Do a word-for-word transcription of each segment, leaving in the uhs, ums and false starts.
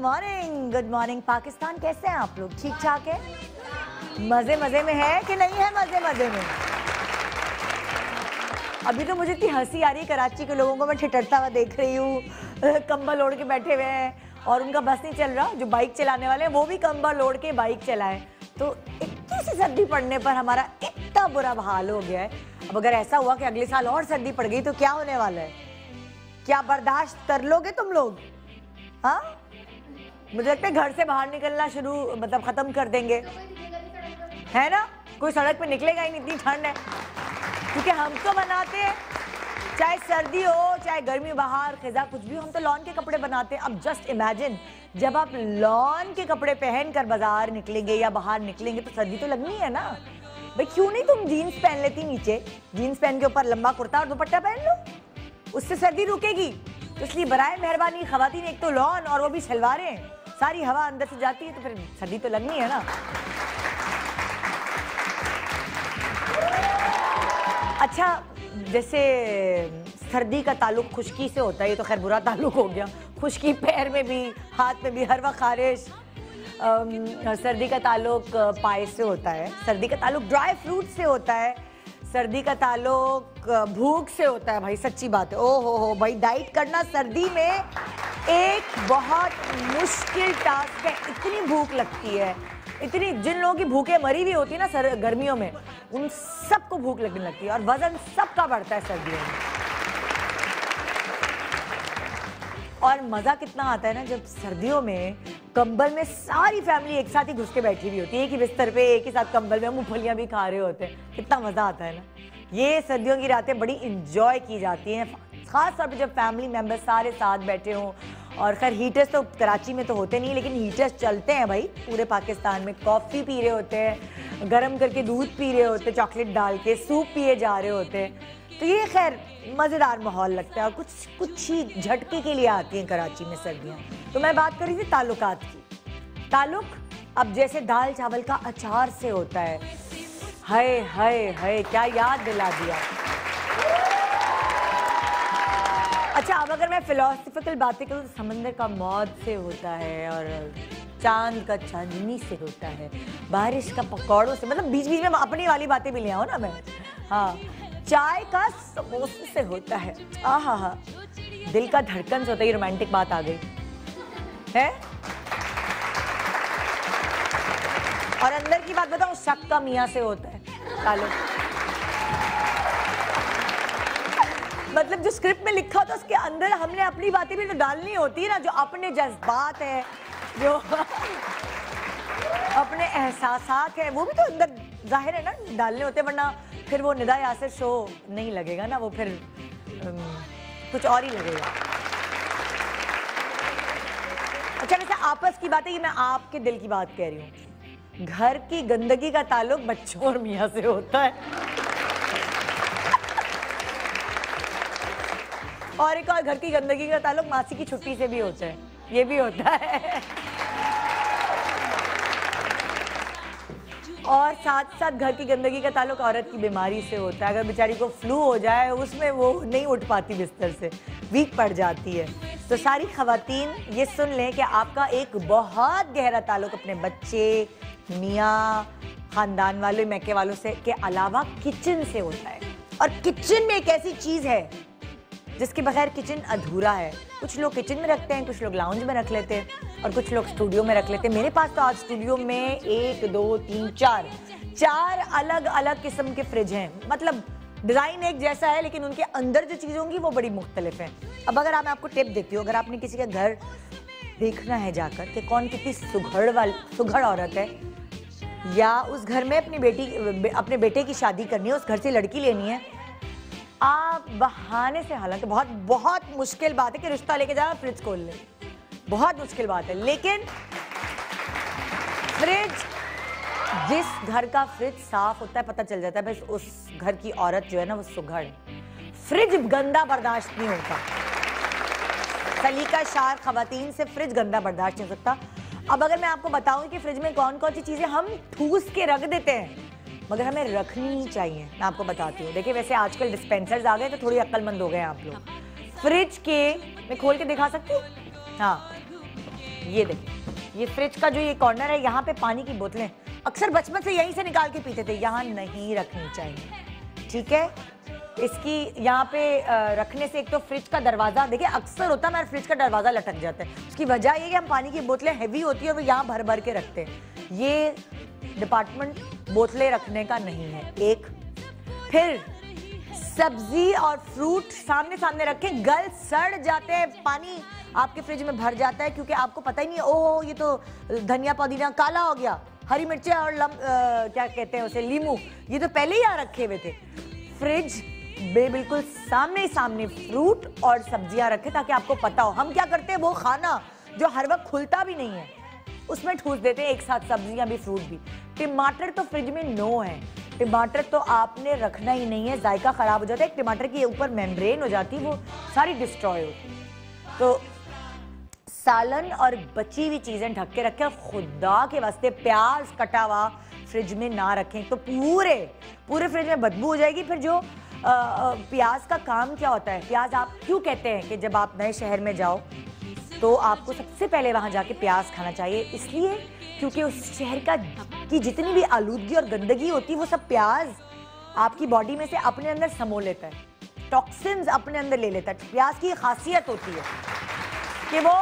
Morning, good morning Pakistan. कैसे हैं आप लोग? ठीक ठाक है? मजे मजे में है कि नहीं है? मजे मजे में। अभी तो मुझे इतनी हंसी आ रही है, कराची के लोगों को मैं ठिठरता हुआ देख रही हूँ, कंबल ओढ़ के बैठे हुए हैं और उनका बस नहीं चल रहा। जो बाइक चलाने वाले हैं वो भी कंबल ओढ़ के बाइक चलाएं। तो इतनी सी सर्दी पड़ने पर हमारा इतना बुरा हाल हो गया है। अब अगर ऐसा हुआ कि अगले साल और सर्दी पड़ गई तो क्या होने वाला है? क्या बर्दाश्त कर लोगे तुम लोग? हाँ, मुझे लगता है घर से बाहर निकलना शुरू मतलब खत्म कर देंगे, है ना? कोई सड़क पे निकलेगा ही नहीं, इतनी ठंड है। क्योंकि हम तो बनाते हैं, चाहे सर्दी हो चाहे गर्मी, बाहर खिजा कुछ भी, हम तो लॉन के कपड़े बनाते हैं। अब जस्ट इमेजिन जब आप लॉन के कपड़े पहनकर बाजार निकलेंगे या बाहर निकलेंगे तो सर्दी तो लगनी है ना भाई। क्यों नहीं तुम जीन्स पहन लेती, नीचे जीन्स पहन के ऊपर लंबा कुर्ता और दुपट्टा पहन लो, उससे सर्दी रुकेगी। तो इसलिए बराए मेहरबानी खवातीन, एक तो लॉन और वो भी सलवारें, सारी हवा अंदर से जाती है तो फिर सर्दी तो लगनी है ना। अच्छा, जैसे सर्दी का ताल्लुक खुश्की से होता है, ये तो खैर बुरा ताल्लुक हो गया। खुश्की पैर में भी, हाथ में भी, हर वक्त खारिश। सर्दी का ताल्लुक पाए से होता है, सर्दी का ताल्लुक ड्राई फ्रूट से होता है, सर्दी का ताल्लुक भूख से होता है। भाई सच्ची बात है, ओ हो हो भाई, डाइट करना सर्दी में एक बहुत मुश्किल टास्क है। इतनी भूख लगती है, इतनी, जिन लोगों की भूखें मरी हुई होती है ना सर गर्मियों में, उन सबको भूख लगने लगती है और वजन सबका बढ़ता है सर्दियों में। और मजा कितना आता है ना जब सर्दियों में कंबल में सारी फैमिली एक साथ ही घुस के बैठी हुई होती है, एक ही बिस्तर पे, एक ही साथ कंबल में, मूंगफलियां भी खा रहे होते हैं। कितना मजा आता है ना। ये सर्दियों की रातें बड़ी इंजॉय की जाती हैं, खास तौर पे जब फैमिली मेंबर्स सारे साथ बैठे हों। और खैर हीटर्स तो कराची में तो होते नहीं, लेकिन हीटर्स चलते हैं भाई पूरे पाकिस्तान में। कॉफ़ी पी रहे होते हैं, गर्म करके दूध पी रहे होते हैं, चॉकलेट डाल के सूप पिए जा रहे होते हैं। तो ये खैर मज़ेदार माहौल लगता है और कुछ कुछ ही झटके के लिए आती हैं कराची में सर्दियाँ। तो मैं बात कर रही थी ताल्लुकात की। ताल्लुक अब जैसे दाल चावल का अचार से होता है, हाय हाय हाय, क्या याद दिला दिया। अच्छा, अब अगर मैं फिलोसफिकल बातें करूँ तो समंदर का मौत से होता है और चांद का चांदनी से होता है, बारिश का पकौड़ों से, मतलब बीच बीच में अपनी वाली बातें भी ले आऊँ ना मैं। हाँ, चाय का समोसे से होता है, आहा हा, दिल का धड़कन से होता है। ये रोमांटिक बात आ गई है। और अंदर की बात बताऊं, शक का मियाँ से होता है ताल्लुक। मतलब जो स्क्रिप्ट में लिखा होता है उसके अंदर हमने अपनी बातें भी तो डालनी होती है ना, जो अपने जज्बात है, जो अपने एहसासात है, वो भी तो अंदर जाहिर है ना डालने होते हैं, वरना फिर वो निदा यासिर शो नहीं लगेगा ना, वो फिर um, कुछ और ही लगेगा। अच्छा, वैसे आपस की बात है कि मैं आपके दिल की बात कह रही हूँ। घर की गंदगी का ताल्लुक बच्चों और मियाँ से होता है। और एक और घर की गंदगी का ताल्लुक मासी की छुट्टी से भी होता है, ये भी होता है। और साथ साथ घर की गंदगी का ताल्लुक औरत की बीमारी से होता है। अगर बेचारी को फ्लू हो जाए, उसमें वो नहीं उठ पाती बिस्तर से, वीक पड़ जाती है। तो सारी खवातीन ये सुन लें कि आपका एक बहुत गहरा ताल्लुक अपने बच्चे, मियाँ, खानदान वाले, मैके वालों से के अलावा किचन से होता है। और किचन में एक ऐसी चीज़ है जिसके बगैर किचन अधूरा है। कुछ लोग किचन में रखते हैं, कुछ लोग लाउंज में रख लेते हैं और कुछ लोग स्टूडियो में रख लेते हैं। मेरे पास तो आज स्टूडियो में एक दो तीन चार चार अलग अलग किस्म के फ्रिज हैं। मतलब डिज़ाइन एक जैसा है लेकिन उनके अंदर जो चीज़ें होंगी वो बड़ी मुख्तलिफ हैं। अब अगर मैं आपको टिप देती हूँ, अगर आपने किसी का घर देखना है जाकर कि कौन कितनी सुघड़ वाली सुघड़ औरत है, या उस घर में अपनी बेटी अपने बेटे की शादी करनी है, उस घर से लड़की लेनी है, आप बहाने से, हालांकि बहुत बहुत मुश्किल बात है कि रिश्ता लेके जाए फ्रिज खोल ले, बहुत मुश्किल बात है, लेकिन फ्रिज, जिस घर का फ्रिज साफ होता है पता चल जाता है बस उस घर की औरत जो है ना वो सुघड़। फ्रिज गंदा बर्दाश्त नहीं होता, सलीका शार खवातीन से फ्रिज गंदा बर्दाश्त नहीं हो सकता। अब अगर मैं आपको बताऊं कि फ्रिज में कौन कौन सी चीजें हम ठूस के रख देते हैं मगर हमें रखनी नहीं चाहिए, मैं आपको बताती हूँ। देखिए, वैसे आजकल डिस्पेंसर्स आ गए तो थोड़ी अक्लमंद हो गए आप लोग। फ्रिज के मैं खोल के दिखा सकती हूँ, हाँ, ये देखिए, ये फ्रिज का जो ये कॉर्नर है, यहाँ पे पानी की बोतलें अक्सर बचपन से यहीं से निकाल के पीते थे, यहाँ नहीं रखनी चाहिए, ठीक है। इसकी यहाँ पे रखने से एक तो फ्रिज का दरवाज़ा, देखिए अक्सर होता है हमारे फ्रिज का दरवाज़ा लटक जाता है। उसकी वजह ये कि हम पानी की बोतलें हैवी होती है और वो यहाँ भर भर के रखते हैं। ये डिपार्टमेंट बोतलें रखने का नहीं है। एक फिर सब्जी और फ्रूट सामने सामने रखें, गल सड़ जाते हैं, पानी आपके फ्रिज में भर जाता है क्योंकि आपको पता ही नहीं है, ओह ये तो धनिया पुदीना काला हो गया, हरी मिर्चें और लम, आ, क्या कहते हैं उसे, लीमू, ये तो पहले ही यहाँ रखे हुए थे। फ्रिज में बिल्कुल सामने ही सामने फ्रूट और सब्जियां रखें ताकि आपको पता हो। हम क्या करते हैं, वो खाना जो हर वक्त खुलता भी नहीं है उसमें ठूस देते हैं एक साथ, सब्जियां भी फ्रूट भी। टमाटर तो फ्रिज में नो है, टमाटर तो आपने रखना ही नहीं है, जायका खराब हो जाता है। टमाटर के ऊपर मेम्ब्रेन हो जाती है, वो सारी डिस्ट्रॉय होती है। तो सालन और बची हुई चीजें ढक के रखें। खुदा के वास्ते प्याज कटा हुआ फ्रिज में ना रखें, तो पूरे पूरे फ्रिज में बदबू हो जाएगी। फिर जो आ, आ, प्याज का काम क्या होता है, प्याज आप क्यों कहते हैं कि जब आप नए शहर में जाओ तो आपको सबसे पहले वहां जाके प्याज खाना चाहिए, इसलिए क्योंकि उस शहर का की जितनी भी आलूदगी और गंदगी होती है वो सब प्याज आपकी बॉडी में से अपने अंदर समो लेता है, टॉक्सिन्स अपने अंदर ले लेता है। प्याज की खासियत होती है कि वो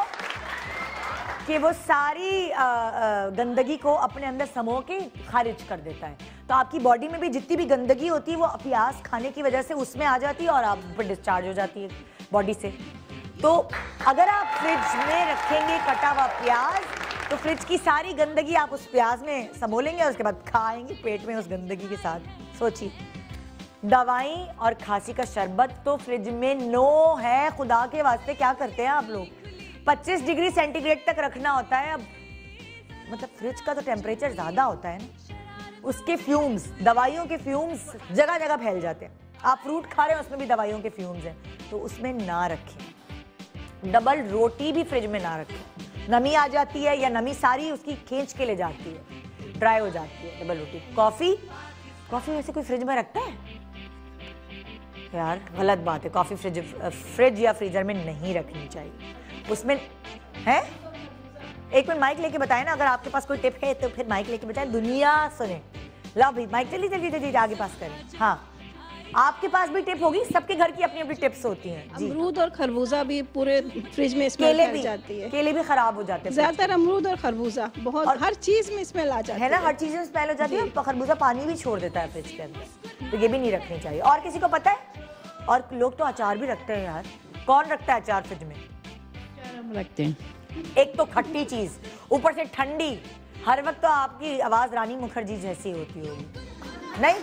कि वो सारी आ, आ, गंदगी को अपने अंदर समो के खारिज कर देता है। तो आपकी बॉडी में भी जितनी भी गंदगी होती है वो प्याज खाने की वजह से उसमें आ जाती है और आप पर डिस्चार्ज हो जाती है बॉडी से। तो अगर आप फ्रिज में रखेंगे कटा हुआ प्याज तो फ्रिज की सारी गंदगी आप उस प्याज में समोलेंगे और उसके बाद खाएंगे पेट में उस गंदगी के साथ। सोचिए, दवाई और खांसी का शरबत तो फ्रिज में नो है। खुदा के वास्ते क्या करते हैं आप लोग, पच्चीस डिग्री सेंटीग्रेड तक रखना होता है। अब मतलब फ्रिज का तो टेम्परेचर ज्यादा होता है ना, उसके फ्यूम्स, दवाइयों के फ्यूम्स जगह जगह फैल जाते हैं। आप फ्रूट खा रहे हैं उसमें भी दवाइयों के फ्यूम्स हैं, तो उसमें ना रखें। डबल रोटी भी फ्रिज में ना रखें, नमी आ जाती है या नमी सारी उसकी खींच के ले जाती है, ड्राई हो जाती है डबल रोटी। कॉफी कॉफी वैसे कोई फ्रिज में रखता है यार, गलत बात है। कॉफी फ्रिज फ्रिज या फ्रीजर में नहीं रखनी चाहिए, उसमें है। एक मिनट माइक लेके बताएं ना, अगर आपके पास कोई टिप है तो फिर माइक लेके बताएं, दुनिया सुने। लो भाई माइक जल्दी जल्दी जल्दी आगे पास करें। हाँ, आपके पास भी टिप होगी, सबके घर की अपनी अपनी टिप्स होती हैं। अमरूद और खरबूजा भी पूरे फ्रिज में स्मेल केले फैल भी जाती है, केले भी खराब हो जाते हैं। ज्यादातर अमरूद और खरबूजा बहुत और हर चीज में स्मेल आ जाती है ना, हर चीज में स्मेल हो जाती है। खरबूजा पानी भी छोड़ देता है फ्रिज के अंदर, तो ये भी नहीं रखनी चाहिए। और किसी को पता है? और लोग तो अचार भी रखते हैं यार। कौन रखता है अचार फ्रिज में? हम रखते हैं। एक तो खट्टी चीज, ऊपर से ठंडी, हर वक्त तो आपकी आवाज रानी मुखर्जी जैसी होती होगी, नहीं?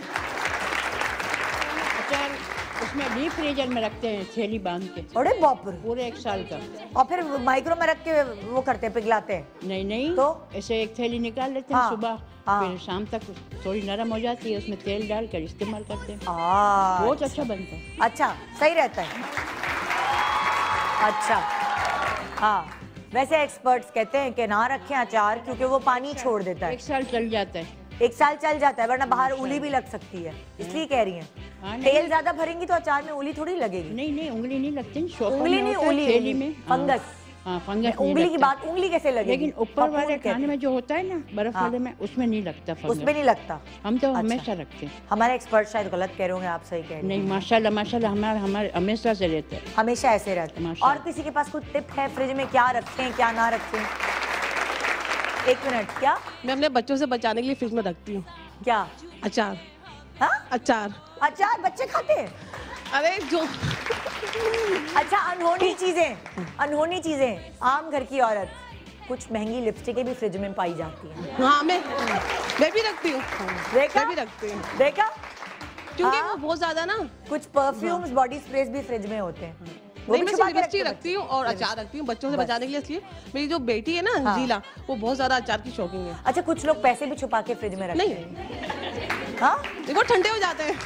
अचार उसमें डीप फ्रीजर में रखते हैं, थैली बांध के। अरे बाप रे, पूरे एक साल का। और फिर माइक्रो में रख के वो करते हैं, पिघलाते हैं? नहीं नहीं, तो ऐसे एक थैली निकाल लेते हैं। हाँ, सुबह हाँ, फिर शाम तक थोड़ी नरम हो जाती है, उसमें तेल डालकर इस्तेमाल करते हैं। बहुत अच्छा बनता है। अच्छा, सही रहता है। अच्छा हाँ, वैसे एक्सपर्ट्स कहते हैं कि ना रखें अचार क्योंकि वो पानी छोड़ देता है। एक साल चल जाता है, एक साल चल जाता है, वरना बाहर उंगली भी लग सकती है, इसलिए कह रही हैं। हाँ, तेल ज्यादा भरेंगी तो अचार में उंगली थोड़ी लगेगी। नहीं नहीं, उंगली नहीं लगती, उंगली नहीं, उंगली थैली में फंगस। हाँ, फंगस। उंगली की बात, उंगली कैसे लगेगी? लेकिन ऊपर वाले खाने में जो होता है ना, बर्फ वाले में, उसमें नहीं लगता फंगस। उसमें नहीं लगता। हम तो हमेशा रखते हैं। हमारे एक्सपर्ट शायद गलत कह रहे होंगे, आप सही कह रहे हैं। नहीं, माशाल्लाह माशाल्लाह, हमारे हमारे हमेशा से रहते हैं, हमेशा ऐसे रहते हैं। और किसी के पास कोई टिप है फ्रिज में क्या रखें क्या ना रखें? एक मिनट, क्या? मैं अपने बच्चों से बचाने के लिए फ्रिज में रखती हूँ। क्या? अचार। हाँ, अचार। अचार बच्चे खाते हैं? अरे जो अच्छा, अनहोनी चीजें, अनहोनी चीजें। आम घर की औरत, कुछ महंगी लिपस्टिकें भी फ्रिज में पाई जाती हैं। हाँ, मैं मैं भी रखती हूँ। देखा? मैं भी रखती हूँ। देखा? क्योंकि वो बहुत ज्यादा ना, कुछ परफ्यूम्स, बॉडी स्प्रेज भी फ्रिज में होते हैं। नहीं, मैं सिर्फ लिपस्टिक रखती हूँ और अचार रखती हूँ बच्चों से बचाने के लिए। इसलिए मेरी जो बेटी है ना, जीला, वो बहुत ज्यादा अचार की शौकीन है। अच्छा, कुछ लोग पैसे भी छुपा के फ्रिज में रखते हैं। नहीं, हाँ, देखो ठंडे हो जाते हैं।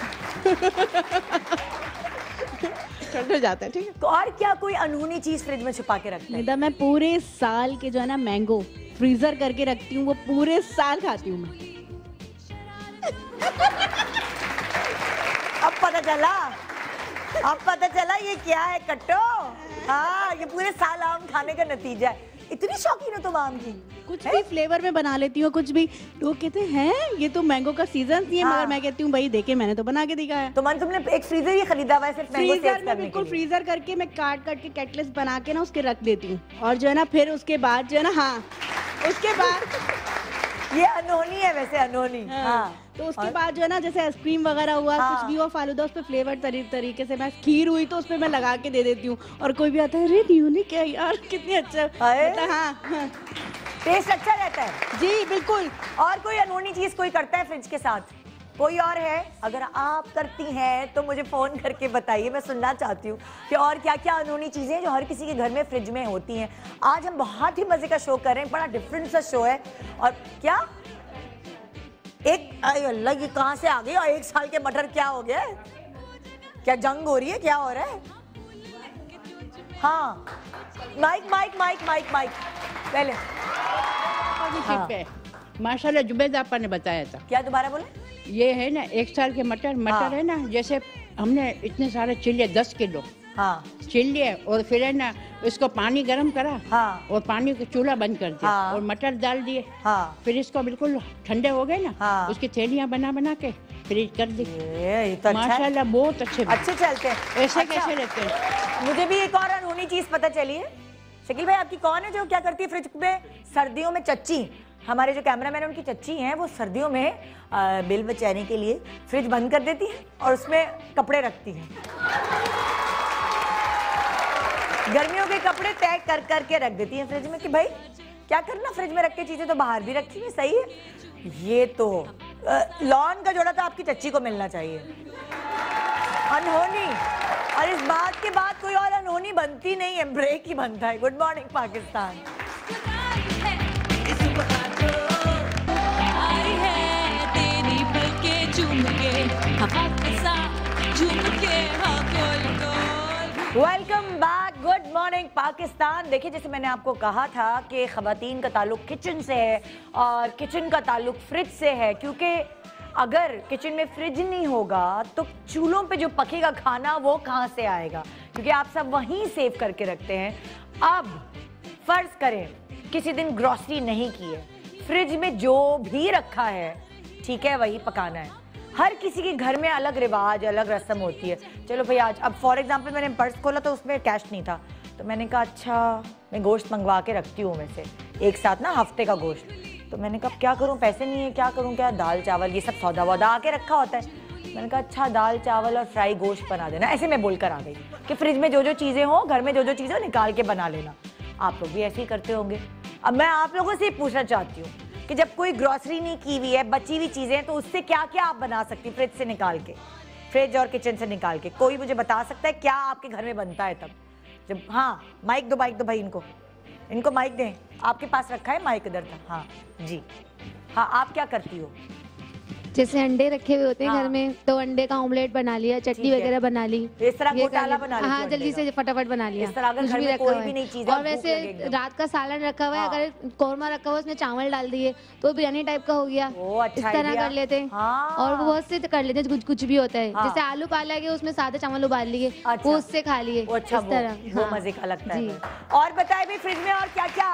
ठंडे हो जाते हैं, ठीक है। तो और क्या कोई अनहोनी चीज फ्रिज में छुपा के रखते हैं? निदा, मैं पूरे साल के जो है ना मैंगो फ्रीजर करके रखती हूँ, वो पूरे साल खाती हूँ मैं। अब पता चला, अब पता चला ये क्या है कट्टो। हाँ, ये पूरे साल आम खाने का नतीजा है। इतनी शौकीन हो तुम आम की? कुछ भी फ्लेवर में बना लेती हूँ, कुछ भी। लोग कहते हैं ये तो मैंगो का सीजन नहीं है, हाँ। मगर मैं कहती हूँ भाई देखे मैंने तो बना के दिखाया। तो मन तुमने एक फ्रीजर ही खरीदा हुआ है सिर्फ मैंगो सेव फ्रीजर करने में के बिल्कुल लिए? फ्रीजर करके मैं काट काट के कैटलेस बना के ना उसके रख देती हूँ, और जो है ना फिर उसके बाद जो है ना, हाँ उसके बाद ये अनहोनी है वैसे, अनहोनी। हाँ, हाँ। तो उसके और? बाद जो है ना जैसे आइसक्रीम वगैरह हुआ, हाँ। कुछ भी हुआ फालूदा, उस पे फ्लेवर तरी, तरीके से मैं खीर हुई तो उस पे मैं लगा के दे देती हूँ, और कोई भी आता है अरे यूनिक है यार, कितनी अच्छा अरे? मतलब हाँ, हाँ टेस्ट अच्छा रहता है जी बिल्कुल। और कोई अनहोनी चीज कोई करता है फ्रिज के साथ? कोई और है? अगर आप करती हैं तो मुझे फोन करके बताइए, मैं सुनना चाहती हूँ कि और क्या क्या अनहोनी चीजें जो हर किसी के घर में फ्रिज में होती हैं। आज हम बहुत ही मजे का शो कर रहे हैं, बड़ा डिफरेंट सा शो है। और क्या एक अल्लाह ये कहाँ से आ गई? और एक साल के मटर क्या हो गया? क्या जंग हो रही है? क्या हो रहा है? हाँ mic mic mic mic mic पहले। हाँ। माशाल्लाह जुबैद आपा ने बताया था। क्या दोबारा बोले? ये है ना एक साल के मटर, मटर हाँ। है ना, जैसे हमने इतने सारे चिल्ले दस किलो हाँ चिल्ले, और फिर है ना इसको पानी गर्म करा, हाँ और पानी का चूल्हा बंद कर दिया, हाँ। और मटर डाल दिए, हाँ फिर इसको बिल्कुल ठंडे हो गए ना, हाँ। उसकी थैलियां बना बना के फ्रीज कर दी। ये ये तो अच्छा है। माशाल्लाह बहुत अच्छे बने। अच्छे चलते हैं। ऐसे अच्छा, कैसे रहते हैं? मुझे भी एक और अनहोनी चीज पता चली है। शकील भाई आपकी कौन है जो क्या करती है फ्रिज में सर्दियों में? चच्ची, हमारे जो कैमरामैन उनकी चच्ची हैं, वो सर्दियों में आ, बिल बचाने के लिए फ्रिज बंद कर देती है और उसमें कपड़े रखती हैं। गर्मियों के कपड़े तय कर करके रख देती हैं फ्रिज में कि भाई क्या करना, फ्रिज में रख के चीजें तो बाहर भी रखी है। सही है। ये तो लॉन का जोड़ा तो आपकी चच्ची को मिलना चाहिए। अनहोनी, और इस बात के बाद कोई और अनहोनी बनती नहीं है, ब्रेक ही बनता है। Good morning Pakistan. Welcome back, good morning Pakistan. देखिए जैसे मैंने आपको कहा था कि ख़वातीन का ताल्लुक किचन से है और किचन का ताल्लुक फ्रिज से है, क्योंकि अगर किचन में फ्रिज नहीं होगा तो चूल्हों पे जो पकेगा खाना वो कहाँ से आएगा, क्योंकि आप सब वहीं सेव करके रखते हैं। अब फर्ज करें किसी दिन ग्रॉसरी नहीं की है, फ्रिज में जो भी रखा है ठीक है वही पकाना है। हर किसी के घर में अलग रिवाज, अलग रस्म होती है। चलो भाई आज अब फॉर एग्जांपल मैंने पर्स खोला तो उसमें कैश नहीं था, तो मैंने कहा अच्छा मैं गोश्त मंगवा के रखती हूँ मैं से एक साथ ना हफ्ते का गोश्त। तो मैंने कहा क्या करूँ, पैसे नहीं है, क्या करूँ, क्या दाल चावल ये सब सौदा वौदा आके रखा होता है। मैंने कहा अच्छा दाल चावल और फ्राई गोश्त बना देना। ऐसे मैं बोल कर आ गई कि फ्रिज में जो जो चीज़ें हो, घर में जो जो चीज़ें हो निकाल के बना लेना। आप लोग भी ऐसे ही करते होंगे। अब मैं आप लोगों से पूछना चाहती हूँ कि जब कोई ग्रॉसरी नहीं की हुई है, बची हुई चीजें हैं, तो उससे क्या क्या आप बना सकती फ्रिज से निकाल के, फ्रिज और किचन से निकाल के? कोई मुझे बता सकता है क्या आपके घर में बनता है तब जब? हाँ माइक दो, माइक दो भाई, इनको इनको माइक दें। आपके पास रखा है माइक? इधर था। हाँ जी, हाँ आप क्या करती हो? जैसे अंडे रखे हुए होते हैं हाँ। घर में, तो अंडे का ऑमलेट बना लिया, चटनी ठीक है। वगैरह बना ली, इस तरह ये घोटाला कर बना लिया। लेती हाँ हो जल्दी अंडे से फटाफट बना लिया। इस तरह अगर कुछ घर भी में रखा कोई हुआ भी है। नई चीज़ है, और भूख वैसे लगे एकदम। रात का सालन रखा हुआ है, हाँ। अगर कौरमा रखा हुआ है उसमें चावल डाल दिए तो बिरयानी टाइप का हो गया। ओ, अच्छा इस तरह idea। कर लेते हैं। हाँ। और वो बहुत से कर लेते हैं, कुछ कुछ भी होता है। हाँ। जैसे आलू पाला के उसमें सादे चावल उबाल लिए, अच्छा। वो उससे खा लिए। वो अच्छा इस वो, तरह वो हाँ। मजे का लगता जी। है। और बताए भाई फ्रिज में और क्या क्या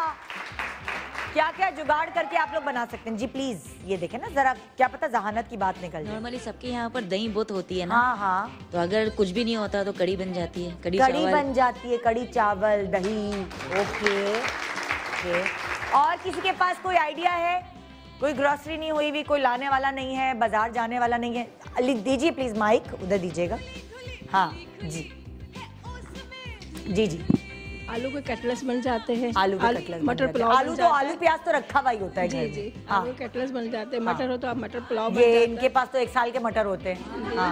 क्या क्या जुगाड़ करके आप लोग बना सकते हैं? जी प्लीज ये देखें ना जरा, क्या पता जहानत की बात निकल जाए। नॉर्मली सबके यहाँ पर दही बहुत होती है ना। हाँ हाँ, तो अगर कुछ भी नहीं होता तो कड़ी बन जाती है। कड़ी कड़ी चावल बन जाती है, कड़ी चावल दही। Okay okay. और किसी के पास कोई आइडिया है? कोई ग्रोसरी नहीं हुई हुई, कोई लाने वाला नहीं है, बाजार जाने वाला नहीं है? लिख दीजिए प्लीज, माइक उधर दीजिएगा। हाँ जी जी जी। आलू के कटलेट्स बन जाते हैं, आलू के कटलेट्स, मटर पुलाव आलू तो आलू प्याज तो रखा हुआ ही होता है जी घर जी में। हाँ। आलू कटलेट्स बन जाते हैं, मटर हो तो आप मटर पुलाव बन ये जाता इनके पास तो एक साल के मटर होते हैं। हाँ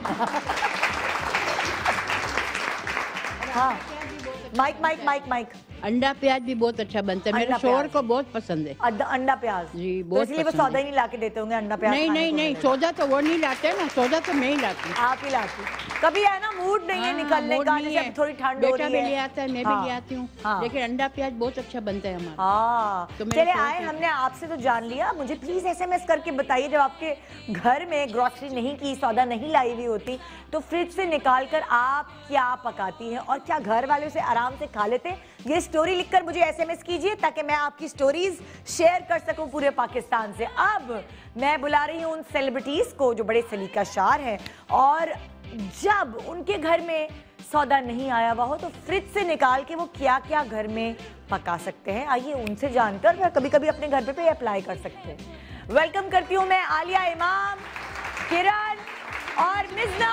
हाँ माइक माइक माइक माइक। अंडा प्याज भी बहुत अच्छा बनता है, मेरे अंडा शोहर प्याज। को बहुत पसंद है। अद- अंडा प्याज जी, तो बहुत इसलिए वो पसंद सौदा है। ही नहीं लाके देते होंगे अंडा प्याज नहीं खाने नहीं को नहीं, मिलेगा। सौदा तो वो नहीं लाते ना, सौदा तो मैं ही लाती हूँ। आप ही लाती। कभी है ना मूड नहीं है निकलने का, जैसे थोड़ी ठंड हो रही है। बेटा भी ले आता है, मैं भी ले आती हूँ, लेकिन अंडा प्याज बहुत अच्छा बनता है हमारा। हाँ चले आए, हमने आपसे तो जान लिया। मुझे प्लीज एसएमएस करके बताइए, जब आपके घर में ग्रोसरी नहीं की, सौदा नहीं लाई हुई होती, तो फ्रिज से निकाल कर आप क्या पकाती हैं और क्या घर वाले उसे आराम से खा लेते हैं? ये स्टोरी लिखकर मुझे एसएमएस कीजिए ताकि मैं आपकी स्टोरीज शेयर कर सकूं पूरे पाकिस्तान से। अब मैं बुला रही हूं उन सेलिब्रिटीज को जो बड़े सलीकाशार हैं और जब उनके घर में सौदा नहीं आया हुआ हो तो फ्रिज से निकाल के वो क्या क्या घर में पका सकते हैं। आइए उनसे जानकर फिर कभी कभी अपने घर पे भी अप्लाई कर सकते हैं। वेलकम करती हूँ मैं आलिया इमाम, किरण और मिज़ना।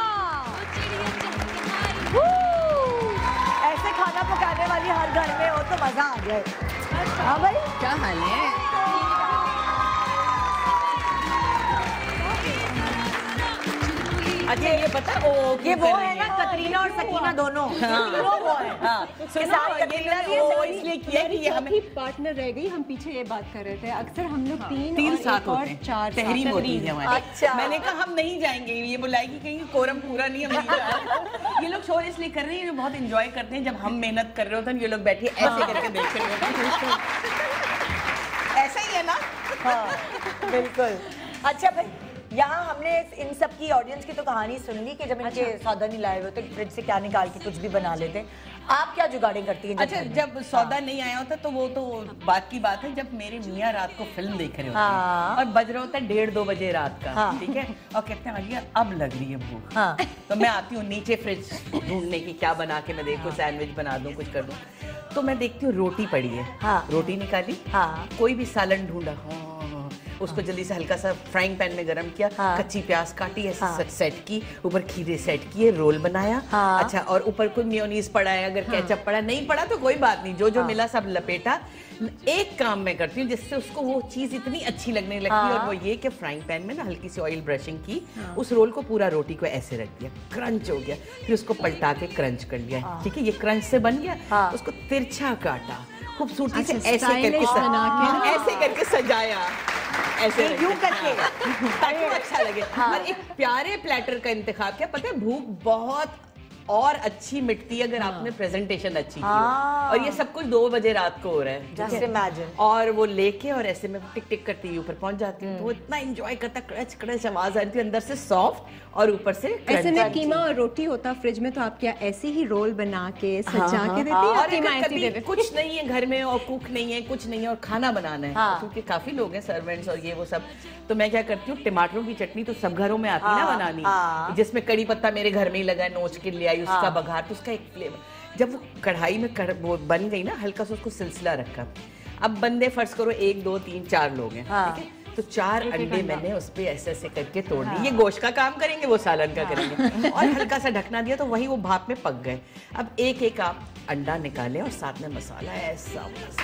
ऐसे खाना पकाने वाली हर घर में हो तो मजा आ जाए। हाँ भाई, क्या हाल है? अच्छा ये पता ओ ये वो है ना कतरीना और सकीना दोनों, तीनों वो है। हाँ इसलिए किया कि ये हमें पार्टनर रह गई। हम पीछे ये बात कर रहे थे, अक्सर हम लोग तीन तीन साथ और होते हैं, चार तहरीम होती है हमारी। अच्छा मैंने कहा हम नहीं जाएंगे, ये बुलाएगी कहीं कोरम पूरा नहीं, हम नहीं जाएंगे। ये लोग शो इसलिए कर रहे हैं, ये बहुत एंजॉय करते हैं। जब हम मेहनत कर रहे होते हैं ये लोग बैठे ऐसे करके देख रहे होते हैं। ऐसा ही है ना? हाँ बिल्कुल। अच्छा भाई, यहाँ हमने इन सब की ऑडियंस की तो कहानी सुन ली कि जब इनके अच्छा। सौदा नहीं लाए हुए तो फ्रिज से क्या निकाल के कुछ भी बना लेते। आप क्या जुगाड़े करती हैं? अच्छा जब सौदा नहीं आया होता तो वो तो बात की बात है। जब मेरे मियाँ रात को फिल्म देख रहे होते हैं और बज रहा होता है डेढ़ दो बजे रात का, ठीक है, और कहते हैं आलिया अब लग रही है भूख, हाँ। तो मैं आती हूँ नीचे फ्रिज ढूंढने की क्या बना के मैं देखूँ, सैंडविच बना दूँ, कुछ कर दूँ। तो मैं देखती हूँ रोटी पड़ी है, हाँ। रोटी निकाली, हाँ। कोई भी सालन ढूंढा, हाँ। उसको जल्दी से हल्का सा फ्राइंग पैन में गरम किया, हाँ। कच्ची प्याज काटी ऐसे हाँ। सेट की, ऊपर खीरे सेट किए, रोल बनाया, हाँ। अच्छा, और ऊपर कोई मेयोनीज पड़ा है, अगर हाँ। केचप पड़ा नहीं पड़ा तो कोई बात नहीं, जो जो हाँ। मिला सब लपेटा। एक काम मैं करती हूँ जिससे उसको वो चीज इतनी अच्छी लगने लगती है, हाँ। और वो ये कि फ्राइंग पैन में ना हल्की सी ऑयल ब्रशिंग की, हाँ। उस रोल को पूरा रोटी को ऐसे रख दिया, क्रंच हो गया, फिर उसको पलटा के क्रंच कर लिया, हाँ। ठीक है, ये क्रंच से बन गया, हाँ। उसको तिरछा काटा, खूबसूरती से ऐसे करके सजा, ऐसे करके सजाया, ऐसे यूं करके ताकि अच्छा लगे, और एक प्यारे प्लेटर का इंतखाब किया। पता है भूख बहुत और अच्छी मिटती है अगर हाँ। आपने प्रेजेंटेशन अच्छी की, और ये सब कुछ दो बजे रात को हो रहा है, Just imagine। और वो लेके और ऐसे में टिक टिक करती ऊपर पहुंच जाती हूँ, तो वो इतना एंजॉय करता, क्रच क्रच आवाज आ रही थी, अंदर से सॉफ्ट और ऊपर से ऐसे में कीमा और रोटी होता फ्रिज में, तो आप क्या ऐसे ही रोल बना के सजा हाँ, के देती हैं? और कीमा ऐसे दे देते? कुछ नहीं है घर में और कुक नहीं है, कुछ नहीं है और खाना बनाना है, हाँ। क्योंकि काफी लोग हैं सर्वेंट्स और ये वो सब, तो मैं क्या करती हूँ, टमाटरों की चटनी तो सब घरों में आती है ना बनानी, जिसमें कड़ी पत्ता मेरे घर में ही लगा, नोच के ले आई, उसका बघार, तो उसका एक फ्लेवर। जब वो कढ़ाई में कर, वो बन गई ना, हल्का सा उसको सिलसिला रखा। अब बंदे फर्ज करो एक दो तीन चार लोग हैं, ठीक है, तो चार अंडे मैंने उस पे ऐसे ऐसे करके तोड़ दिए, ये गोश्त का काम करेंगे, वो सालन का करेंगे, और हल्का सा ढकना दिया तो वही वो भाप में पक गए। अब एक एक आप अंडा निकाले और साथ में मसाला ऐसा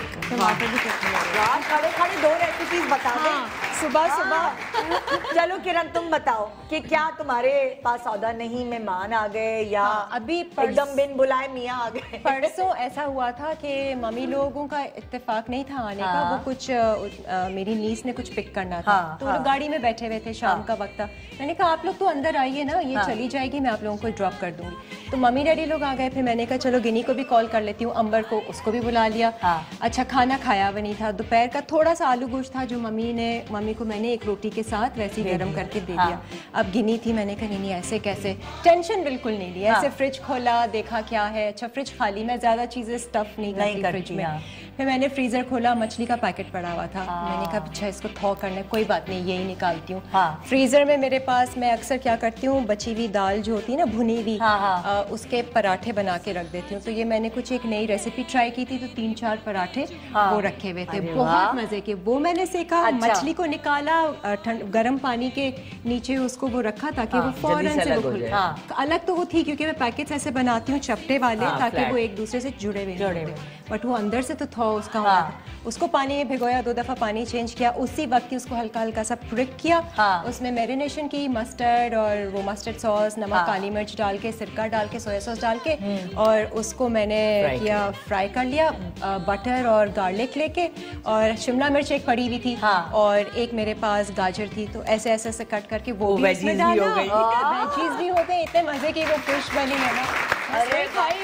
खड़े खड़े दो रेसिपीज बता दें सुबह सुबह। चलो किरण तुम बताओ कि क्या तुम्हारे पास सौदा नहीं, मेहमान आ गए या अभी एकदम बिन बुलाए मियाँ आ गए? परसों ऐसा हुआ था कि मम्मी लोगों का इत्तेफाक नहीं था आने का, वो कुछ आ, मेरी नीस ने कुछ पिक करना था, तो वो गाड़ी में बैठे हुए थे, शाम का वक्त था, मैंने कहा आप लोग तो अंदर आइए ना, ये चली जाएगी, मैं आप लोगों को ड्रॉप कर दूंगी। तो मम्मी डैडी लोग आ गए, फिर मैंने कहा चलो गिनी को भी कॉल कर लेती हूँ, अंबर को, उसको भी बुला लिया। अच्छा खाना खाया हुआ नहीं था, दोपहर का थोड़ा सा आलू गोश्त था जो मम्मी ने मम्मी को मैंने एक रोटी के साथ वैसे ही गर्म करके दे दिया। अब गिनी थी, मैंने कहा नहीं ऐसे कैसे, टेंशन बिल्कुल नहीं ली, ऐसे फ्रिज खोला, देखा क्या है, अच्छा फ्रिज खाली, मैं ज्यादा चीजें स्टफ नहीं करती फ्रिज में। फिर मैंने फ्रीजर खोला, मछली का पैकेट पड़ा हुआ था, मैंने कहा अच्छा इसको थॉ करना है, कोई बात नहीं यही निकालती हूँ। फ्रीजर में मेरे पास, मैं अक्सर क्या करती हूँ, बची हुई दाल जो होती है ना भुनी हुई, उसके पराठे बना के रख देती हूँ। तो ये मैंने कुछ एक नई रेसिपी ट्राई की थी, तो तीन चार पराठे वो रखे हुए थे, बहुत मजे के, वो मैंने सेका, मछली को निकाला, गर्म पानी के नीचे उसको वो रखा ताकि वो फौरन से वो खुले। अलग तो वो थी क्योंकि मैं पैकेट्स ऐसे बनाती हूँ चपटे वाले, ताकि वो एक दूसरे से जुड़े हुए, बट वो अंदर से तो थॉ उसका होना था। उसको पानी में भिगोया, दो दफ़ा पानी चेंज किया, उसी वक्त ही उसको हल्का हल्का सा प्रिक किया। हाँ। उसमें मैरिनेशन की, मस्टर्ड और वो मस्टर्ड सॉस, नमक, हाँ। काली मिर्च डाल के, सिरका डाल के, सोया सॉस डाल के, और उसको मैंने किया फ्राई कर लिया बटर और गार्लिक लेके, और शिमला मिर्च एक पड़ी हुई थी, हाँ। और एक मेरे पास गाजर थी, तो ऐसे ऐसे ऐसे कट करके वो भी इसमें डाला, वेजीज भी हो गए। इतने मजे की वो फिश बनी है ना, अरे खाई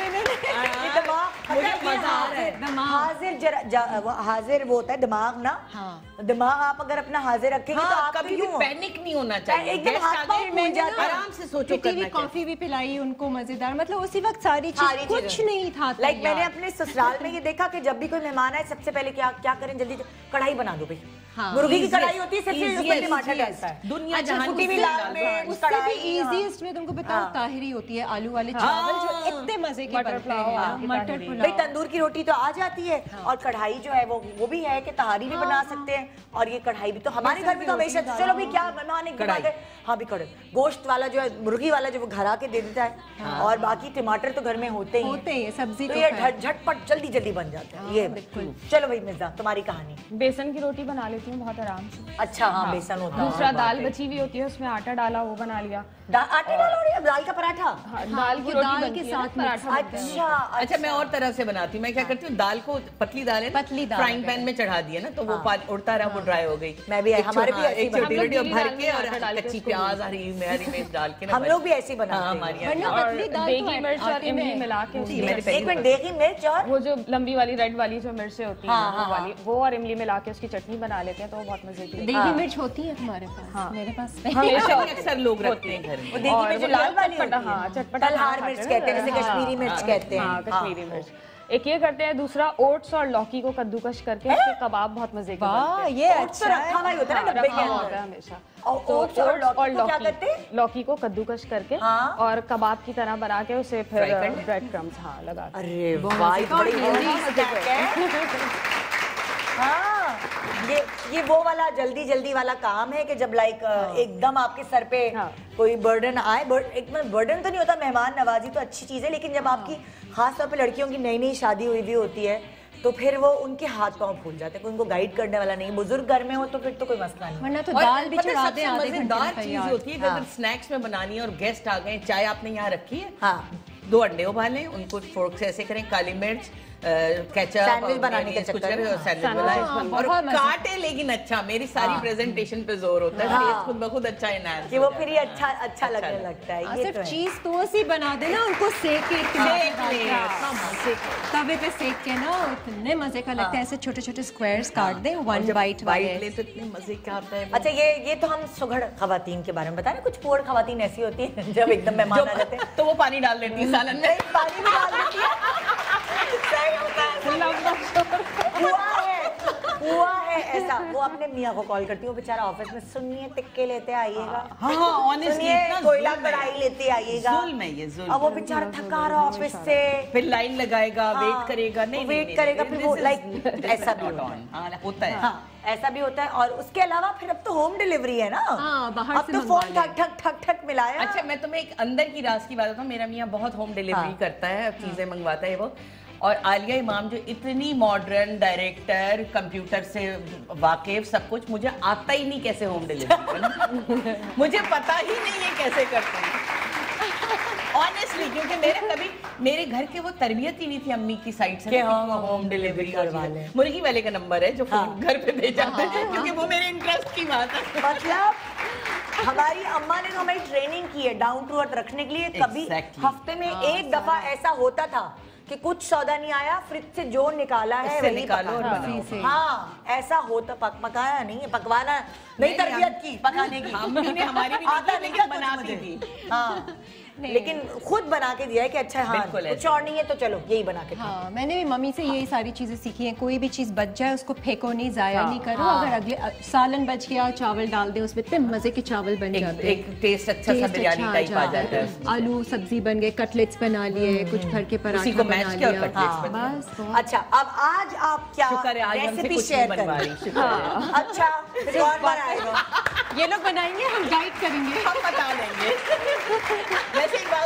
हाजिर हाजिर वो होता है दिमाग ना, हाँ। दिमाग आप अगर अपना हाजिर रखेंगे हाँ, तो आप कभी भी पैनिक नहीं होना चाहिए, एकदम आराम से सोचो। कॉफी भी पिलाई उनको मजेदार, मतलब उसी वक्त सारी चीज, कुछ नहीं था। लाइक मैंने अपने ससुराल में ये देखा कि जब भी कोई मेहमान आए सबसे पहले क्या क्या करें, जल्दी कढ़ाई बना दो भाई। हाँ, मुर्गी की कढ़ाई होती है, सिर्फ उसमें टमाटर डलता है, दुनिया जहां की भी लाल मिर्च, उससे भी इजीएस्ट में तुमको बताओ ताहिरी होती है, आलू वाले चावल जो इतने मजे के बनते हैं, मटर पुलाव। भाई तंदूर की रोटी तो आ जाती है, और कढ़ाई जो है वो वो भी है कि तहारी भी बना सकते हैं, और ये कढ़ाई भी तो हमारे घर में तो हमेशा, चलो भाई क्या मेहमान एक बात है, हाँ भी कढ़ाई गोश्त वाला जो है, मुर्गी वाला जो वो घर आके दे देता है, और बाकी टमाटर तो घर में होते ही होते हैं, सब्जी तो ये झटपट जल्दी जल्दी बन जाता है ये। बिल्कुल। चलो भाई मिर्जा तुम्हारी कहानी। बेसन की रोटी बना लेती हूँ बहुत आराम से। अच्छा हाँ, बेसन होता है। दूसरा दाल बची हुई होती है, उसमें आटा डाला, वो बना लिया। आटे डाला और दाल का पराठा, दाल की रोटी के साथ पराठा। अच्छा अच्छा, मैं और तरह से बनाती हूँ। मैं क्या करती हूँ, दाल को पतली दाल है, पतली दाल फ्राइंग पैन में चढ़ा दिया ना, तो वो उड़ता रहा, वो ड्राई हो गई। मैं भी हमारे भी एक छोटी रोटी भर के और कच्ची प्याज, हरी हरी मिर्च डाल के हम लोग भी ऐसे ही बनाते हैं, देगी मिर्च और इमली मिला के। एक मिनट, देगी मिर्च और वो जो लंबी वाली रेड वाली जो मिर्चें होती हैं वो वाली, वो और इमली मिला के उसकी चटनी बना लेते हैं, तो वो बहुत मजे की। देगी मिर्च होती है तुम्हारे पास? मेरे पास अक्सर लोग रखते हैं घर में। वो देगी मिर्च लाल वाली होती है, हाँ चटपटा तलहार मिर्च कहते हैं, जैसे कश्मीरी मिर्च कहते हैं, कश्मीरी मिर्च। एक ये करते हैं, दूसरा ओट्स और लौकी को कद्दूकश करके उसके कबाब बहुत मजे के बनते हैं। ये अच्छा रखा हुआ होता है ना डब्बे के अंदर हमेशा। और ओट्स और लौकी, लौकी को कद्दूकश करके और कबाब की तरह बना के उसे फिर ब्रेड क्रम्स हाँ लगा। अरे वाह, हाँ, ये ये वो वाला जल्दी जल्दी वाला काम है कि जब लाइक एकदम आपके सर पे कोई बर्डन आए, एक बर्डन तो नहीं होता, मेहमान नवाजी तो अच्छी चीज है, लेकिन जब आपकी खास तौर पे लड़कियों की नई नई शादी हुई भी होती है तो फिर वो उनके हाथ पांव फूल जाते हैं, कोई उनको गाइड करने वाला नहीं, बुजुर्ग घर में हो तो फिर तो कोई मसला नहीं। वरना तो दाल भी चढ़ा दे, मजेदार चीज होती है अगर स्नैक्स में बनानी है और गेस्ट आ गए, चाय आपने यहाँ रखी है, हाँ दो अंडे उबालें, उनको फोर्क से ऐसे करें, काली मिर्च, केचप, सैंडविच बनाने के चक्कर में सैंडविच बनाएं और काटे, लेकिन अच्छा, मेरी सारी प्रेजेंटेशन पे जोर होता है, टेस्ट खुद ब खुद अच्छा एनहांस कि वो फिर ये अच्छा अच्छा लगने लगता है। ये सिर्फ चीज टोस्ट ही बना देना, उनको सेक के तवे पे सेक के ना, इतने मजे का लगता है। ऐसे छोटे छोटे स्क्वायर्स काट दें, वन बाइट वाले, तो इतने मजे का आता है। अच्छा, ये ये तो हम सुघड़ खवातीन के बारे में बता रहे, कुछ पुअर खवातीन ऐसी होती है जब एकदम मेहमान आ जाते हैं तो वो पानी डाल देती है सालन में, पानी भी डाल देती है। हुआ है हुआ है ऐसा, वो अपने मियाँ को कॉल करती है, वो बेचारा ऑफिस में, सुनिए टिक्के लेते आइएगा, हाँ ऑनेस्टली कोयला कढ़ाई लेते आइएगा, जुल्म है ये, जुल्म। अब वो बेचारा थका रहा ऑफिस से, फिर लाइन लगाएगा, वेट करेगा, नहीं वेट करेगा, फिर वो लाइक ऐसा भी होता है, हाँ ऐसा भी होता है। और उसके अलावा फिर अब तो होम डिलीवरी है ना, हाँ, बाहर अब तो फोन ठक ठक ठक ठक मिलाया। अच्छा, मैं तुम्हें एक अंदर की राज की बात बताऊं, मेरा मियाँ बहुत होम डिलीवरी करता है, चीजें मंगवाता है वो, और आलिया इमाम जो इतनी मॉडर्न डायरेक्टर, कंप्यूटर से वाकिफ, सब कुछ, मुझे आता ही नहीं कैसे होम डिलीवरी मुझे पता ही नहीं है कैसे करते हैं ऑनेस्टली, क्योंकि मेरे कभी मेरे घर के वो तरबियत ही नहीं थी अम्मी की साइड से, हाँ होम डिलीवरी करवा ले। मुर्गी वाले का नंबर है जो हाँ। घर पे भेजा हाँ, हाँ, क्योंकि वो मेरे इंटरेस्ट की बात है। मतलब हमारी अम्मा ने तो हमारी ट्रेनिंग की है डाउन टू अर्थ रखने के लिए। कभी exactly. हफ्ते में हाँ, एक दफा ऐसा होता था कि कुछ सौदा नहीं आया, फ्रिज से जो निकाला है वही निकालो और बनाओ। हाँ ऐसा होता, पक पकाया नहीं है, पकवाना नहीं, तरबियत की पकाने की अम्मी ने हमारी भी आता लेकिन बनाती थी। हाँ लेकिन खुद बना के दिया है कि अच्छा हाँ कुछ और नहीं है तो चलो यही बना के। हाँ मैंने भी मम्मी से यही सारी चीजें सीखी हैं, कोई भी चीज बच जाए उसको फेंको नहीं, जाया नहीं करो। अगर अगले सालन बच गया, चावल डाल दे उसमें, इतने मजे के चावल बन जाते हैं, एक टेस्ट अच्छा सा बिरयानी टाइप आ जाता है। आलू सब्जी बन गए, कटलेट्स बना लिए, कुछ घर के पराठे बना लिया, बस। अच्छा अब आज आप क्या रेसिपी शेयर करेंगे? अच्छा और बार आएगा, ये लोग बनाएंगे, हम गाइड करेंगे, हम बता देंगे। वैसे एक बात, हम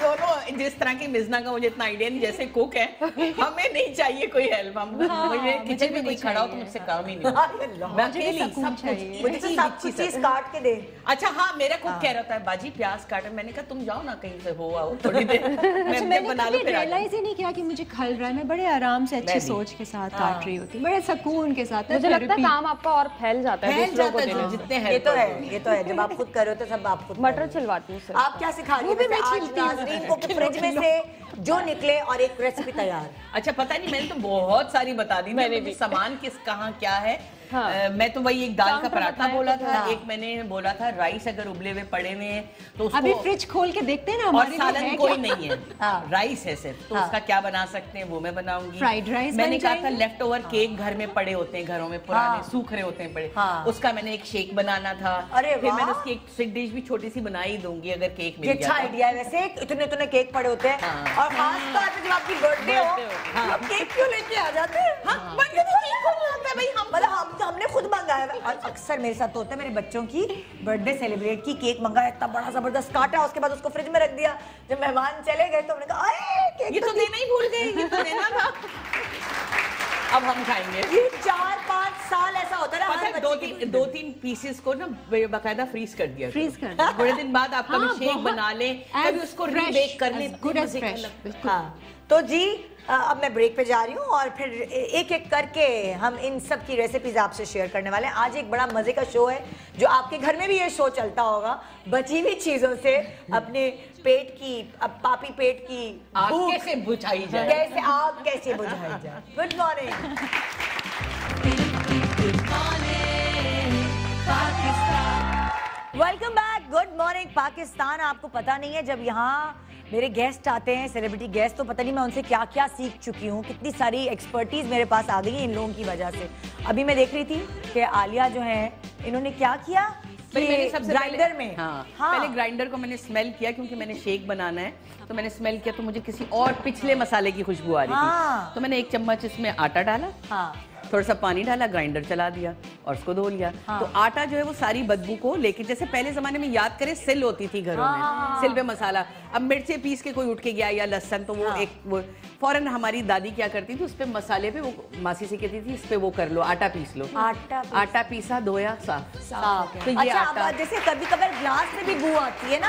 दोनों जिस तरह की मिज़ना का मुझे इतना आइडिया नहीं, जैसे कुक है हमें नहीं चाहिए कोई हेल्प। हम मुझे किचन में कोई खड़ा हो तो मुझसे काम ही नहीं, मैं अकेली सब कुछ, मुझे तो सब कुछ चीज काट के दे। अच्छा हाँ, मेरा कुक कह रहा था बाजी प्याज काटे, मैंने कहा तुम जाओ ना कहीं से हो आओ थोड़ी देर, मैं बना लूं। फिर रियलाइज ही नहीं किया कि मुझे खल रहा है, मैं बड़े आराम से अच्छी सोच के साथ काट रही होती, बड़े सुकून के साथ। मुझे लगता है काम आपका और फैल जाता है दूसरों को देने में। जितने ये तो है, ये तो है, जब आप खुद कर रहे हो तो सब आप खुद। मटर छिलवाती हूँ। आप क्या सिखा रही हो आज नाज़रीन को कि फ्रिज में से जो निकले और एक रेसिपी तैयार? अच्छा पता नहीं, मैंने तो बहुत सारी बता दी, मैंने भी सामान किस कहाँ क्या है। हाँ। आ, मैं तो वही एक दाल का पराठा बोला था, हाँ। एक मैंने बोला था राइस अगर उबले हुए पड़े हुए हैं तो उसको अभी फ्रिज खोल के देखते हैं ना, और सालन कोई नहीं है, हाँ। राइस है सिर्फ, तो हाँ। उसका क्या बना सकते हैं वो मैं बनाऊंगी। फ्राइड राइस मैंने कहा था लेफ्ट ओवर केक घर में पड़े होते हैं, घरों में पुराने सूख रहे होते हैं पड़े, उसका मैंने एक शेक बनाना था। फिर मैंने उसकी एक स्वीट डिश भी छोटी सी बनाई दूंगी अगर केक मिल अच्छा आइडिया है वैसे, इतने इतने केक पड़े होते हैं और खास बात है जब आपकी बर्थडे हो आप केक क्यों लेके आ जाते हैं? हमने खुद मंगाया, अक्सर मेरे साथ तो होता है, मेरे बच्चों की बर्थडे सेलिब्रेट की, केक मंगाया इतना बड़ा जबरदस्त काटा, उसके बाद उसको फ्रिज में रख दिया, जब मेहमान चले गए तो हमने कहा अरे केक ये तो देना ही भूल गए, ये तो देना था। अब हम खाएंगे। ये चार पाँच साल ऐसा होता है ना, दो तीन दो तीन पीसेस को ना बाकायदा फ्रीज कर दिया, फ्रीज कर दिया, थोड़े दिन बाद आप कभी शेक बना लें, कभी उसको रीबेक कर लें, गुड एज फ्रेश। तो जी अब मैं ब्रेक पे जा रही हूँ और फिर एक एक करके हम इन सब की रेसिपीज आपसे शेयर करने वाले हैं। आज एक बड़ा मजे का शो है, जो आपके घर में भी ये शो चलता होगा, बची हुई चीजों से अपने पेट की, अब पापी पेट की आग कैसे बुझाई जाए, कैसे आग कैसे बुझाई जाए। Good morning welcome back, good morning Pakistan. आपको पता नहीं है जब यहाँ मेरे गेस्ट आते हैं, सेलिब्रिटी गेस्ट, तो पता नहीं मैं उनसे क्या क्या सीख चुकी हूँ, कितनी सारी एक्सपर्टीज मेरे पास आ गई है इन लोगों की वजह से। अभी मैं देख रही थी कि आलिया जो है इन्होंने क्या किया, मैंने सबसे ग्राइंडर में हाँ, हाँ। पहले ग्राइंडर को मैंने स्मेल किया क्योंकि मैंने शेक बनाना है, तो मैंने स्मेल किया तो मुझे किसी और पिछले मसाले की खुशबू आ रही हाँ। थी, तो मैंने एक चम्मच इसमें आटा डाला, हाँ। थोड़ा सा पानी डाला, ग्राइंडर चला दिया और उसको धो लिया। हाँ। तो आटा जो है वो सारी बदबू को लेके, जैसे पहले जमाने में याद करें सिल होती थी घरों हाँ। में, सिल पे मसाला, अब मिर्चे पीस के कोई उठ के गया या लहसुन, तो वो हाँ। एक वो फौरन हमारी दादी क्या करती थी, उस पे मसाले पे वो मासी से कहती थी इस पे वो कर लो, आटा पीस लो, आटा आटा पीसा, धोया, साफ साफ। तो ये आटा, जैसे कभी कभार ग्लास में भी बू आती है ना,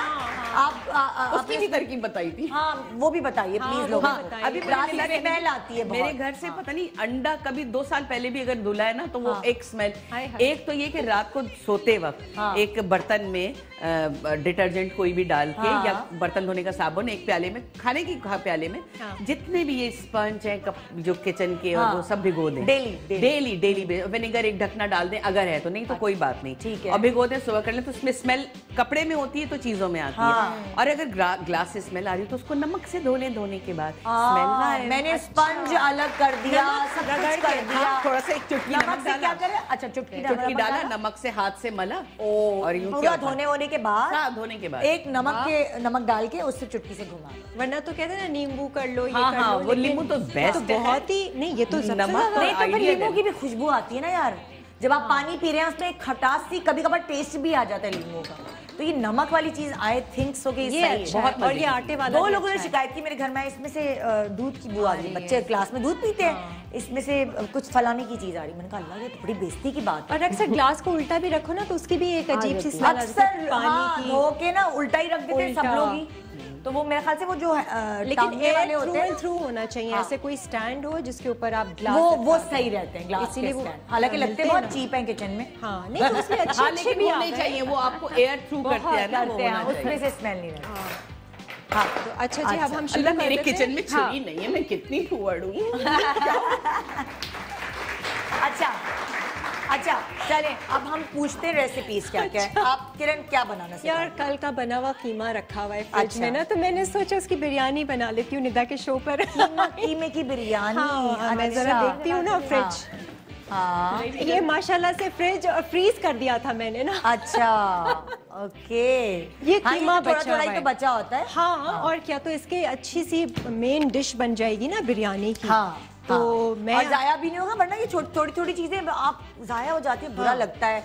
आप उसकी भी तरकीब बताई थी, हाँ वो भी बताइए प्लीज लोगों को। अभी स्मेल आती है मेरे घर से, पता नहीं अंडा कभी दो साल पहले भी अगर धुला है ना तो वो हाँ। एक स्मेल, एक तो ये कि रात को सोते वक्त हाँ। एक बर्तन में डिटर्जेंट कोई भी डाल के हाँ। या बर्तन धोने का साबुन एक प्याले में, खाने की प्याले में हाँ। जितने भी ये स्पंज है जो किचन के हाँ। और वो सब भिगो दें डेली डेली डेली विनेगर एक ढकना डाल दें अगर है तो, नहीं तो कोई बात नहीं, ठीक है, और भिगो दें, सुबह कर लें तो उसमें स्मेल कपड़े में होती है तो चीजों में आती हाँ। है, और अगर ग्लास से स्मेल आ रही है तो उसको नमक से धो लें, धोने के बाद स्मेल ना आए। मैंने स्पंज अलग कर दिया, सब कुछ कर दिया, थोड़ा सा एक चुटकी नमक से क्या करें, अच्छा चुटकी चुटकी डाला, नमक से हाथ से मला और पूरा धोने होने के बाद हाँ, धोने के बाद एक नमक के नमक डाल के उससे चुटकी से घुमा, वरना तो कहते हैं ना नींबू कर लो, ये हाँ, कर हाँ, लो, वो नींबू तो बेस्ट है, बहुत ही नहीं, ये तो नमक नहीं, तो फिर नींबू की भी खुशबू आती है ना यार, जब आप पानी पी रहे हैं उसमें खटास सी, कभी कभार टेस्ट भी आ जाता है नींबू का, तो ये नमक वाली चीज आई थिंक सो कि ये अच्छा बहुत, और ये आटे वाला, दो लोगों ने शिकायत की मेरे घर में, इसमें से दूध की बू आ रही है, बच्चे क्लास में दूध पीते हैं, इसमें से कुछ फलाने की चीज आ रही है, मैंने कहा अल्लाह ये तो बड़ी बेइज्जती की बात है। और अक्सर ग्लास को उल्टा भी रखो ना तो उसकी भी एक अजीब सी स्मेल आती है, अक्सर पानी धो के ना उल्टा ही रख देते हैं सब लोग ही, तो वो मेरे ख्याल से वो जो लेकिन एयर थ्रू एंड थ्रू होना चाहिए, ऐसे कोई स्टैंड हो जिसके ऊपर आप ग्लास, वो वो सही रहते हैं ग्लास, इसीलिए वो हालांकि लगते हैं बहुत चीप हैं किचन में, हाँ नहीं तो उसमें अच्छे अच्छे भी नहीं चाहिए, वो आपको एयर थ्रू करते हैं ना, उसमें से स्मेल नहीं रहती। हाँ तो अच्छा जी, अब हम शुरू, मेरे किचन में छुरी नहीं है, मैं कितनी फुअड़ हूँ। अच्छा अच्छा चले अब हम पूछते हैं रेसिपीज क्या क्या है। आप किरण क्या बनाना सीखा? यार कल का बना हुआ कीमा रखा हुआ है फ्रिज अच्छा। में ना, तो मैंने सोचा उसकी बिरयानी बना लेती हूँ निदा के शो पर। कीमे की बिरयानी, हाँ, मैं जरा देखती हूँ ना फ्रिज, हाँ ये माशाल्लाह से फ्रिज और फ्रीज कर दिया था मैंने ना। अच्छा ओके, ये कीमा हाँ, बचा थोड़ा ही तो बचा होता है। हाँ, हाँ और क्या, तो इसके अच्छी सी मेन डिश बन जाएगी ना बिरयानी की। हाँ, तो हाँ, मैं और जाया भी नहीं होगा, वरना ये थोड़ी थोड़ी चीजें आप जाया हो जाती है, बुरा हाँ, लगता है।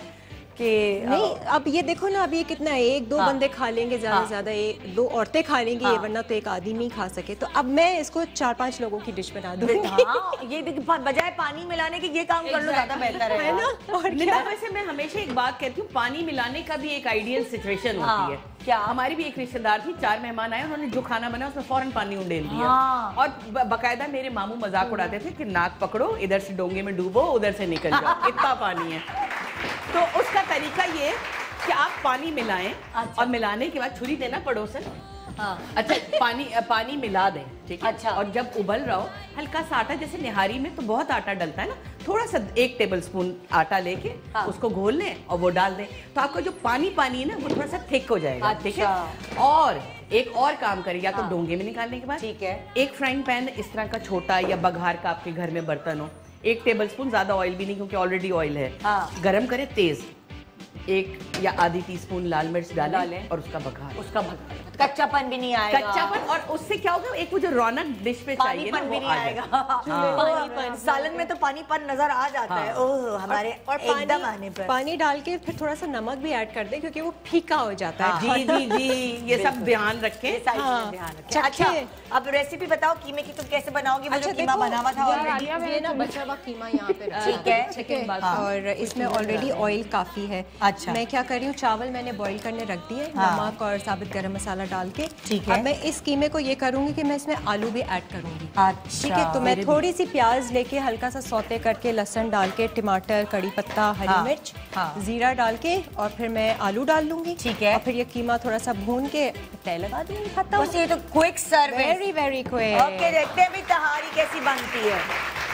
कि नहीं, अब ये देखो ना, अब ये कितना है, एक दो हाँ, बंदे खा लेंगे ज्यादा हाँ, ज्यादा एक दो औरतें खा लेंगी हाँ, वरना तो एक आदमी नहीं खा सके। तो अब मैं इसको चार पांच लोगों की डिश बना दूंगी। हाँ, ये बजाय पानी मिलाने के ये काम कर लो, ज्यादा बेहतर है ना। और क्या, वैसे मैं हमेशा एक बात कहती हूँ, पानी मिलाने का भी एक आइडियल सिचुएशन होती है। क्या, हमारी भी एक रिश्तेदार थी, चार मेहमान आए, उन्होंने जो खाना बनाया उसमें फौरन पानी उंडेल दिया। हाँ। और बकायदा मेरे मामू मजाक उड़ाते थे कि नाक पकड़ो, इधर से डोंगे में डूबो, उधर से निकल जाओ, इतना पानी है। तो उसका तरीका ये कि आप पानी मिलाएं। अच्छा। और मिलाने के बाद छुरी देना पड़ोसन। हाँ। अच्छा, पानी पानी मिला दें, ठीक है। अच्छा। और जब उबल रहा हो, हल्का सा आटा, जैसे निहारी में तो बहुत आटा डलता है ना, थोड़ा सा एक टेबल स्पून आटा लेके हाँ, उसको घोल लें और वो डाल दें, तो आपका जो पानी पानी है ना वो थोड़ा सा थिक हो जाएगा। अच्छा। ठीक है। और एक और काम करें, या तो हाँ, डोंगे में निकालने के बाद, ठीक है, एक फ्राइंग पैन इस तरह का छोटा या बघार का आपके घर में बर्तन हो, एक टेबल स्पून, ज्यादा ऑयल भी नहीं क्योंकि ऑलरेडी ऑयल है, हाँ, गरम करें तेज, एक या आधी टीस्पून लाल मिर्च डालें और उसका बघार, उसका बघार, कच्चापन भी नहीं आएगा। कच्चापन, और उससे क्या होगा, एक वो जो रौनक डिश पे चाहिए ना, वो आ जाएगा। हाँ। सालन में तो पानीपन नजर आ जाता है। ओह, हमारे और एकदम आने पर पानी डाल के फिर थोड़ा सा नमक भी ऐड कर दे क्योंकि वो फीका हो जाता है। जी जी जी, ये सब ध्यान रखें, ध्यान रखें। अच्छा, अब रेसिपी बताओ कीमे की, तुम कैसे बनाओगी? अच्छा, कीमा बना हुआ था ऑलरेडी, ये ना बचा हुआ कीमा यहाँ पे ठीक है, ठीक है, और इसमें ऑलरेडी ऑयल काफी है। अच्छा, मैं क्या कर रही हूँ, चावल मैंने बॉईल करने रख दिए, नमक और साबुत गरम मसाला डाल के। ठीक है। अब मैं इस कीमे को ये करूंगी कि मैं इसमें आलू भी ऐड करूंगी। अच्छा, ठीक है। तो मैं थोड़ी सी प्याज लेके हल्का सा सौते करके, लहसुन डाल के, टमाटर, कड़ी पत्ता, हरी हाँ, मिर्च, हाँ, जीरा डाल के, और फिर मैं आलू डाल लूंगी। ठीक है। और फिर ये कीमा थोड़ा सा भून के तय लगा दूंगी, खत्म। बस ये तो quick service, very very quick. Okay, देखते हैं भी तहारी कैसी बनती है।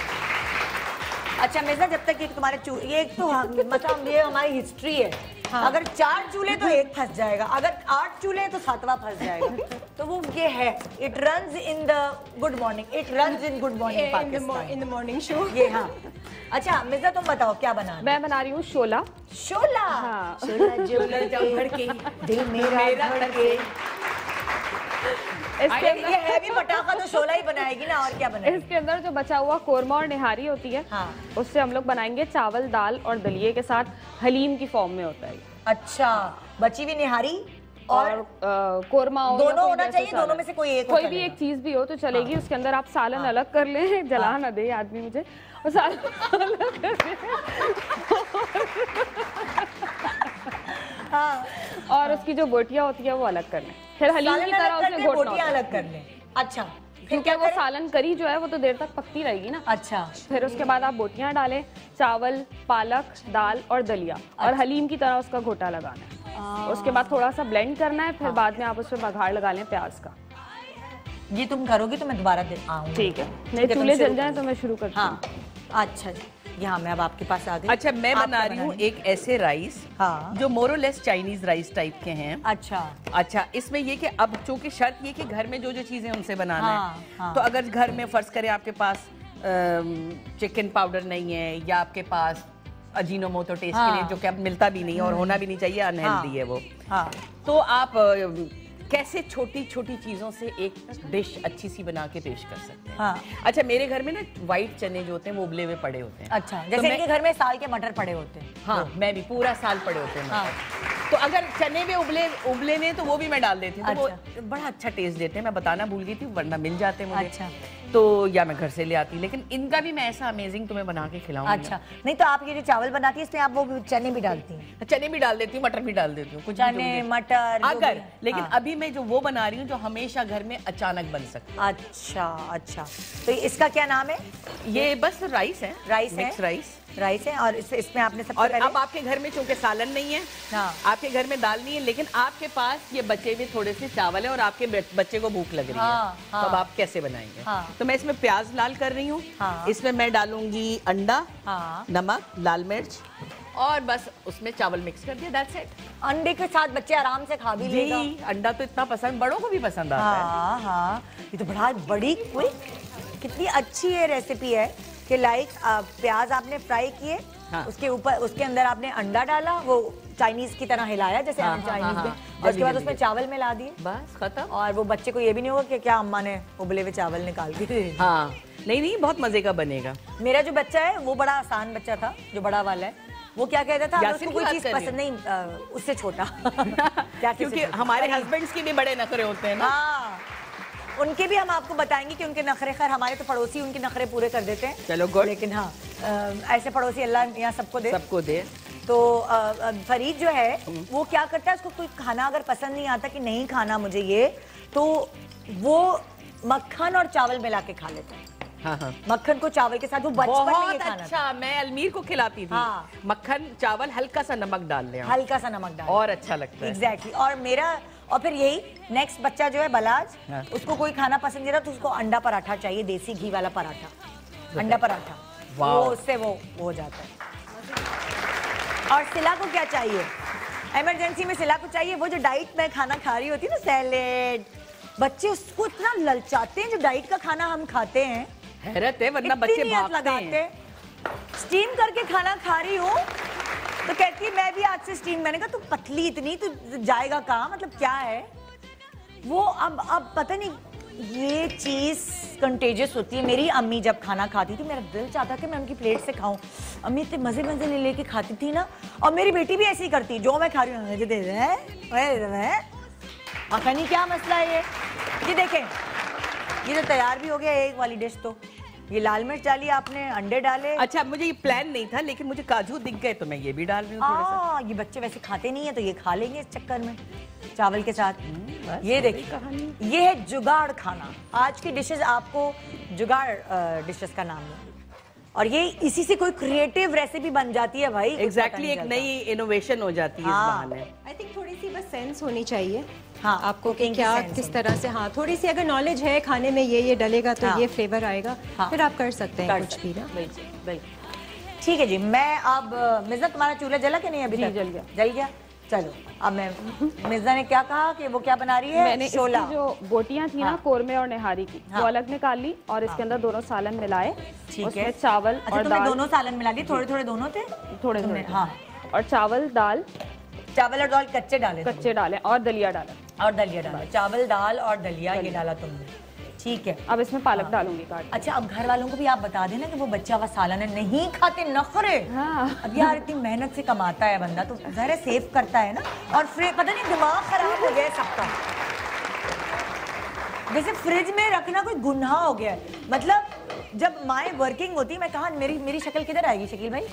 अच्छा मिज़ना, जब तक ये तुम्हारे ये एक तो मतलब ये हमारी हिस्ट्री है। हाँ। अगर चार चूल्हे तो एक फंस जाएगा, अगर आठ चूल्हे तो सातवां फंस जाएगा। तो वो ये है, it runs in the good morning, it runs in good morning Pakistan, in the morning show. ये हाँ। अच्छा मिज़ना, तुम बताओ क्या बना? मैं बना रही हूँ शोला। शोला? हाँ। शोला जो धड़के दिल मेरा धड़के। इसके ये हैवी पटाखा तो शोला ही बनाएगी ना, और क्या बनाएगी? इसके अंदर जो बचा हुआ कोरमा और निहारी होती है, हाँ, उससे हम लोग बनाएंगे चावल, दाल और दलिये के साथ, हलीम की फॉर्म में होता है। अच्छा, बची हुई निहारी और, और कोरमा दोनों होना चाहिए, दोनों में से कोई एक, कोई भी एक चीज भी हो तो चलेगी। हाँ। उसके अंदर आप सालन हाँ, अलग कर लें, जला हाँ, ना दे आदमी मुझे, और सालन अलग कर लें। हाँ। और उसकी जो बोटियां होती है वो अलग कर लें, फिर हलीम की तरह उसे घोटना अलग कर लें। अच्छा, क्योंकि वो सालन करी जो है वो तो देर तक पकती रहेगी ना। अच्छा, फिर उसके बाद आप बोटियां डालें, चावल, पालक, दाल और दलिया, अच्छा, और हलीम की तरह उसका घोटा लगाना है। उसके बाद थोड़ा सा ब्लेंड करना है, फिर हाँ, बाद में आप उसमें बघार लगा लें प्याज का। ये तुम करोगी तो मैं दोबारा आऊंगी। ठीक है, नहीं चूल्हे जल जाए तो मैं शुरू करती हूँ। हाँ। अच्छा जी, यहाँ मैं अब आपके पास आ गई। अच्छा, मैं बना रही हूँ एक ऐसे राइस, हाँ, जो मोरोलेस चाइनीज राइस टाइप के हैं। अच्छा अच्छा, इसमें ये कि अब चूंकि शर्त ये कि घर में जो जो चीजें उनसे बनाना हाँ, है हाँ, तो अगर घर में फर्ज करें आपके पास चिकन पाउडर नहीं है, या आपके पास अजीनोमोटो टेस्ट हाँ, के लिए, जो कि अब मिलता भी नहीं है और होना भी नहीं चाहिए, अनहेल्दी हाँ, है वो हाँ, तो आप कैसे छोटी छोटी चीजों से एक डिश अच्छी सी बना के पेश कर सकते हैं। हाँ। अच्छा, मेरे घर में ना व्हाइट चने जो होते हैं वो उबले हुए पड़े होते हैं। अच्छा, जैसे तो इनके घर में साल के मटर पड़े होते हैं। हाँ, मैं भी पूरा साल पड़े होते हैं। हाँ। तो अगर चने में उबले उबले ने तो वो भी मैं डाल देती हूँ, तो अच्छा, वो बड़ा अच्छा टेस्ट देते हैं। मैं बताना भूल गई थी, वरना मिल जाते हैं मुझे। अच्छा, तो या मैं घर से ले आती, लेकिन इनका भी मैं ऐसा अमेजिंग तुम्हें बना के खिलाऊंगी। अच्छा, नहीं तो आप ये जो चावल बनाती है इसमें आप वो चने भी डालती हैं? चने भी डाल देती हूँ, मटर भी डाल देती हूँ, कुछ चने मटर अगर, लेकिन अभी मैं जो वो बना रही हूँ जो हमेशा घर में अचानक बन सकता है। अच्छा अच्छा, तो इसका क्या नाम है? ये बस राइस है, राइस है, मिक्स राइस राइस है। और इस, इसमें आपने सबसे और पहले, अब आपके घर में चूंकि सालन नहीं है, हाँ, आपके घर में दाल नहीं है, लेकिन आपके पास ये बचे हुए थोड़े से चावल है और आपके बच्चे को भूख लग रही हाँ, है, हाँ, तो अब आप कैसे बनाएंगे? हाँ, तो मैं इसमें प्याज लाल कर रही हूँ। हाँ, इसमें मैं डालूंगी अंडा, हाँ, नमक, लाल मिर्च, और बस उसमें चावल मिक्स कर दिया, दैट्स इट। अंडे के साथ बच्चे आराम से खा भी लेगा। अंडा तो इतना पसंद, बड़ों को भी पसंद आता है। हाँ हाँ, ये तो बड़ा बड़ी क्विक, कितनी अच्छी है रेसिपी है कि लाइक प्याज आपने फ्राई किए, हाँ, उसके ऊपर उसके अंदर आपने अंडा डाला, वो चाइनीज की तरह हिलाया जैसे हम चाइनीज में, और उसके बाद उसमें चावल मिला दिए, बस खत्म। और वो बच्चे को ये भी नहीं होगा कि क्या अम्मा ने उबले हुए चावल निकाल दिए। हाँ, नहीं नहीं, बहुत मजे का बनेगा। मेरा जो बच्चा है वो बड़ा आसान बच्चा था, जो बड़ा वाला है, वो क्या कहता था, अगर यासिर उसको की कोई बात चीज कर रही पसंद नहीं, अ, उससे छोटा क्या क्योंकि हमारे हस्बैंड्स के भी बड़े नखरे होते हैं ना। हाँ, उनके भी हम आपको बताएंगे कि उनके नखरे, खैर हमारे तो पड़ोसी उनके नखरे पूरे कर देते हैं। चलो गुड। लेकिन हाँ, ऐसे पड़ोसी अल्लाह यहाँ सबको दे, सबको दे। तो फरीद जो है वो क्या करता है, उसको कोई खाना अगर पसंद नहीं आता कि नहीं खाना मुझे ये, तो वो मक्खन और चावल मिला के खा लेता है। हाँ हाँ, मक्खन को चावल के साथ, वो बचपन में ये खाना अच्छा था। मैं अलमीर को खिलाती थी। हाँ। मक्खन चावल हल्का सा नमक डाल लें, हल्का सा नमक डाल, और अच्छा लगता है। एग्जैक्टली। और मेरा, और फिर यही नेक्स्ट बच्चा जो है बलाज, हाँ। उसको कोई खाना पसंद नहीं रहा तो उसको अंडा पराठा चाहिए, देसी घी वाला पराठा, अंडा पराठा, वो उससे वो हो जाता है। और सिला को क्या चाहिए, इमरजेंसी में सिला को चाहिए वो जो डाइट में खाना खा रही होती है ना, सैलेड। बच्चे उसको इतना ललचाते हैं, जो डाइट का खाना हम खाते हैं, हैरत है, वरना बच्चे भागते हैं। स्टीम करके खाना खा रही हूँ तो कहती है मैं भी आज से स्टीम। मैंने कहा तू पतली इतनी, तू जाएगा कहाँ, मतलब क्या है वो। अब अब पता नहीं, ये चीज कंटेजियस होती है। मेरी अम्मी जब खाना खाती थी, मेरा दिल चाहता कि मैं उनकी प्लेट से खाऊं। अम्मी इतने मजे मजे ले लेके खाती थी ना, और मेरी बेटी भी ऐसे ही करती, जो मैं खा रही हूँ मुझे दे दे। पता नहीं क्या मसला है ये। ये देखें, ये तो तैयार भी हो गया एक वाली डिश। तो ये लाल मिर्च डाली आपने, अंडे डाले। अच्छा, मुझे ये प्लान नहीं था, लेकिन मुझे काजू दिख गए तो मैं ये भी डाल रही हूँ थोड़ा सा। ये बच्चे वैसे खाते नहीं है तो ये खा लेंगे इस चक्कर में, चावल के साथ। ये देखिए, ये है जुगाड़ खाना। आज की डिशेस आपको जुगाड़ डिशेस का नाम है, और ये इसी से कोई क्रिएटिव रेसिपी बन जाती है भाई। एग्जैक्टली, एक नई इनोवेशन हो जाती है इस बहाने। आई थिंक थोड़ी सी बस सेंस होनी चाहिए। हाँ, आपको कि क्या किस तरह से, हाँ थोड़ी सी अगर नॉलेज है खाने में, ये ये डलेगा तो हाँ, ये फ्लेवर आएगा, हाँ, फिर आप कर सकते हैं कुछ भी ना। बिल्कुल बिल्कुल। ठीक है जी, मैं अब मिज़्ना, तुम्हारा चूल्हा जला कि नहीं अभी तक? जल गया। जल गया। चलो अब मैं, मिज़्ना ने क्या कहा कि वो क्या बना रही है? मैंने शोला। जो बोटियां थी ना कोरमे और निहारी की, वो अलग निकाल ली और इसके अंदर दोनों सालन मिलाए। ठीक है, चावल और दाल, दोनों सालन मिला दिए, थोड़े थोड़े दोनों थे, थोड़े थोड़े, हाँ। और चावल दाल, चावल और दाल कच्चे डाले, कच्चे डाले, और दलिया डाला, और दलिया डाला। चावल दाल और दलिया ये डाला तुमने, ठीक है। अब इसमें पालक डालूंगी काट। अच्छा, अब घर वालों को भी आप बता देना कि वो बच्चा वा सालन है, नहीं खाते, नखरे। हाँ। अब यार इतनी मेहनत से कमाता है बंदा, तो जरा सेव करता है ना। और फ्रिज, पता नहीं दिमाग खराब हो गया है सबका। वैसे फ्रिज में रखना कोई गुनाह हो गया है। मतलब जब माएँ वर्किंग होती, मैं कहा मेरी मेरी शक्ल किधर आएगी शकील भाई?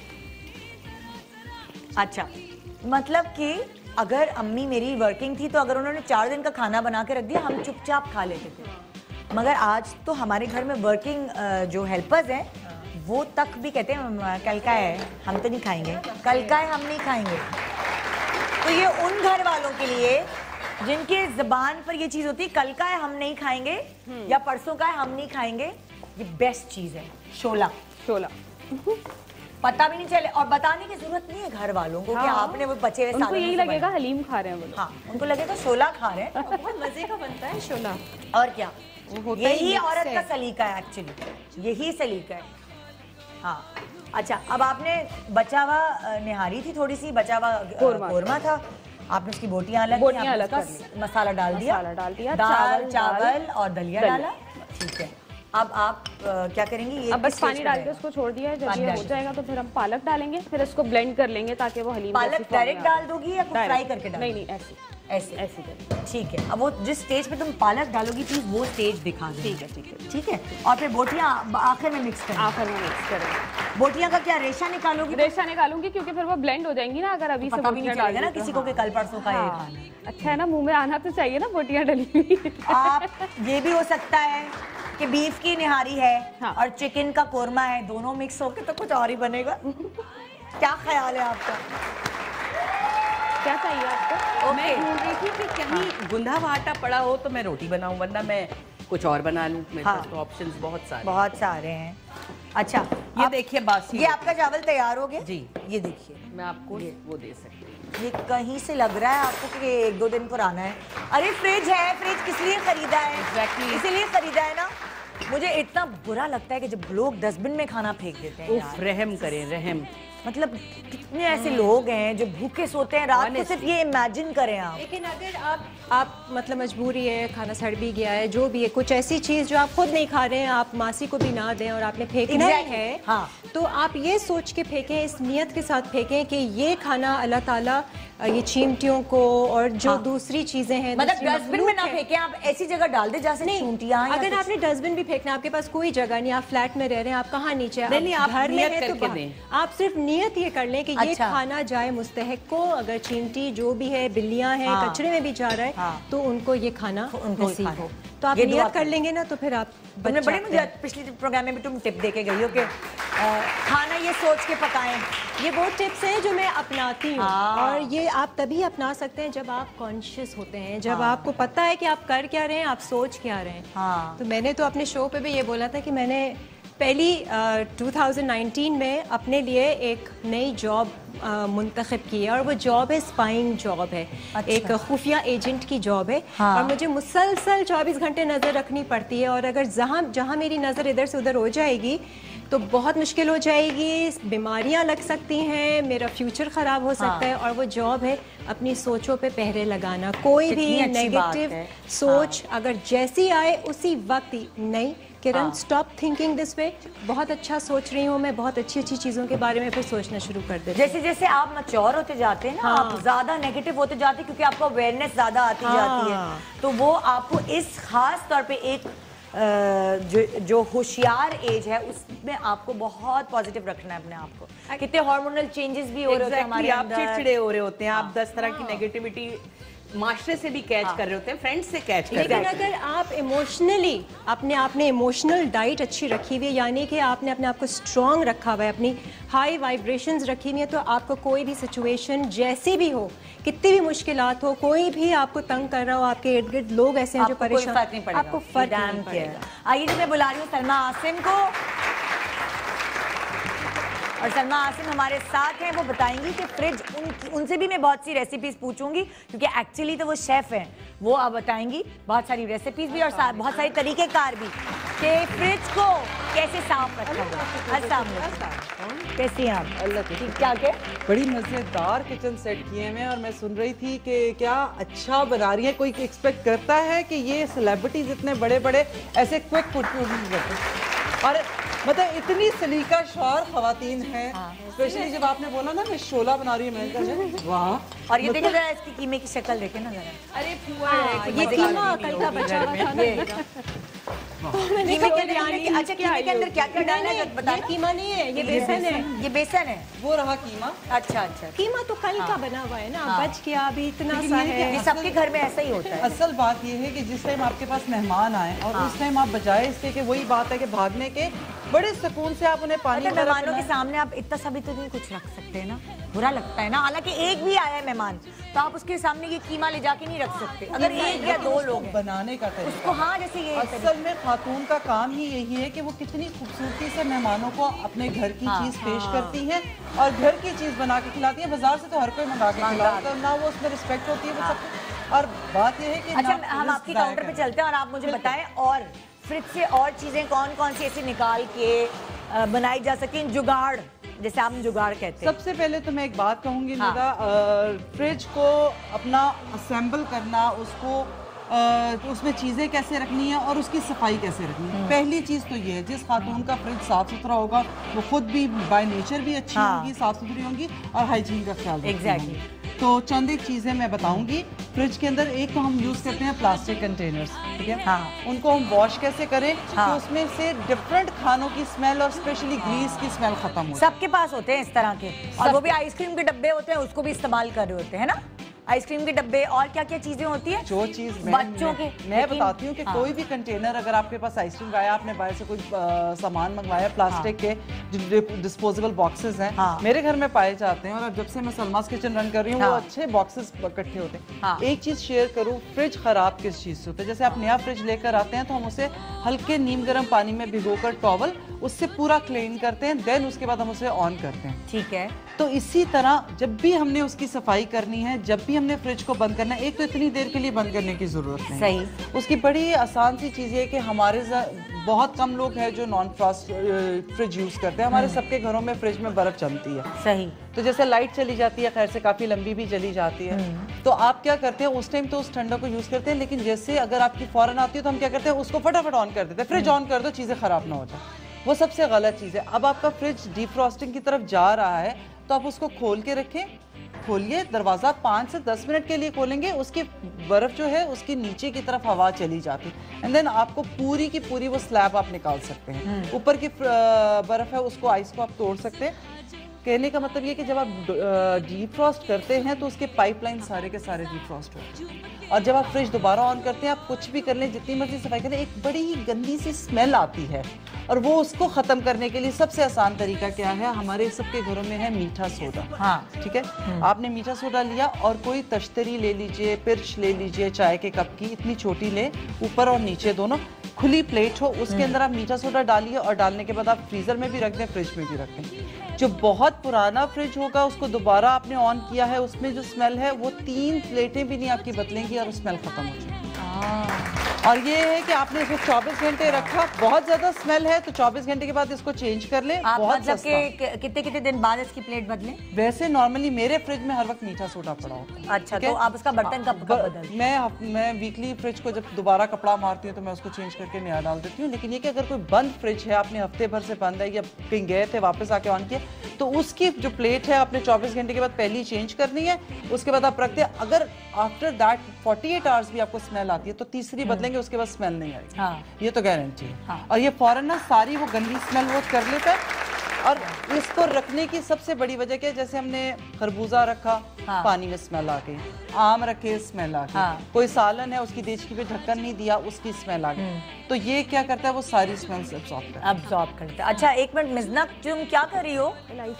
अच्छा, मतलब कि अगर अम्मी मेरी वर्किंग थी तो अगर उन्होंने चार दिन का खाना बना के रख दिया, हम चुपचाप खा लेते थे। मगर आज तो हमारे घर में वर्किंग जो हेल्पर्स हैं, वो तक भी कहते हैं कल का है हम तो नहीं खाएंगे, कल का है हम नहीं खाएंगे। तो ये उन घर वालों के लिए जिनके ज़बान पर ये चीज़ होती है, कल का है हम नहीं खाएंगे या परसों का है हम नहीं खाएंगे, ये बेस्ट चीज़ है शोला। शोला पता भी नहीं चले, और बताने की जरूरत नहीं है घर वालों को, हाँ, कि आपने वो बचे हुए सालों, उनको यही लगेगा हलीम खा रहे हैं वो लोग। हाँ, उनको लगेगा शोला खा रहे हैं। बहुत मजे का बनता है शोला। और क्या, यही औरत का सलीका है एक्चुअली, यही सलीका है। हाँ, अच्छा, अब आपने बचा हुआ निहारी थी, थोड़ी सी बचा हुआ कोरमा था, आपने उसकी बोटियां अलग, बोटियां अलग कर ली, मसाला डाल दिया, मसाला डाल दिया, दाल चावल और दलिया डाला, ठीक है। अब आप आ, क्या करेंगे? ये अब बस पानी डाल के उसको छोड़ दिया है। जब ये हो जाएगा तो फिर हम पालक डालेंगे, फिर इसको ब्लेंड कर लेंगे ताकि वो हलीम। पालक डायरेक्ट डाल दोगी या फ्राई करके डालोगी? नहीं नहीं, ऐसे ऐसे ऐसे ठीक है। अब वो जिस स्टेज पे तुम पालक डालोगी प्लीज वो स्टेज दिखा दो। ठीक है ठीक है ठीक है। और फिर बोटियां आखिर में मिक्स करें। आखिर में मिक्स करेंगे। बोटियां का क्या रेशा निकालोगी? रेशा निकालूंगी क्योंकि फिर वो ब्लेंड हो जाएंगी ना, अगर अभी से बोटियां डाल ना किसी को कि कल परसों का ये खाना। अच्छा है ना, मुंह में आना तो चाहिए ना बोटियां डली हुई। आप ये भी हो सकता है कि बीफ की निहारी है हाँ। और चिकन का कोरमा है, दोनों मिक्स होके तो कुछ और ही बनेगा। क्या ख्याल है आपका? क्या चाहिए आपको? मैं ढूंढ रही थी कि कहीं गुंधा हुआ आटा पड़ा हो तो मैं रोटी बनाऊं, वरना मैं कुछ और बना लूं। मेरे पास तो ऑप्शंस बहुत सारे बहुत सारे हैं। अच्छा, ये देखिए बासी, ये आपका चावल तैयार हो गया जी। ये देखिए, मैं आपको वो दे सकती हूँ। ये कहीं से लग रहा है आपको कि एक दो दिन पुराना है। अरे फ्रिज है, फ्रिज किस लिए खरीदा है? Exactly. इसीलिए खरीदा है ना। मुझे इतना बुरा लगता है कि जब लोग डस्टबिन में खाना फेंक देते हैं। उफ, रहम करें रहम। मतलब कितने ऐसे लोग हैं जो भूखे सोते हैं रात को, सिर्फ ये इमेजिन करें आप। लेकिन अगर आप आप मतलब मजबूरी है, खाना सड़ भी गया है, जो भी है, कुछ ऐसी चीज़ जो आप खुद नहीं खा रहे हैं, आप मासी को भी ना दें और आपने फेंकना exactly. है, हाँ. तो आप ये सोच के फेंकें, इस नियत के साथ फेंकें कि ये खाना अल्लाह ताला ये चींटियों को और जो हाँ. दूसरी चीजें हैं, मतलब डस्टबिन में ना फेंकें, आप ऐसी जगह डाल दे जैसे चींटियां। अगर आपने डस्टबिन भी फेंकना, आपके पास कोई जगह नहीं, आप फ्लैट में रह रहे हैं, आप कहाँ नीचे आप घर में हैं, तो आप सिर्फ नियत ये कर लें कि ये खाना जाए मुस्तहिक को। अगर चींटी जो भी है, बिल्लियां हैं, कचरे में भी जा रहा है, तो उनको ये खाना नसीब हो। तो आप नियत कर लेंगे ना, तो फिर आप तुमने बड़ी मुझे पिछले प्रोग्राम में भी तुम टिप दे के गई हो कि खाना ये सोच के पकाएं। ये वो टिप्स हैं जो मैं अपनाती हूँ, और ये आप तभी अपना सकते हैं जब आप कॉन्शियस होते हैं, जब हाँ। आपको पता है कि आप कर क्या रहे हैं, आप सोच क्या रहे हैं। हाँ। तो मैंने तो अपने शो पे भी ये बोला था कि मैंने पहली टू थाउजेंड नाइनटीन में अपने लिए एक नई जॉब मुंतखब की है, और वो जॉब है स्पाइंग जॉब है। अच्छा। एक खुफिया एजेंट की जॉब है। हाँ। और मुझे मुसलसल चौबीस घंटे नज़र रखनी पड़ती है, और अगर जहाँ जहाँ मेरी नज़र इधर से उधर हो जाएगी तो बहुत मुश्किल हो जाएगी, बीमारियां लग सकती हैं, मेरा फ्यूचर ख़राब हो सकता हाँ। है। और वो जॉब है अपनी सोचों पे पहरे लगाना। कोई भी नेगेटिव सोच हाँ। अगर जैसी आए उसी वक्त ही, नहीं Kiran stop thinking this way, बहुत अच्छा सोच रही हूँ मैं, बहुत अच्छी अच्छी चीज़ों के बारे में फिर सोचना शुरू कर देते। जैसे जैसे आप मैच्योर होते जाते हैं ना, हाँ। आप ज़्यादा नेगेटिव होते जाते हैं, क्योंकि आपको अवेयरनेस ज़्यादा आती हाँ। जाती है, तो वो आपको इस खास तौर पे एक जो जो होशियार एज है उसमें आपको बहुत पॉजिटिव रखना है अपने आप को। कितने हार्मोनल चेंजेस भी हो रहे होते हैं हमारे अंदर, आप चिड़चिड़े हो रहे होते हैं, आप दस तरह की नेगेटिविटी माशरे से भी कैच हाँ। कर रहे होते हैं, फ्रेंड्स से कैच कर रहे हैं। लेकिन अगर आप इमोशनली अपने आपने इमोशनल डाइट अच्छी रखी हुई है, यानी कि आपने अपने आप को स्ट्रॉन्ग रखा हुआ है, अपनी हाई वाइब्रेशंस रखी हुई है, तो आपको कोई भी सिचुएशन जैसी भी हो, कितनी भी मुश्किलात हो, कोई भी आपको तंग कर रहा हो, आपके इर्द गिर्द लोग ऐसे हैं जो परेशान, आपको फर्क नहीं पड़ेगा। आइए तो मैं बुला रही हूँ सलमा आसिम को, और सलमा आसिम हमारे साथ हैं। वो बताएंगी कि फ्रिज, उन उनसे भी मैं बहुत सी रेसिपीज पूछूंगी, क्योंकि एक्चुअली तो वो शेफ हैं। वो आप बताएंगी बहुत सारी रेसिपीज भी और बहुत सारे तरीकेकार भी कि फ्रिज को कैसे साफ रखा जाए। अस्सलाम वालेकुम, कैसी हैं आप? अल्लाह ठीक ठाक है। बड़ी मज़ेदार किचन सेट किए हैं, और मैं सुन रही थी कि क्या अच्छा बना रही है। कोई एक्सपेक्ट करता है कि ये सेलिब्रिटीज इतने बड़े बड़े ऐसे क्विक कुकिंग, और मतलब इतनी सलीका शौर खवातीन हैं, स्पेशली जब आपने बोला ना मैं शोला बना रही हूँ, मैंने कहा वाह। और ये देखिए जरा इसकी कीमे की शक्ल देखे ना जरा, अरे फुआ ये कीमा कल का बचा हुआ था ना, कीमे के अंदर, अच्छा कीमे के अंदर क्या क्या डालना है बताइए। कीमा नहीं है, ये बेसन है, ये बेसन है, वो रहा कीमा। अच्छा अच्छा, कीमा तो कल का बना हुआ है ना, बच गया अभी इतना सा है। ये सबके घर में ऐसा ही होता है। असल बात ये है कि जिस टाइम आपके पास मेहमान आए और उस टाइम आप बजाय इसके कि वही बात है कि भागने के, बड़े सुकून से आप उन्हें पानी, मेहमानों के सामने आप इतना सभी तो नहीं कुछ रख सकते हैं ना, बुरा लगता है ना। हालांकि एक भी आया है मेहमान तो आप उसके सामने ये कीमा ले जाके नहीं रख सकते, अगर एक या दो लोग बनाने का तरीका उसको, हाँ जैसे ये असल में खातून का काम ही यही है कि वो कितनी खूबसूरती से मेहमानों को अपने घर की हाँ, चीज पेश हाँ, करती है और घर की चीज बना के खिलाती है। बाजार से तो हर कोई मंगा के खिलाता है, ना वो उसमें रिस्पेक्ट होती है वो सब। और बात ये है कि अच्छा हम आपकी काउंटर पे चलते हैं और आप मुझे बताएं और फ्रिज से और चीजें कौन कौन सी ऐसी निकाल के बनाई जा सकें, जुगाड़ जैसे आप जुगाड़ कहते हैं। सबसे पहले तो मैं एक बात कहूँगी हाँ। निदा, फ्रिज को अपना असेंबल करना, उसको आ, उसमें चीज़ें कैसे रखनी है और उसकी सफाई कैसे रखनी है। पहली चीज़ तो ये है, जिस खातून का फ्रिज साफ सुथरा होगा वो खुद भी बाय नेचर भी अच्छी हाँ। होगी, साफ सुथरी होंगी और हाइजीन का ख्याल रखेंगी। एग्जैक्टली। तो चंद एक चीज़ें मैं बताऊंगी। फ्रिज के अंदर एक तो हम यूज़ करते हैं प्लास्टिक कंटेनर्स, ठीक है हाँ। उनको हम वॉश कैसे करें हाँ। तो उसमें से डिफरेंट खानों की स्मेल और स्पेशली ग्रीस की स्मेल खत्म हो। सबके पास होते हैं इस तरह के, और वो भी आइसक्रीम के डब्बे होते हैं, उसको भी इस्तेमाल कर रहे होते हैं ना, आइसक्रीम के डब्बे। और क्या क्या चीजें होती है जो चीज बच्चों के, मैं बताती हूँ कि हाँ। कोई भी कंटेनर अगर आपके पास आइसक्रीम का आया, आपने बाहर से कोई सामान मंगवाया, प्लास्टिक हाँ। के जो डिस्पोजेबल बॉक्सेस हैं हाँ। मेरे घर में पाए जाते हैं, और जब से मैं सलमास किचन रन कर रही हूँ हाँ। वो अच्छे बॉक्सेस इकट्ठे होते हैं हाँ। एक चीज शेयर करूँ, फ्रिज खराब किस चीज से होता है। जैसे आप नया फ्रिज लेकर आते हैं तो हम उसे हल्के नीम गर्म पानी में भिगोकर टॉवल उससे पूरा क्लीन करते हैं, देन उसके बाद हम उसे ऑन करते हैं, ठीक है। तो इसी तरह जब भी हमने उसकी सफाई करनी है, जब भी हमने फ्रिज को बंद करना है, एक तो इतनी देर के लिए बंद करने की जरूरत नहीं, सही। उसकी बड़ी आसान सी चीज है कि हमारे बहुत कम लोग हैं जो नॉन फ्रॉस्ट फ्रिज यूज करते हैं। हमारे सबके घरों में फ्रिज में बर्फ जमती है। सही। तो जैसे लाइट चली जाती है, खैर से काफी लंबी भी चली जाती है, तो आप क्या करते हैं उस टाइम तो उस ठंडा को यूज करते हैं, लेकिन जैसे अगर आपकी फौरन आती है तो हम क्या करते हैं उसको फटाफट ऑन कर देते हैं, फ्रिज ऑन कर दो चीजें खराब ना हो जाए। वो सबसे गलत चीज है। अब आपका फ्रिज डीफ्रॉस्टिंग की तरफ जा रहा है तो आप उसको खोल के रखें, खोलिए दरवाजा, पाँच से दस मिनट के लिए खोलेंगे, उसकी बर्फ जो है उसकी नीचे की तरफ हवा चली जाती है, एंड देन आपको पूरी की पूरी वो स्लैब आप निकाल सकते हैं। ऊपर की बर्फ है उसको, आइस को आप तोड़ सकते हैं। कहने का मतलब ये कि जब आप डीफ्रॉस्ट करते हैं तो उसके पाइपलाइन सारे के सारे डीफ्रॉस्ट होते हैं, और जब आप फ्रिज दोबारा ऑन करते हैं, आप कुछ भी कर लें, जितनी मर्जी सफाई करें, एक बड़ी ही गंदी सी स्मेल आती है, और वो उसको खत्म करने के लिए सबसे आसान तरीका क्या है, हमारे सबके घरों में है मीठा सोडा। हाँ ठीक है, आपने मीठा सोडा लिया और कोई तश्तरी ले लीजिए, पिर्च ले लीजिए चाय के कप की, इतनी छोटी ले, ऊपर और नीचे दोनों, खुली प्लेट हो, उसके अंदर आप मीठा सोडा डालिए, और डालने के बाद आप फ्रीजर में भी रख दें, फ्रिज में भी रख दें। जो बहुत पुराना फ्रिज होगा उसको दोबारा आपने ऑन किया है, उसमें जो स्मेल है वो तीन प्लेटें भी नहीं आपकी बदलेंगी और स्मेल खत्म हो जाएगी। और ये है कि आपने इसको चौबीस घंटे रखा, बहुत ज्यादा स्मेल है तो चौबीस घंटे के बाद इसको चेंज कर लें। आप बहुत मतलब के कितने कितने दिन बाद इसकी प्लेट बदलें? वैसे नॉर्मली मेरे फ्रिज में हर वक्त मीठा सोडा पड़ा होता है। अच्छा, तो आप उसका बर्तन कब कब बदलते? मैं मैं वीकली फ्रिज को जब दोबारा कपड़ा मारती हूँ तो मैं उसको चेंज करके नया डाल देती हूँ। लेकिन ये कि अगर कोई बंद फ्रिज है, आपने हफ्ते भर से बंद है या कहीं गए थे वापस आके ऑन किया, तो उसकी जो प्लेट है आपने चौबीस घंटे के बाद पहले ही चेंज करनी है, उसके बाद आप रखते हैं। अगर आफ्टर दैट अड़तालीस आवर्स भी आपको स्मेल आती है तो तीसरी बदलेंगे, उसके बाद स्मेल नहीं आएगी। हाँ। ये तो गारंटी है। हाँ। और ये फौरन ना सारी वो गंदी स्मेल वो कर लेता है। और इसको रखने की सबसे बड़ी वजह क्या है, जैसे हमने खरबूजा रखा, हाँ। पानी में स्मेल आ गई, आम रखे स्मेल आ गई, हाँ। कोई सालन है उसकी देचकी पे ढक्कन नहीं दिया उसकी स्मेल आ गई, तो ये क्या करता है वो सारी स्मेल एब्जॉर्ब करता है। एब्जॉर्ब करता है। अच्छा एक मिनट मिज़ना, तुम क्या कर रही हो?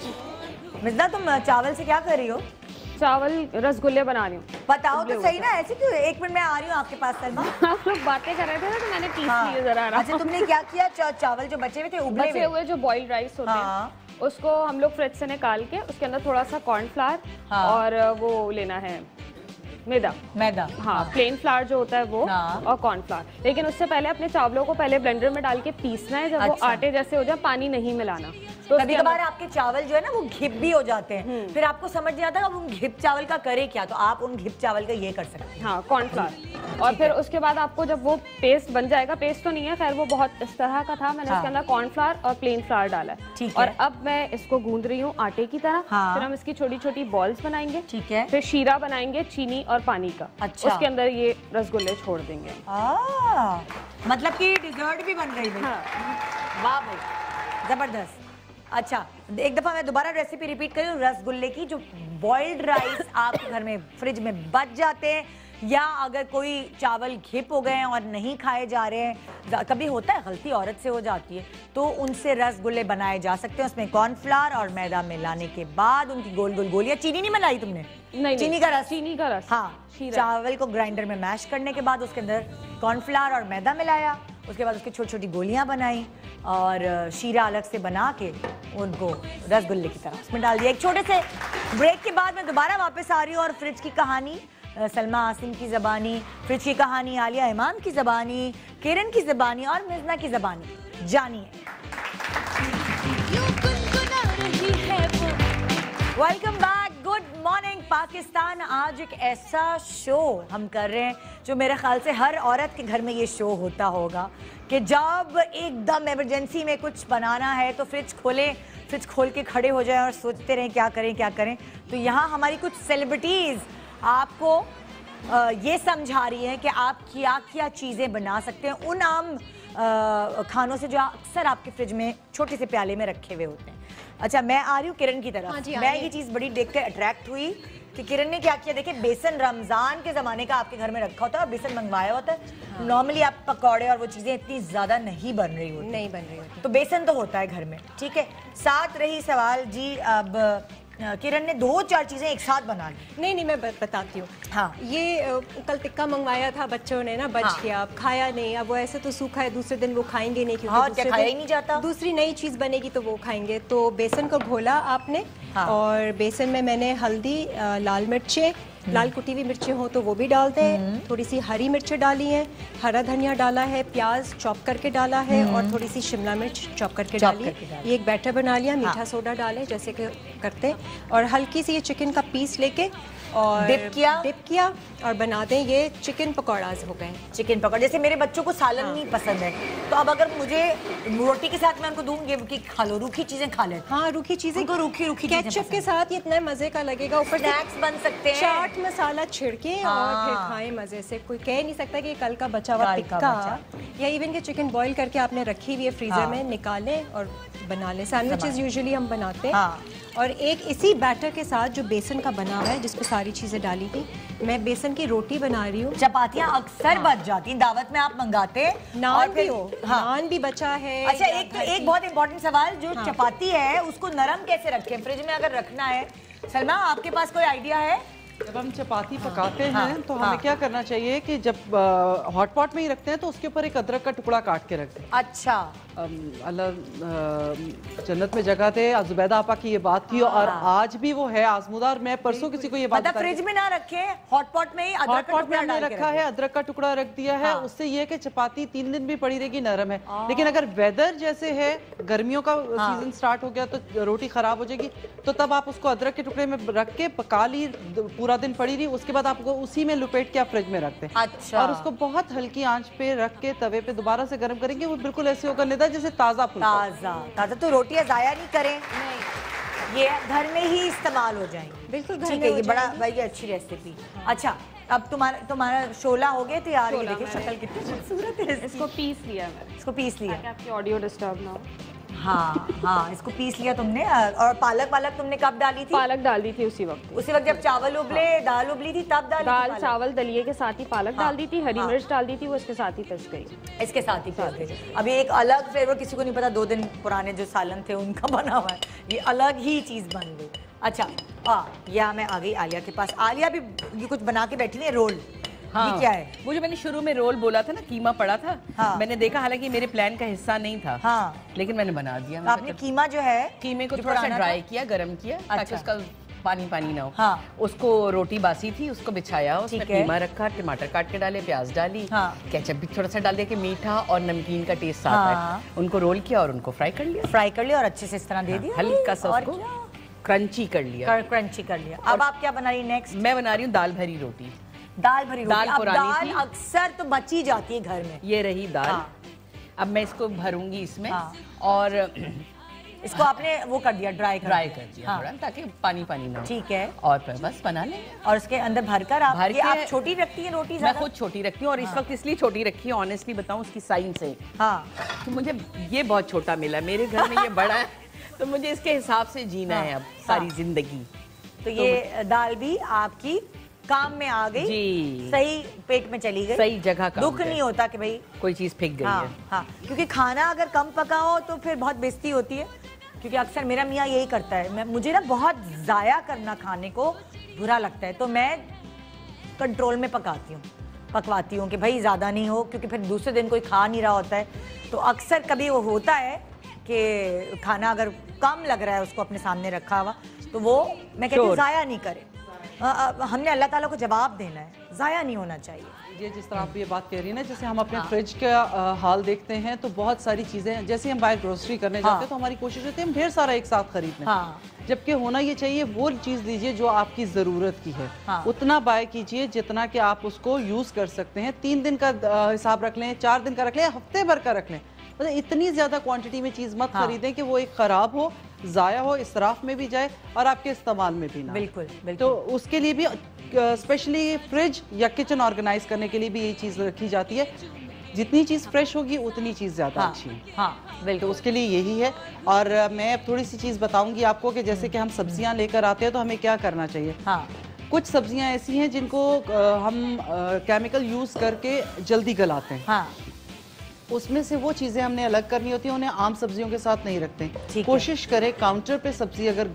मिज़ना तुम चावल से क्या कर रही हो? चावल रसगुल्ले बना रही हूँ। बताओ तो सही ना, ऐसे क्यों? एक मिनट मैं आ रही हूँ आपके पास सलमा। आप लोग बातें कर रहे थे ना तो मैंने पीस हाँ। लिए जरा। अच्छा तुमने क्या किया? चा, चावल जो बचे हुए थे उबले बचे हुए जो बॉइल्ड राइस होते हाँ। हैं उसको हम लोग फ्रिज से निकाल के उसके अंदर थोड़ा सा कॉर्नफ्लावर हाँ। और वो लेना है मैदा। मैदा हाँ, प्लेन फ्लावर जो होता है वो हाँ। और कॉर्नफ्लावर। लेकिन उससे पहले अपने चावलों को पहले ब्लेंडर में डाल के पीसना है, जब अच्छा। वो आटे जैसे हो जाए, पानी नहीं मिलाना। तो कभी कभार आपके चावल जो है ना वो घिप भी हो जाते हैं, फिर आपको समझ नहीं आता अब उन घिप चावल का करे क्या, तो आप उन घिप चावल का ये कर सकते हैं। हाँ, कॉर्नफ्लावर। और फिर उसके बाद आपको जब वो पेस्ट बन जाएगा, पेस्ट तो नहीं है खैर, वो बहुत इस तरह का था, मैंने हाँ। इसके अंदर कॉर्नफ्लावर और प्लेन फ्लावर डाला है। और अब मैं इसको गूंद रही हूँ आटे की तरह। हाँ। फिर हम इसकी छोटी छोटी बॉल्स बनाएंगे। ठीक है। फिर शीरा बनाएंगे चीनी और पानी का। अच्छा। उसके अंदर ये रसगुल्ले छोड़ देंगे। आ, मतलब कि डिजर्ट भी बन गई। हाँ। वाह भाई, जबरदस्त। अच्छा एक दफा मैं दोबारा रेसिपी रिपीट करी हूँ, रसगुल्ले की। जो बॉइल्ड राइस आपके घर में फ्रिज में बच जाते हैं, या अगर कोई चावल घिप हो गए हैं और नहीं खाए जा रहे हैं, कभी होता है गलती औरत से हो जाती है, तो उनसे रसगुल्ले बनाए जा सकते हैं। उसमें कॉर्नफ्लावर और मैदा मिलाने के बाद उनकी गोल गोल गोलियां। चीनी नहीं मिलाई तुमने? नहीं, चीनी का रस। चीनी का रस। हाँ, चावल को ग्राइंडर में मैश करने के बाद उसके अंदर कॉर्नफ्लावर और मैदा मिलाया, उसके बाद उसकी छोटी छोटी गोलियां बनाई और शीरा अलग से बना के उनको रसगुल्ले की तरह उसमें डाल दिया। एक छोटे से ब्रेक के बाद मैं दोबारा वापस आ रही हूँ और फ्रिज की कहानी सलमा आसिम की ज़बानी, फ्रिज की कहानी आलिया इमाम की ज़बानी, किरण की ज़बानी और मिज़ना की ज़बानी जानिए। Welcome back, good morning Pakistan. आज एक ऐसा शो हम कर रहे हैं जो मेरे ख्याल से हर औरत के घर में ये शो होता होगा कि जब एकदम इमरजेंसी में कुछ बनाना है तो फ्रिज खोलें, फ्रिज खोल के खड़े हो जाएं और सोचते रहें क्या करें क्या करें। तो यहाँ हमारी कुछ सेलिब्रिटीज़ आपको आ, ये समझा रही हैं कि आप क्या क्या चीज़ें बना सकते हैं उन आम आ, खानों से जो अक्सर आपके फ्रिज में छोटे से प्याले में रखे हुए होते हैं। अच्छा मैं आ रही हूँ किरण की तरफ। हाँ जी, मैं ये चीज़ बड़ी देख कर अट्रैक्ट हुई कि किरण ने क्या किया। देखिए बेसन रमज़ान के ज़माने का आपके घर में रखा होता है और बेसन मंगवाया होता है। नॉर्मली हाँ। आप पकौड़े और वो चीज़ें इतनी ज़्यादा नहीं बन रही होती, नहीं बन रही होती, तो बेसन तो होता है घर में। ठीक है, साथ रही सवाल जी, अब किरण ने दो चार चीजें एक साथ बना ली। नहीं नहीं मैं बताती हूँ। हाँ, ये कल टिक्का मंगवाया था बच्चों ने ना, बच हाँ। गया, अब खाया नहीं। अब वो ऐसे तो सूखा है, दूसरे दिन वो खाएंगे नहीं क्योंकि हाँ, दूसरे खाया ही नहीं जाता। दूसरी नई चीज बनेगी तो वो खाएंगे। तो बेसन को घोला आपने हाँ। और बेसन में मैंने हल्दी, लाल मिर्चें, लाल कुटी हुई मिर्चें हो तो वो भी डालते हैं, थोड़ी सी हरी मिर्चें डाली हैं, हरा धनिया डाला है, प्याज चॉप करके डाला है और थोड़ी सी शिमला मिर्च चॉप करके डाली है। ये एक बैटर बना लिया, मीठा सोडा डालें जैसे कि करते हैं, और हल्की सी ये चिकन का पीस लेके और डिप किया डिप किया और बना दें। ये चिकन पकौड़ाज हो गए। चिकन पकौड़ा, जैसे मेरे बच्चों को सालन हाँ। नहीं पसंद है, तो अब अगर मुझे रोटी के साथ मैं उनको दूंगी कि खा लो, रूखी चीजें खा ले। हाँ, रूखी चीजें को रूखी रूखी केचप के साथ ये इतना मजे का लगेगा। ऊपर स्नैक्स बन सकते हैं, चाट मसाला छिड़के हाँ। और फिर खाएं मजे से। कोई कह नहीं सकता कि कल का बचा हुआ टिक्का या इवन के चिकन बॉईल करके आपने रखी हुई है फ्रीजर हाँ। में, निकालें और बना लें। सैंडविचेस यूजुअली हम बनाते हैं हाँ। और एक इसी बैटर के साथ जो बेसन का बना हुआ है जिसमें सारी चीजें डाली थी, मैं बेसन की रोटी बना रही हूँ। चपातियाँ अक्सर हाँ। बच जाती हैं, दावत में आप मंगाते हैं, नान भी हो हाँ। नान भी बचा है। अच्छा, एक तो एक बहुत इंपॉर्टेंट सवाल, जो हाँ। चपाती है उसको नरम कैसे रखें फ्रिज में अगर रखना है? सलमा, आपके पास कोई आइडिया है? जब हम चपाती हाँ, पकाते हैं हाँ, तो हमें हाँ, क्या करना चाहिए कि जब हॉट पॉट में ही रखते हैं तो उसके ऊपर एक अदरक का टुकड़ा काट के रख दें। अच्छा, अल्लाह जन्नत में जगह थे, जुबैदा आपा की ये बात थी और आज भी वो है आजमूदा। और मैं परसों किसी को ये बात मतलब फ्रिज में ना रखे, हॉट पॉट में ही अदरक का टुकड़ा हमने रखा है, अदरक का टुकड़ा रख दिया है। उससे ये कि चपाती तीन दिन भी पड़ी रहेगी, नरम है। लेकिन अगर वेदर जैसे है, गर्मियों का सीजन स्टार्ट हो गया तो रोटी खराब हो जाएगी, तो तब आप उसको अदरक के टुकड़े में रख के पका ली, पूरा दिन पड़ी रही, उसके बाद आपको उसी में लुपेट के आप फ्रिज में रखते हैं। अच्छा। और उसको बहुत हल्की आंच पे रख के तवे पे दोबारा से गर्म करेंगे, वो बिल्कुल ऐसे होगा निदा जैसे ताजा ताजा ताजा। तो रोटियां जाया नहीं करें, नहीं, ये घर में ही इस्तेमाल हो जाएंगी। बिल्कुल घर ठीक में है, ये बड़ा भाई अच्छी रेसिपी। अच्छा, अब तुम्हारा तुम्हारा शोला हो गया तैयार। ये देखिए शक्ल कितनी खूबसूरत है। इसको पीस लिया मैंने, इसको पीस लिया ताकि आपकी ऑडियो डिस्टर्ब ना हो। हाँ हाँ, इसको पीस लिया तुमने। और पालक पालक तुमने कब डाली थी? पालक डाल दी थी उसी वक्त, उसी वक्त जब चावल उबले हाँ। दाल उबली थी तब डाली दाल थी चावल दलिए के साथ ही पालक हाँ। डाल दी थी, हरी हाँ। मिर्च डाल दी थी, वो इसके साथ ही पिस गई। इसके साथ ही पिस गई। अभी एक अलग फ्लेवर किसी को नहीं पता, दो दिन पुराने जो सालन थे उनका बना हुआ है, ये अलग ही चीज बन गई। अच्छा हाँ, यह मैं आ गई आलिया के पास। आलिया भी ये कुछ बना के बैठी है, रोल। हाँ, ये क्या है? वो जो मैंने शुरू में रोल बोला था ना, कीमा पड़ा था हाँ। मैंने देखा, हालांकि मेरे प्लान का हिस्सा नहीं था हाँ। लेकिन मैंने बना दिया। तो आपने कीमा जो है, कीमे को थोड़ा सा ड्राई किया, गरम किया ताकि उसका पानी पानी ना हो हाँ। उसको रोटी बासी थी, उसको बिछाया, उसमें कीमा रखा, टमाटर काट के डाले, प्याज डाली हाँ। केचप भी थोड़ा सा डाल दिया कि मीठा और नमकीन का टेस्ट आता है। उनको रोल किया और उनको फ्राई कर लिया फ्राई कर लिया और अच्छे से इस तरह दे दिया, हल्का सा उसको क्रंची कर लिया क्रंची कर लिया। अब आप क्या बना रही नेक्स्ट? मैं बना रही हूँ दाल भरी रोटी। दाल भरी दाल रोटी। पुरानी दाल थी, अक्सर तो बची जाती है घर में। ये रही दाल हाँ। अब मैं इसको भरूंगी इसमें हाँ। और इसको आपने वो कर दिया, ड्राई कर ड्राई कर दिया हाँ। ताकि पानी पानी ना हो। ठीक है, और फिर बस बना लें। और उसके अंदर भरकर आप भर के आप छोटी रखती है रोटी? मैं खुद छोटी रखती हूँ और हाँ। इस वक्त इसलिए छोटी रखी है, ऑनेस्टली बताऊँ उसकी साइज से हाँ। तो मुझे ये बहुत छोटा मिला, मेरे घर में ये बड़ा है तो मुझे इसके हिसाब से जीना है अब सारी जिंदगी। तो ये दाल भी आपकी काम में आ गई जी, सही पेट में चली गई, सही जगह का। दुख नहीं होता कि भाई कोई चीज फेंक गई हाँ, है हाँ, क्योंकि खाना अगर कम पका हो तो फिर बहुत बेइज्जती होती है। क्योंकि अक्सर मेरा मियाँ यही करता है, मैं मुझे ना बहुत जाया करना खाने को बुरा लगता है, तो मैं कंट्रोल में पकाती हूँ पकवाती हूँ कि भाई ज़्यादा नहीं हो, क्योंकि फिर दूसरे दिन कोई खा नहीं रहा होता है। तो अक्सर कभी वो होता है कि खाना अगर कम लग रहा है उसको अपने सामने रखा हुआ, तो वो मैं कहती हूँ ज़ाया नहीं करे। आ, आ, हमने अल्लाह ताला को जवाब देना है, ज़ाया नहीं होना चाहिए। ये जिस तरह आप ये बात कह रही है ना, जैसे हम अपने हाँ। फ्रिज का आ, हाल देखते हैं तो बहुत सारी चीज़ें, जैसे हम बाहर ग्रोसरी करने हाँ। जाते हैं तो हमारी कोशिश होती है हम ढेर सारा एक साथ खरीद लें हाँ। जबकि होना ये चाहिए वो चीज़ दीजिए जो आपकी ज़रूरत की है हाँ। उतना बाय कीजिए जितना कि आप उसको यूज़ कर सकते हैं। तीन दिन का हिसाब रख लें, चार दिन का रख लें, हफ्ते भर का रख लें, मतलब इतनी ज़्यादा क्वांटिटी में चीज़ मत हाँ। खरीदें कि वो एक ख़राब हो, ज़ाया हो, इसराफ में भी जाए और आपके इस्तेमाल में भी ना। बिल्कुल, बिल्कुल। तो उसके लिए भी स्पेशली फ्रिज या किचन ऑर्गेनाइज करने के लिए भी ये चीज़ रखी जाती है। जितनी चीज़ फ्रेश होगी उतनी चीज़ ज़्यादा हाँ, अच्छी है हाँ, बिल्कुल। तो उसके लिए यही है। और मैं अब थोड़ी सी चीज़ बताऊंगी आपको कि जैसे कि हम सब्जियां लेकर आते हैं तो हमें क्या करना चाहिए। हाँ। कुछ सब्जियां ऐसी हैं जिनको हम केमिकल यूज़ करके जल्दी गलाते हैं हाँ। उसमें से वो चीज़ें हमने अलग करनी होती हैं, उन्हें आम सब्जियों के साथ नहीं रखते। कोशिश करें काउंटर पे सब्जी अगर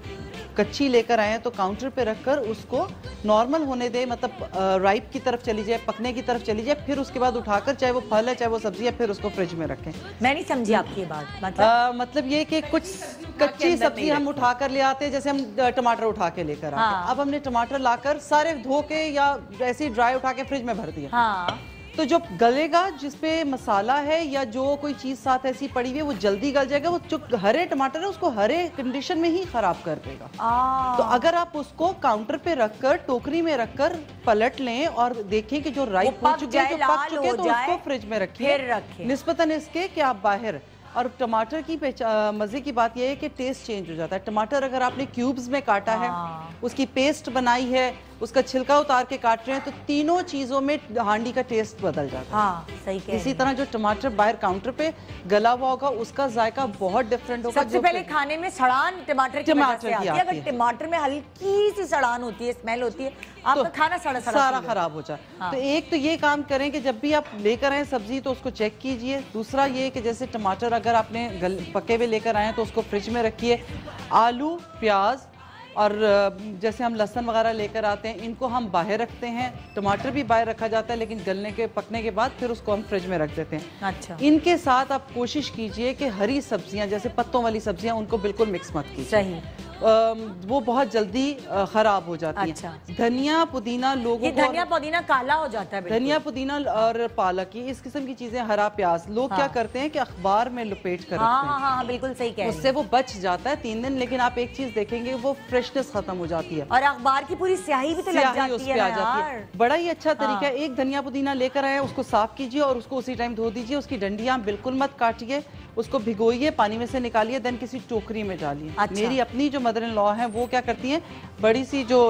कच्ची लेकर आए हैं तो काउंटर पे रखकर उसको नॉर्मल होने दे, मतलब राइप की तरफ चली जाए, पकने की तरफ चली जाए, फिर उसके बाद उठाकर चाहे वो फल है चाहे वो सब्जी है फिर उसको फ्रिज में रखें। मैं नहीं समझी आपकी बात। मतलब आ, मतलब ये कि कुछ कच्ची सब्जी हम उठा कर ले आते हैं, जैसे हम टमाटर उठा के लेकर आते हैं, अब हमने टमाटर लाकर सारे धो के या ऐसे ड्राई उठा के फ्रिज में भर दिया, हाँ। तो जो गलेगा जिसपे मसाला है या जो कोई चीज साथ ऐसी पड़ी हुई है वो जल्दी गल जाएगा, वो जो हरे टमाटर है उसको हरे कंडीशन में ही खराब कर देगा। तो अगर आप उसको काउंटर पे रखकर टोकरी में रखकर पलट लें और देखें कि जो राइप हो चुके हैं, जो पक चुके हैं, तो उसको फ्रिज में रखिए निस्बतन इसके कि आप बाहर। और टमाटर की मजे की बात यह है कि टेस्ट चेंज हो जाता है। टमाटर अगर आपने क्यूब्स में काटा है, उसकी पेस्ट बनाई है, उसका छिलका उतार के काट रहे हैं, तो तीनों चीजों में हांडी का टेस्ट बदल जाता है। हाँ, सही कह इसी तरह जो टमाटर बाहर काउंटर पे गला हुआ होगा उसका जायका बहुत डिफरेंट होगा। सबसे पहले खाने में सड़ान टमाटर की वजह से आती है। अगर टमाटर में हल्की सी सड़ान होती है, स्मेल होती है, आपका तो खाना सड़ा सड़ा सारा खराब हो जाए। हाँ। तो एक तो ये काम करें कि जब भी आप लेकर आए सब्जी तो उसको चेक कीजिए। दूसरा ये कि जैसे टमाटर अगर आपने पके हुए लेकर आए तो उसको फ्रिज में रखिए। आलू, प्याज और जैसे हम लहसुन वगैरह लेकर आते हैं इनको हम बाहर रखते हैं, टमाटर भी बाहर रखा जाता है लेकिन गलने के पकने के बाद फिर उसको हम फ्रिज में रख देते हैं। अच्छा। इनके साथ आप कोशिश कीजिए कि हरी सब्जियां जैसे पत्तों वाली सब्जियां उनको बिल्कुल मिक्स मत कीजिए। सही। आ, वो बहुत जल्दी खराब हो जाती है। अच्छा। धनिया पुदीना लोगों को धनिया पुदीना काला हो जाता है। धनिया पुदीना और पालक की इस किस्म की चीजें, हरा प्याज लोग हाँ। क्या करते हैं कि अखबार में लुपेट कर हाँ, रखते हैं। हाँ, हाँ, बिल्कुल सही कह रहे हैं। उससे वो बच जाता है तीन दिन, लेकिन आप एक चीज देखेंगे वो फ्रेशनेस खत्म हो जाती है और अखबार की पूरी स्याही भी तो लग जाती है, आ जाती है। बड़ा ही अच्छा तरीका है। एक धनिया पुदीना लेकर आए, उसको साफ कीजिए और उसको उसी टाइम धो दीजिए। उसकी डंडियां बिल्कुल मत काटिए, उसको भिगोइए, पानी में से निकालिए, देन किसी टोकरी में डालिए। अच्छा। मेरी अपनी जो मदर इन लॉ है वो क्या करती हैं, बड़ी सी जो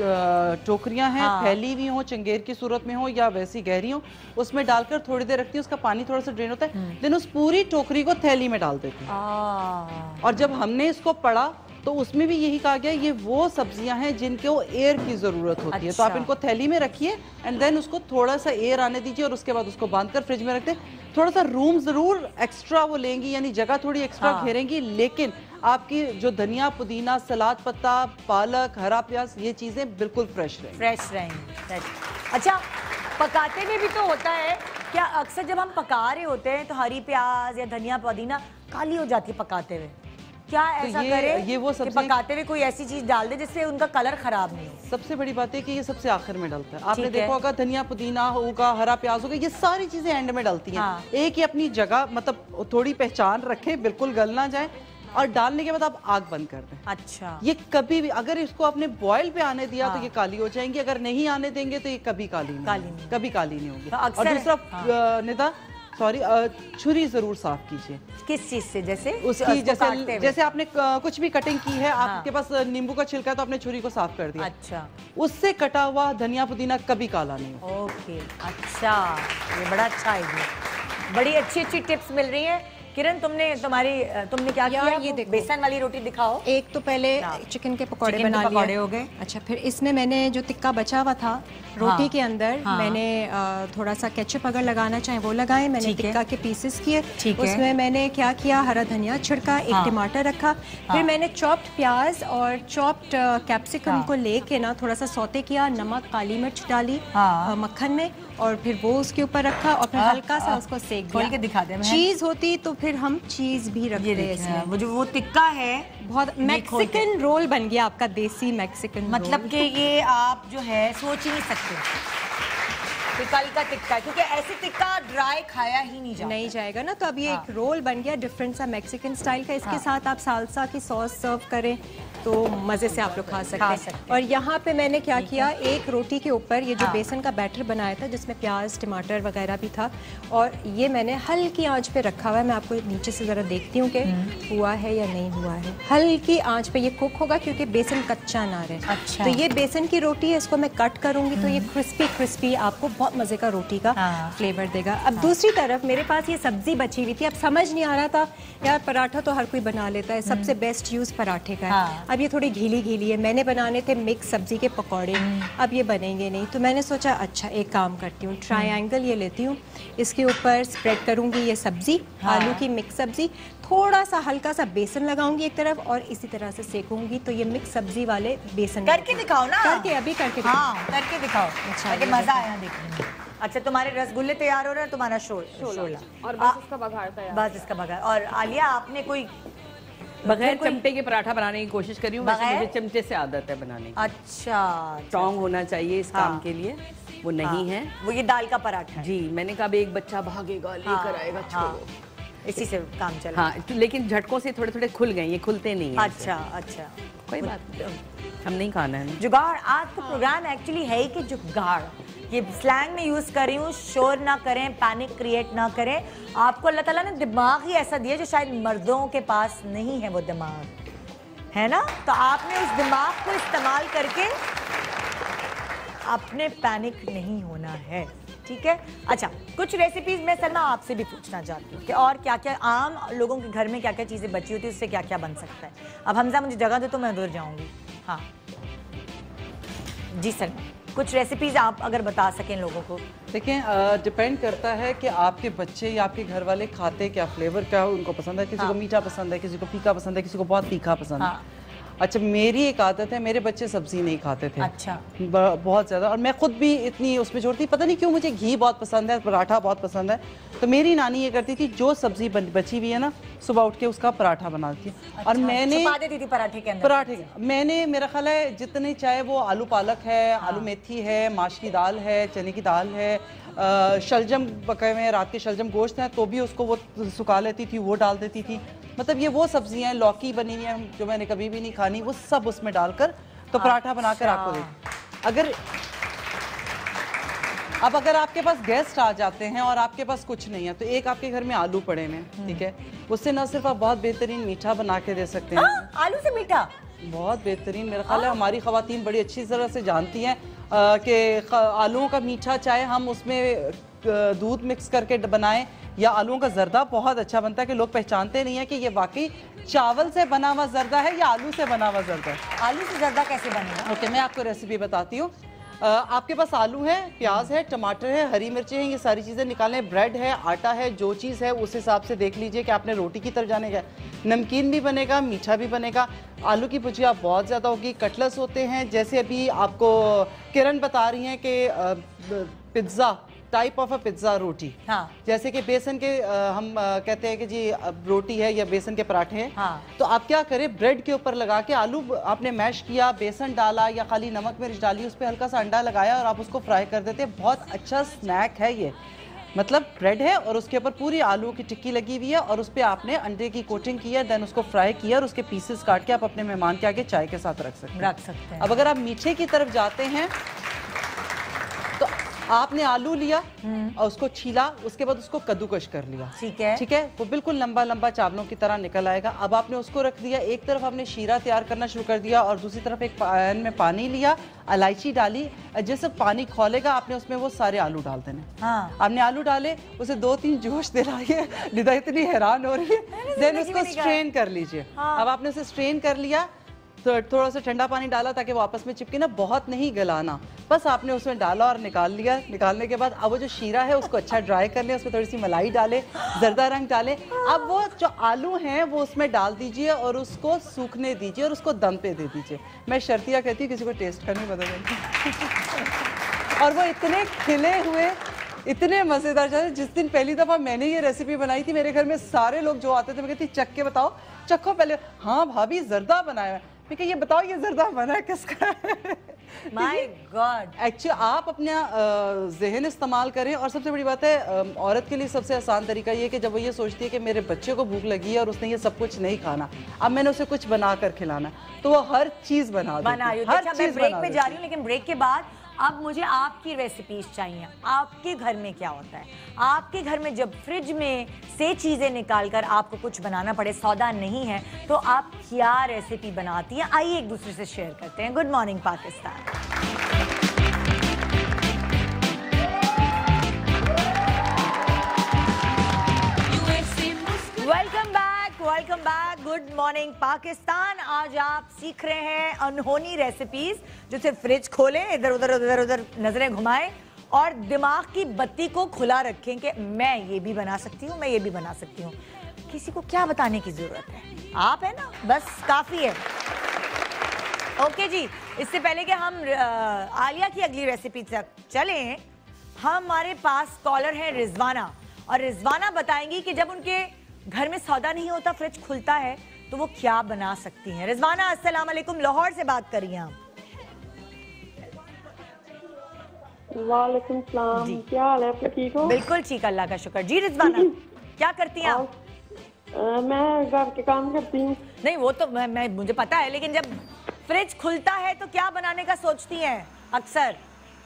टोकरियां हैं हाँ। फैली हुई हो, चंगेर की सूरत में हो या वैसी गहरी हो, उसमें डालकर थोड़ी देर रखती है, उसका पानी थोड़ा सा ड्रेन होता है, देन उस पूरी टोकरी को थैली में डाल देती है। और जब हमने इसको पढ़ा तो उसमें भी यही कहा गया ये वो सब्जियां हैं जिनको एयर की जरूरत होती अच्छा। है, तो आप इनको थैली में रखिए एंड देन उसको थोड़ा सा एयर आने दीजिए और उसके बाद उसको बांधकर फ्रिज में रखते। थोड़ा सा रूम जरूर एक्स्ट्रा वो लेंगी, यानी जगह थोड़ी एक्स्ट्रा हाँ। घेरेंगी, लेकिन आपकी जो धनिया पुदीना, सलाद पत्ता, पालक, हरा प्याज, ये चीजें बिल्कुल फ्रेश रहेंगी। फ्रेश रहेंगी। अच्छा, पकाते में भी तो होता है क्या, अक्सर जब हम पका रहे होते हैं तो हरी प्याज या धनिया पुदीना काली हो जाती है पकाते हुए, क्या ऐसा तो ये, करे ये वो कि पकाते हुए कोई ऐसी चीज डाल दे जिससे उनका कलर खराब नहीं हो? सबसे बड़ी बात है कि ये सबसे आखिर में डलता है। आपने देखा होगा धनिया पुदीना होगा, हरा प्याज होगा, ये सारी चीजें एंड में डलती हैं। हाँ। एक ही अपनी जगह, मतलब थोड़ी पहचान रखें, बिल्कुल गल ना जाए, और डालने के बाद आप आग बंद कर दें। अच्छा। ये कभी भी अगर इसको आपने बॉयल पे आने दिया हाँ। तो ये काली हो जाएंगी, अगर नहीं आने देंगे तो ये कभी काली नहीं काली नहीं। कभी काली नहीं होगी। तो और दूसरा हाँ। निदा सॉरी, छुरी जरूर साफ कीजिए। किस चीज से? जैसे उसकी जैसे जैसे आपने कुछ भी कटिंग की है, हाँ। आपके पास नींबू का छिलका है तो आपने छुरी को साफ कर दिया। अच्छा। उससे कटा हुआ धनिया पुदीना कभी काला नहीं हो। ओके, अच्छा, ये बड़ा अच्छा आइडिया। बड़ी अच्छी अच्छी टिप्स मिल रही हैं। किरण, तुमने तुम्हारी तुमने क्या किया? ये देखो, बेसन वाली रोटी दिखाओ। एक तो पहले चिकन के पकौड़े बना लिए। पकौड़े हो गए। अच्छा, फिर इसमें मैंने जो टिक्का बचा हुआ था रोटी हाँ, के अंदर हाँ, मैंने थोड़ा सा केचप अगर लगाना चाहे वो लगाए। मैंने टिक्का के पीसेस किए, उसमें मैंने क्या किया, हरा धनिया छिड़का, एक हाँ, टमाटर रखा, हाँ, फिर मैंने चॉप्ड प्याज और चॉप्ड कैप्सिकम हाँ, को लेके ना थोड़ा सा सौते किया, नमक, काली मिर्च डाली हाँ, मक्खन में, और फिर वो उसके ऊपर रखा और फिर हल्का सा उसको सेक दिया। के दिखा दे। चीज होती तो फिर हम चीज भी रखते हैं इसमें। वो जो वो टिक्का है बहुत मैक्सिकन रोल बन गया आपका, देसी मैक्सिकन। मतलब कि ये आप जो है सोच ही नहीं सकते कल का टिक्का, क्योंकि ऐसे टिक्का ड्राई खाया ही नहीं जाता नहीं जाएगा ना। तो अब ये हाँ। एक रोल बन गया डिफरेंट सा मैक्सिकन स्टाइल का। इसके हाँ। साथ आप सालसा की सॉस सर्व करें तो मज़े से आप लोग खा सकते हैं। सकते। और यहाँ पे मैंने क्या किया, एक रोटी के ऊपर ये जो हाँ। बेसन का बैटर बनाया था जिसमें प्याज, टमाटर वगैरह भी था, और ये मैंने हल्की आंच पे रखा हुआ है। मैं आपको नीचे से ज़रा देखती हूँ कि हुआ है या नहीं हुआ है। हल्की आंच पे ये कुक होगा क्योंकि बेसन कच्चा ना रहे। अच्छा। तो ये बेसन की रोटी है, इसको मैं कट करूँगी तो ये क्रिस्पी क्रिस्पी आपको बहुत मज़े का रोटी का हाँ। फ्लेवर देगा। अब हाँ। दूसरी तरफ मेरे पास ये सब्जी बची हुई थी, अब समझ नहीं आ रहा था यार, पराठा तो हर कोई बना लेता है, सबसे बेस्ट यूज़ पराठे का है। अब ये थोड़ी घीली घीली है, मैंने बनाने थे मिक्स सब्जी के पकौड़े, अब ये बनेंगे नहीं, तो मैंने सोचा अच्छा एक काम करती हूँ, ट्रायंगल ये लेती हूँ, इसके ऊपर स्प्रेड करूँगी ये सब्जी हाँ। आलू की मिक्स सब्जी, थोड़ा सा हल्का सा बेसन लगाऊंगी एक तरफ और इसी तरह से सेकूंगी, तो ये मिक्स सब्जी वाले बेसन करके दिखाओ ना, करके अभी करके हाँ करके दिखाओ। अच्छा, ताकि मजा आया देखने में। अच्छा तुम्हारे रसगुल्ले तैयार हो रहे हैं, तुम्हारा शोर शोला और बस इसका बघार तैयार, बस इसका बघार। और आलिया आपने कोई बगैर चमटे के पराठा बनाने की कोशिश करी हूँ, वैसे मुझे चमचे से आदत है बनाने की। अच्छा स्ट्रॉन्ग होना चाहिए इस काम के लिए, वो नहीं है। वो ये दाल का पराठा जी, मैंने कहा एक बच्चा भागेगा लेकर आएगा, छोड़ो इसी से काम चला। हाँ, लेकिन झटकों से थोड़े थोड़े खुल गए, ये खुलते नहीं है। अच्छा अच्छा, कोई बात नहीं, हम नहीं खाना है जुगाड़। आज का प्रोग्राम एक्चुअली है ही कि जुगाड़, ये स्लैंग में यूज कर रही हूँ। शोर ना करें, पैनिक क्रिएट ना करें। आपको अल्लाह ताला ने दिमाग ही ऐसा दिया जो शायद मर्दों के पास नहीं है, वो दिमाग है ना, तो आपने उस दिमाग को इस्तेमाल करके अपने पैनिक नहीं होना है, ठीक है। अच्छा, कुछ रेसिपीज मैं सलमा आपसे भी पूछना चाहती हूँ कि और क्या क्या आम लोगों के घर में क्या क्या चीज़ें बची होती है, उससे क्या क्या बन सकता है। अब हमजा मुझे जगह दे तो मैं उधर जाऊँगी। हाँ जी सलमा, कुछ रेसिपीज आप अगर बता सकें लोगों को। देखिए, डिपेंड करता है कि आपके बच्चे या आपके घर वाले खाते क्या, फ्लेवर क्या उनको पसंद है। किसी हाँ। को मीठा पसंद है, किसी को फीका पसंद है, किसी को बहुत तीखा पसंद है। हाँ। अच्छा, मेरी एक आदत है, मेरे बच्चे सब्जी नहीं खाते थे। अच्छा। बहुत ज़्यादा, और मैं खुद भी इतनी उसमें छोड़ती, पता नहीं क्यों मुझे घी बहुत पसंद है, पराठा बहुत पसंद है। तो मेरी नानी ये करती थी, जो सब्जी बची हुई है ना, सुबह उठ के उसका पराठा बनाती है। अच्छा, और मैंने छुपा देती थी पराठे के अंदर। पराठे मैंने मेरा ख्याल है जितने, चाहे वो आलू पालक है, हाँ। आलू मेथी है, माश की दाल है, चने की दाल है, आ, शलजम पकाए हुए हैं, रात के शलजम गोश्त है, तो भी उसको वो सुखा लेती थी, वो डाल देती थी। मतलब ये वो सब्जियां, लौकी बनी हुई है जो मैंने कभी भी नहीं खानी, वो सब उसमें डालकर तो पराठा बनाकर आपको दे। अगर अब अगर आपके पास गेस्ट आ जाते हैं और आपके पास कुछ नहीं है, तो एक आपके घर में आलू पड़े हैं, ठीक है, उससे ना सिर्फ आप बहुत बेहतरीन मीठा बना के दे सकते हैं। आ, आलू से मीठा बहुत बेहतरीन, मेरा ख्याल है हमारी ख़वातीन बड़ी अच्छी तरह से जानती हैं कि आलूओं का मीठा, चाहे हम उसमें दूध मिक्स करके बनाएं या आलूओं का जर्दा, बहुत अच्छा बनता है कि लोग पहचानते नहीं है कि ये वाकई चावल से बना हुआ जर्दा है या आलू से बना हुआ जर्दा है। आलू से जर्दा कैसे बनेगा? ओके, मैं आपको रेसिपी बताती हूँ। आपके पास आलू है, प्याज है, टमाटर है, हरी मिर्चें हैं, ये सारी चीज़ें निकालें। ब्रेड है, आटा है, जो चीज़ है उस हिसाब से देख लीजिए कि आपने रोटी की तरफ जाने का। नमकीन भी बनेगा, मीठा भी बनेगा। आलू की भुजिया बहुत ज़्यादा होगी। कटलेट्स होते हैं, जैसे अभी आपको किरण बता रही हैं कि pizza type of a pizza रोटी, हाँ। जैसे कि बेसन के आ, हम आ, कहते हैं कि जी रोटी है या बेसन के पराठे हैं, हाँ। तो आप क्या करें, ब्रेड के ऊपर लगा के आलू आपने मैश किया, बेसन डाला या खाली नमक मिर्च डाली, उस पर हल्का सा अंडा लगाया और आप उसको फ्राई कर देते हैं। बहुत अच्छा स्नैक है ये, मतलब ब्रेड है और उसके ऊपर पूरी आलू की टिक्की लगी हुई है और उस पर आपने अंडे की कोटिंग की है, देन उसको फ्राई किया और उसके पीसेस काट के आप अपने मेहमान के आगे चाय के साथ रख सकते हैं रख सकते हैं। अब अगर आप मीठे की तरफ जाते हैं तो आपने आलू लिया और उसको छीला, उसके बाद उसको कद्दूकश कर लिया, ठीक है ठीक है वो बिल्कुल लंबा लंबा चावलों की तरह निकल आएगा। अब आपने उसको रख दिया, एक तरफ आपने शीरा तैयार करना शुरू कर दिया और दूसरी तरफ एक पैन में पानी लिया, इलायची डाली, जैसे पानी खौलेगा आपने उसमें वो सारे आलू डाल देने। हाँ। आपने आलू डाले, उसे दो तीन जोश दिलाइए, निदा इतनी हैरान हो रही है, देन उसको स्ट्रेन कर लीजिए। अब आपने उसे स्ट्रेन कर लिया तो थोड़ा सा ठंडा पानी डाला ताकि वो आपस में चिपके ना, बहुत नहीं गलाना, बस आपने उसमें डाला और निकाल लिया। निकालने के बाद अब वो जो शीरा है उसको अच्छा ड्राई कर लें, उसमें थोड़ी सी मलाई डालें, जर्दा रंग डालें। अब वो जो आलू हैं वो उसमें डाल दीजिए और उसको सूखने दीजिए और उसको दम पे दे दीजिए। मैं शर्तिया कहती हूँ किसी को टेस्ट करने बदल और वो इतने खिले हुए, इतने मज़ेदार जाते। जिस दिन पहली दफ़ा मैंने ये रेसिपी बनाई थी, मेरे घर में सारे लोग जो आते थे मैं कहती चख के बताओ, चखो पहले। हाँ भाभी जर्दा बनाया है। ठीक है, ये बताओ ये जर्दा बना है किसका है? My God. एक्चुअली आप अपना जहन इस्तेमाल करें और सबसे बड़ी बात है औरत के लिए सबसे आसान तरीका ये कि जब वो ये सोचती है कि मेरे बच्चे को भूख लगी है और उसने ये सब कुछ नहीं खाना, अब मैंने उसे कुछ बना कर खिलाना, तो वो हर चीज बना देती है। हर चीज ब्रेक पे जा रही हूँ, लेकिन ब्रेक के बाद अब मुझे आपकी रेसिपीज चाहिए। आपके घर में क्या होता है? आपके घर में जब फ्रिज में से चीज़ें निकालकर आपको कुछ बनाना पड़े, सौदा नहीं है, तो आप क्या रेसिपी बनाती हैं? आइए एक दूसरे से शेयर करते हैं। Good morning Pakistan. Welcome back, welcome back. Good morning Pakistan. आज आप सीख रहे हैं अनहोनी रेसिपीज, जो सिर्फ फ्रिज खोलें, इधर उधर उधर उधर नजरें घुमाएं और दिमाग की बत्ती को खुला रखें कि मैं ये भी बना सकती हूँ, मैं ये भी बना सकती हूँ। किसी को क्या बताने की जरूरत है, आप है ना, बस काफी है। ओके जी, इससे पहले कि हम आलिया की अगली रेसिपी तक चले, हमारे पास कॉलर है रिजवाना, और रिजवाना बताएंगी कि जब उनके घर में सौदा नहीं होता, फ्रिज खुलता है, तो वो क्या बना सकती हैं। रिजवाना अस्सलाम वालेकुम, लाहौर से बात कर रही हैं आप। वालेकुम सलाम, क्या हाल है आपका, ठीक हो? बिल्कुल ठीक, अल्लाह का शुक्र। जी रिजवाना, क्या करती हैं आप? मैं घर के काम करती हूँ। नहीं वो तो मैं, मैं मुझे पता है, लेकिन जब फ्रिज खुलता है तो क्या बनाने का सोचती हैं अक्सर?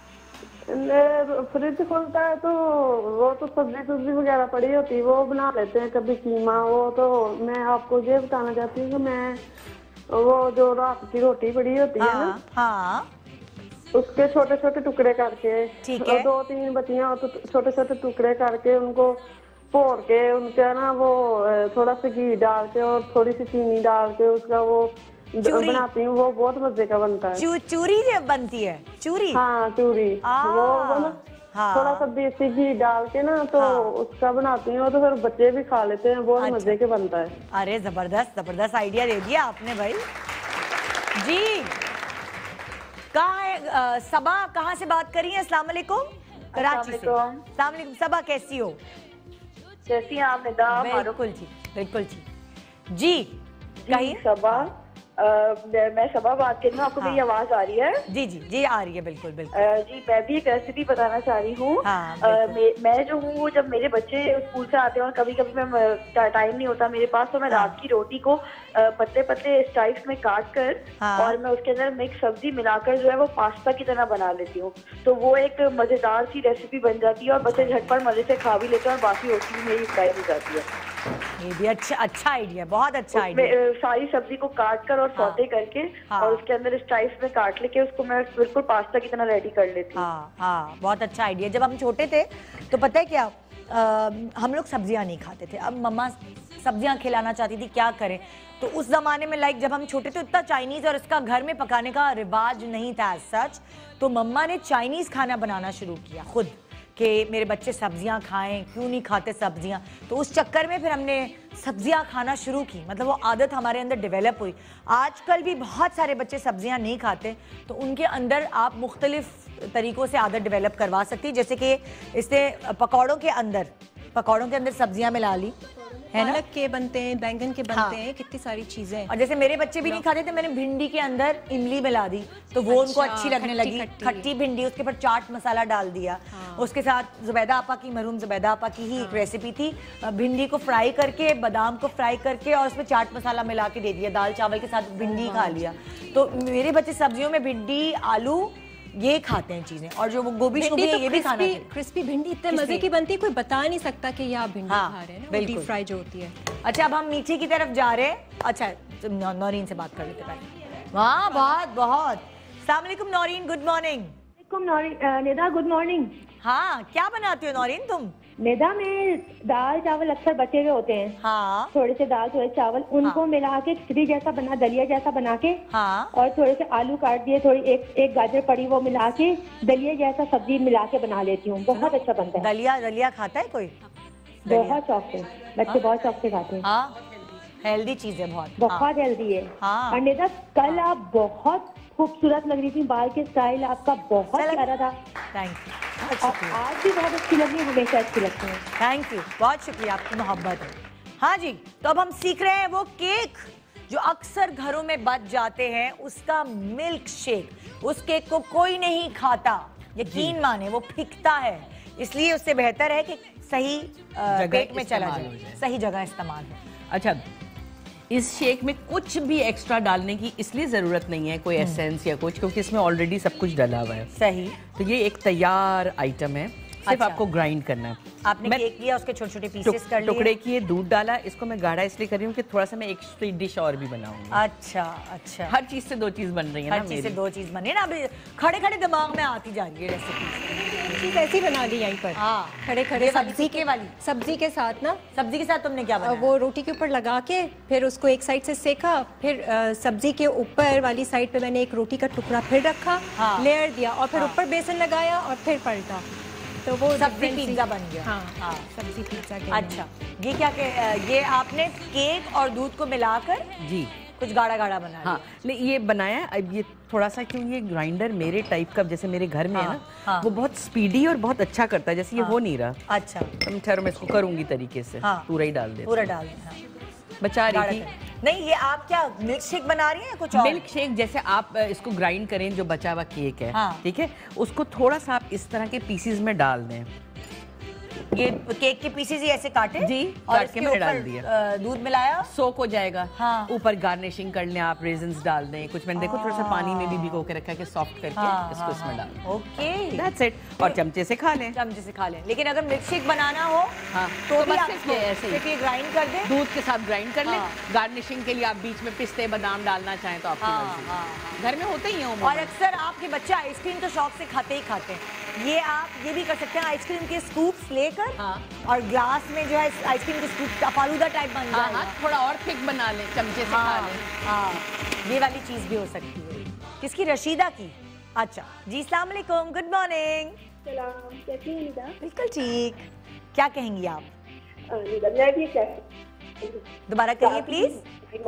फ्रिज खुलता है तो वो तो सब्जी सब्जी वगैरह पड़ी होती है, वो बना लेते हैं, कभी कीमा। वो तो मैं आपको ये बताना चाहती हूँ कि मैं वो जो रात की रोटी पड़ी होती है ना, हाँ, उसके छोटे छोटे टुकड़े करके, ठीक है, दो तीन बच्चियां तो छोटे छोटे टुकड़े करके उनको फोड़ के उनका ना वो थोड़ा सा घी डाल के और थोड़ी सी चीनी डाल के उसका वो बनाती हूँ, वो बहुत मजे का बनता है। चू, चूरी जब बनती है, चूरी, हाँ चूरी, वो ना हाँ। थोड़ा सा देसी घी डाल के ना तो हाँ। उसका बनाती हूँ, तो फिर बच्चे भी खा लेते हैं, बहुत अच्छा। मजे के बनता है। अरे जबरदस्त जबरदस्त आइडिया दे दिया आपने भाई जी। कहाँ है सबा, कहाँ से बात करी है? अस्सलाम वालेकुम, कराची से। अस्सलाम वालेकुम सबा, कैसी हो? कैसी हैं आप? निदा, बिल्कुल जी, बिल्कुल जी जी, कहिए। सबा, मैं सबा बात कर रही हूँ, आपको मेरी आवाज आ रही है? जी जी जी आ रही है, बिल्कुल बिल्कुल। जी मैं भी एक रेसिपी बताना चाह रही हूँ। हाँ, मैं जो हूँ, जब मेरे बच्चे स्कूल से आते हैं और कभी कभी मैं टाइम नहीं होता मेरे पास, तो मैं हाँ। रात की रोटी को पतले पतले स्लाइस में काट कर हाँ। और मैं उसके अंदर मिक्स सब्जी मिलाकर जो है वो पास्ता की तरह बना लेती हूँ, तो वो एक मजेदार सी रेसिपी बन जाती है और बच्चे झटपट मजे से खा भी लेते हैं और बाकी रोटी भी मेरी फ्राई हो जाती है। ये भी अच्छा अच्छा आइडिया, बहुत अच्छा आइडिया। सारी सब्जी को काट कर और सौते हाँ, करके हाँ, और उसके अंदर स्लाइस में काट लेके उसको मैं बिल्कुल पास्ता की तरह रेडी कर लेती हूँ। हाँ हाँ, बहुत अच्छा आइडिया। जब हम छोटे थे तो पता है क्या, आ, हम लोग सब्जियां नहीं खाते थे, अब मम्मा सब्जियां खिलाना चाहती थी, क्या करें। तो उस जमाने में लाइक जब हम छोटे थे उतना चाइनीज और इसका घर में पकाने का रिवाज नहीं था सच, तो मम्मा ने चाइनीज खाना बनाना शुरू किया खुद, कि मेरे बच्चे सब्जियां खाएं, क्यों नहीं खाते सब्जियां। तो उस चक्कर में फिर हमने सब्जियां खाना शुरू की, मतलब वो आदत हमारे अंदर डेवलप हुई। आजकल भी बहुत सारे बच्चे सब्जियां नहीं खाते, तो उनके अंदर आप मुख्तलिफ तरीकों से आदत डेवलप करवा सकती है, जैसे कि इससे पकौड़ों के अंदर पकौड़ों के अंदर सब्जियां मिला ली, है ना, पालक के बनते हैं, बैंगन के बनते हाँ। हैं, कितनी सारी चीजें। और जैसे मेरे बच्चे भी नहीं खाते थे, मैंने भिंडी के अंदर इमली मिला दी, तो वो अच्छा, उनको अच्छी लगने लगी, खट्टी भिंडी, उसके ऊपर चाट मसाला डाल दिया। हाँ। उसके साथ जुबैदा आपा की, मरहूम जुबैदा आपा की ही हाँ। रेसिपी थी, भिंडी को फ्राई करके, बादाम को फ्राई करके और उसमें चाट मसाला मिला के दे दिया, दाल चावल के साथ भिंडी खा लिया। तो मेरे बच्चे सब्जियों में भिंडी, आलू ये खाते हैं चीजें, और जो वो गोभी शोभी है ये भी खाना चाहिए। क्रिस्पी भिंडी इतने मजे की बनती है, कोई बता नहीं सकता कि ये आप भिंडी हाँ, खा रहे हैं ना, डीप फ्राई जो होती है। अच्छा, अब हम मीठे की तरफ जा रहे हैं। अच्छा, नौरीन से बात कर लेते हैं। वाह, बहुत बहुत। अस्सलाम वालेकुम Naureen, good morning. Nida, good morning. हाँ, क्या बनाती हो नौरीन तुम? निदा, में दाल चावल अक्सर बचे हुए होते हैं, हाँ, थोड़े से दाल थोड़े चावल, उनको हाँ, मिला के खिचड़ी जैसा बना, दलिया जैसा बना के, हाँ, और थोड़े से आलू काट दिए, थोड़ी एक एक गाजर पड़ी, वो मिला के दलिया जैसा सब्जी मिला के बना लेती हूँ, बहुत अच्छा बनता है। दलिया दलिया खाता है कोई? बहुत शौक से बच्चे बहुत शौक से खाते हैं। हाँ, हेल्दी चीज है, बहुत बहुत हेल्दी है। और निदा, कल आप बहुत खूबसूरत लग रही थी, बाल के स्टाइल आपका बहुत प्यारा था। Thank you. आज भी बहुत अच्छी लग रही है, हमेशा अच्छी लगती है। थैंक यू, बहुत शुक्रिया, आपकी मोहब्बत है। हाँ जी, तो अब हम सीख रहे हैं वो केक जो अक्सर घरों में बच जाते हैं, उसका मिल्क शेक। उस केक को कोई नहीं खाता, यकीन माने, वो फिकता है, इसलिए उससे बेहतर है कि सही पेट में चला जाए, सही जगह इस्तेमाल हो। अच्छा, इस शेक में कुछ भी एक्स्ट्रा डालने की इसलिए जरूरत नहीं है, कोई एसेंस या कुछ, क्योंकि इसमें ऑलरेडी सब कुछ डला हुआ है। सही। तो ये एक तैयार आइटम है, सिर्फ अच्छा। आपको ग्राइंड करना है। आपने केक लिया, उसके छोटे छोटे पीसेस कर लिए, टुकड़े किए, दूध डाला, इसको मैं गाढ़ा इसलिए कर रही हूँ कि थोड़ा सा मैं एक स्वीट डिश और भी बनाऊंगी। अच्छा अच्छा, हर चीज से दो चीज बन रही है, हर चीज से दो चीज बनी ना, अभी खड़े खड़े दिमाग में आती जा रही है रेसिपी। चीज ऐसी बना दी यहीं पर, हाँ, खड़े खड़े सब्जी के वाली, सब्जी के साथ ना, सब्जी के साथ तुमने क्या बनाया? वो रोटी के ऊपर लगा के फिर उसको एक साइड से सेका, फिर सब्जी के ऊपर वाली साइड पे मैंने एक रोटी का टुकड़ा फिर रखा, लेयर दिया, और फिर ऊपर बेसन लगाया और फिर पलटा। तो वो सब्जी पिज्जा बन गया। हाँ हाँ सब्जी पिज्जा के। अच्छा, ये क्या के, ये आपने केक और दूध को मिलाकर जी कुछ गाढ़ा गाढ़ा बनाया। हाँ, नहीं ये बनाया। अब ये थोड़ा सा क्यों, ये ग्राइंडर मेरे टाइप का जैसे मेरे घर में हाँ, है ना हाँ, वो बहुत स्पीडी और बहुत अच्छा करता है, जैसे ये हाँ, हो नहीं रहा। अच्छा, तुम ठहरो, मैं इसको करूंगी तरीके से। हाँ, पूरा ही डाल दे, पूरा डाल दे। हाँ। बचा रही थी। नहीं, ये आप क्या मिल्क शेक बना रही हैं कुछ और? मिल्क शेक जैसे आप इसको ग्राइंड करें, जो बचा हुआ केक है, हाँ, ठीक है, उसको थोड़ा सा आप इस तरह के पीसेस में डाल दें। ये केक के पीसेस ही ऐसे काटे जी, और काट के मैंने डाल दिया, दूध मिलाया, सोक हो जाएगा। हाँ, ऊपर गार्निशिंग कर लें आप, रेजिन्स डाल दें कुछ, मैंने देखो थोड़ा सा पानी में भी भिगो के रखा है कि सॉफ्ट करके हाँ, इसको हाँ, इसमें डाल। Okay, that's it. और चमचे से खा लें, चमचे से खा लें। लेकिन अगर मिल्क शेक बनाना हो हाँ, तो, तो भी बस आप इसको ऐसे ही ग्राइंड कर दें, दूध के साथ ग्राइंड कर लें। गार्निशिंग के लिए आप बीच में पिस्ते बादाम डालना चाहें तो आपकी मर्जी, घर में होते ही हैं। और अक्सर आपके बच्चे आइसक्रीम तो शौक से खाते ही खाते हैं। ये आप ये भी कर सकते हैं, आइसक्रीम के स्कूप्स लेकर हाँ, और ग्लास में जो है आइसक्रीम के स्कूप फालूदा टाइप बन जाएगा। हाँ, थोड़ा और थिक बना लें, चमचे से खा लें। हाँ, ये वाली चीज भी हो सकती है। किसकी? रशीदा की। अच्छा जी, अस्सलाम वालेकुम, गुड मॉर्निंग। सलाम, कैसी हैं निदा? बिल्कुल ठीक। क्या कहेंगी आप? निदा, मैं भी दोबारा कहिए प्लीज,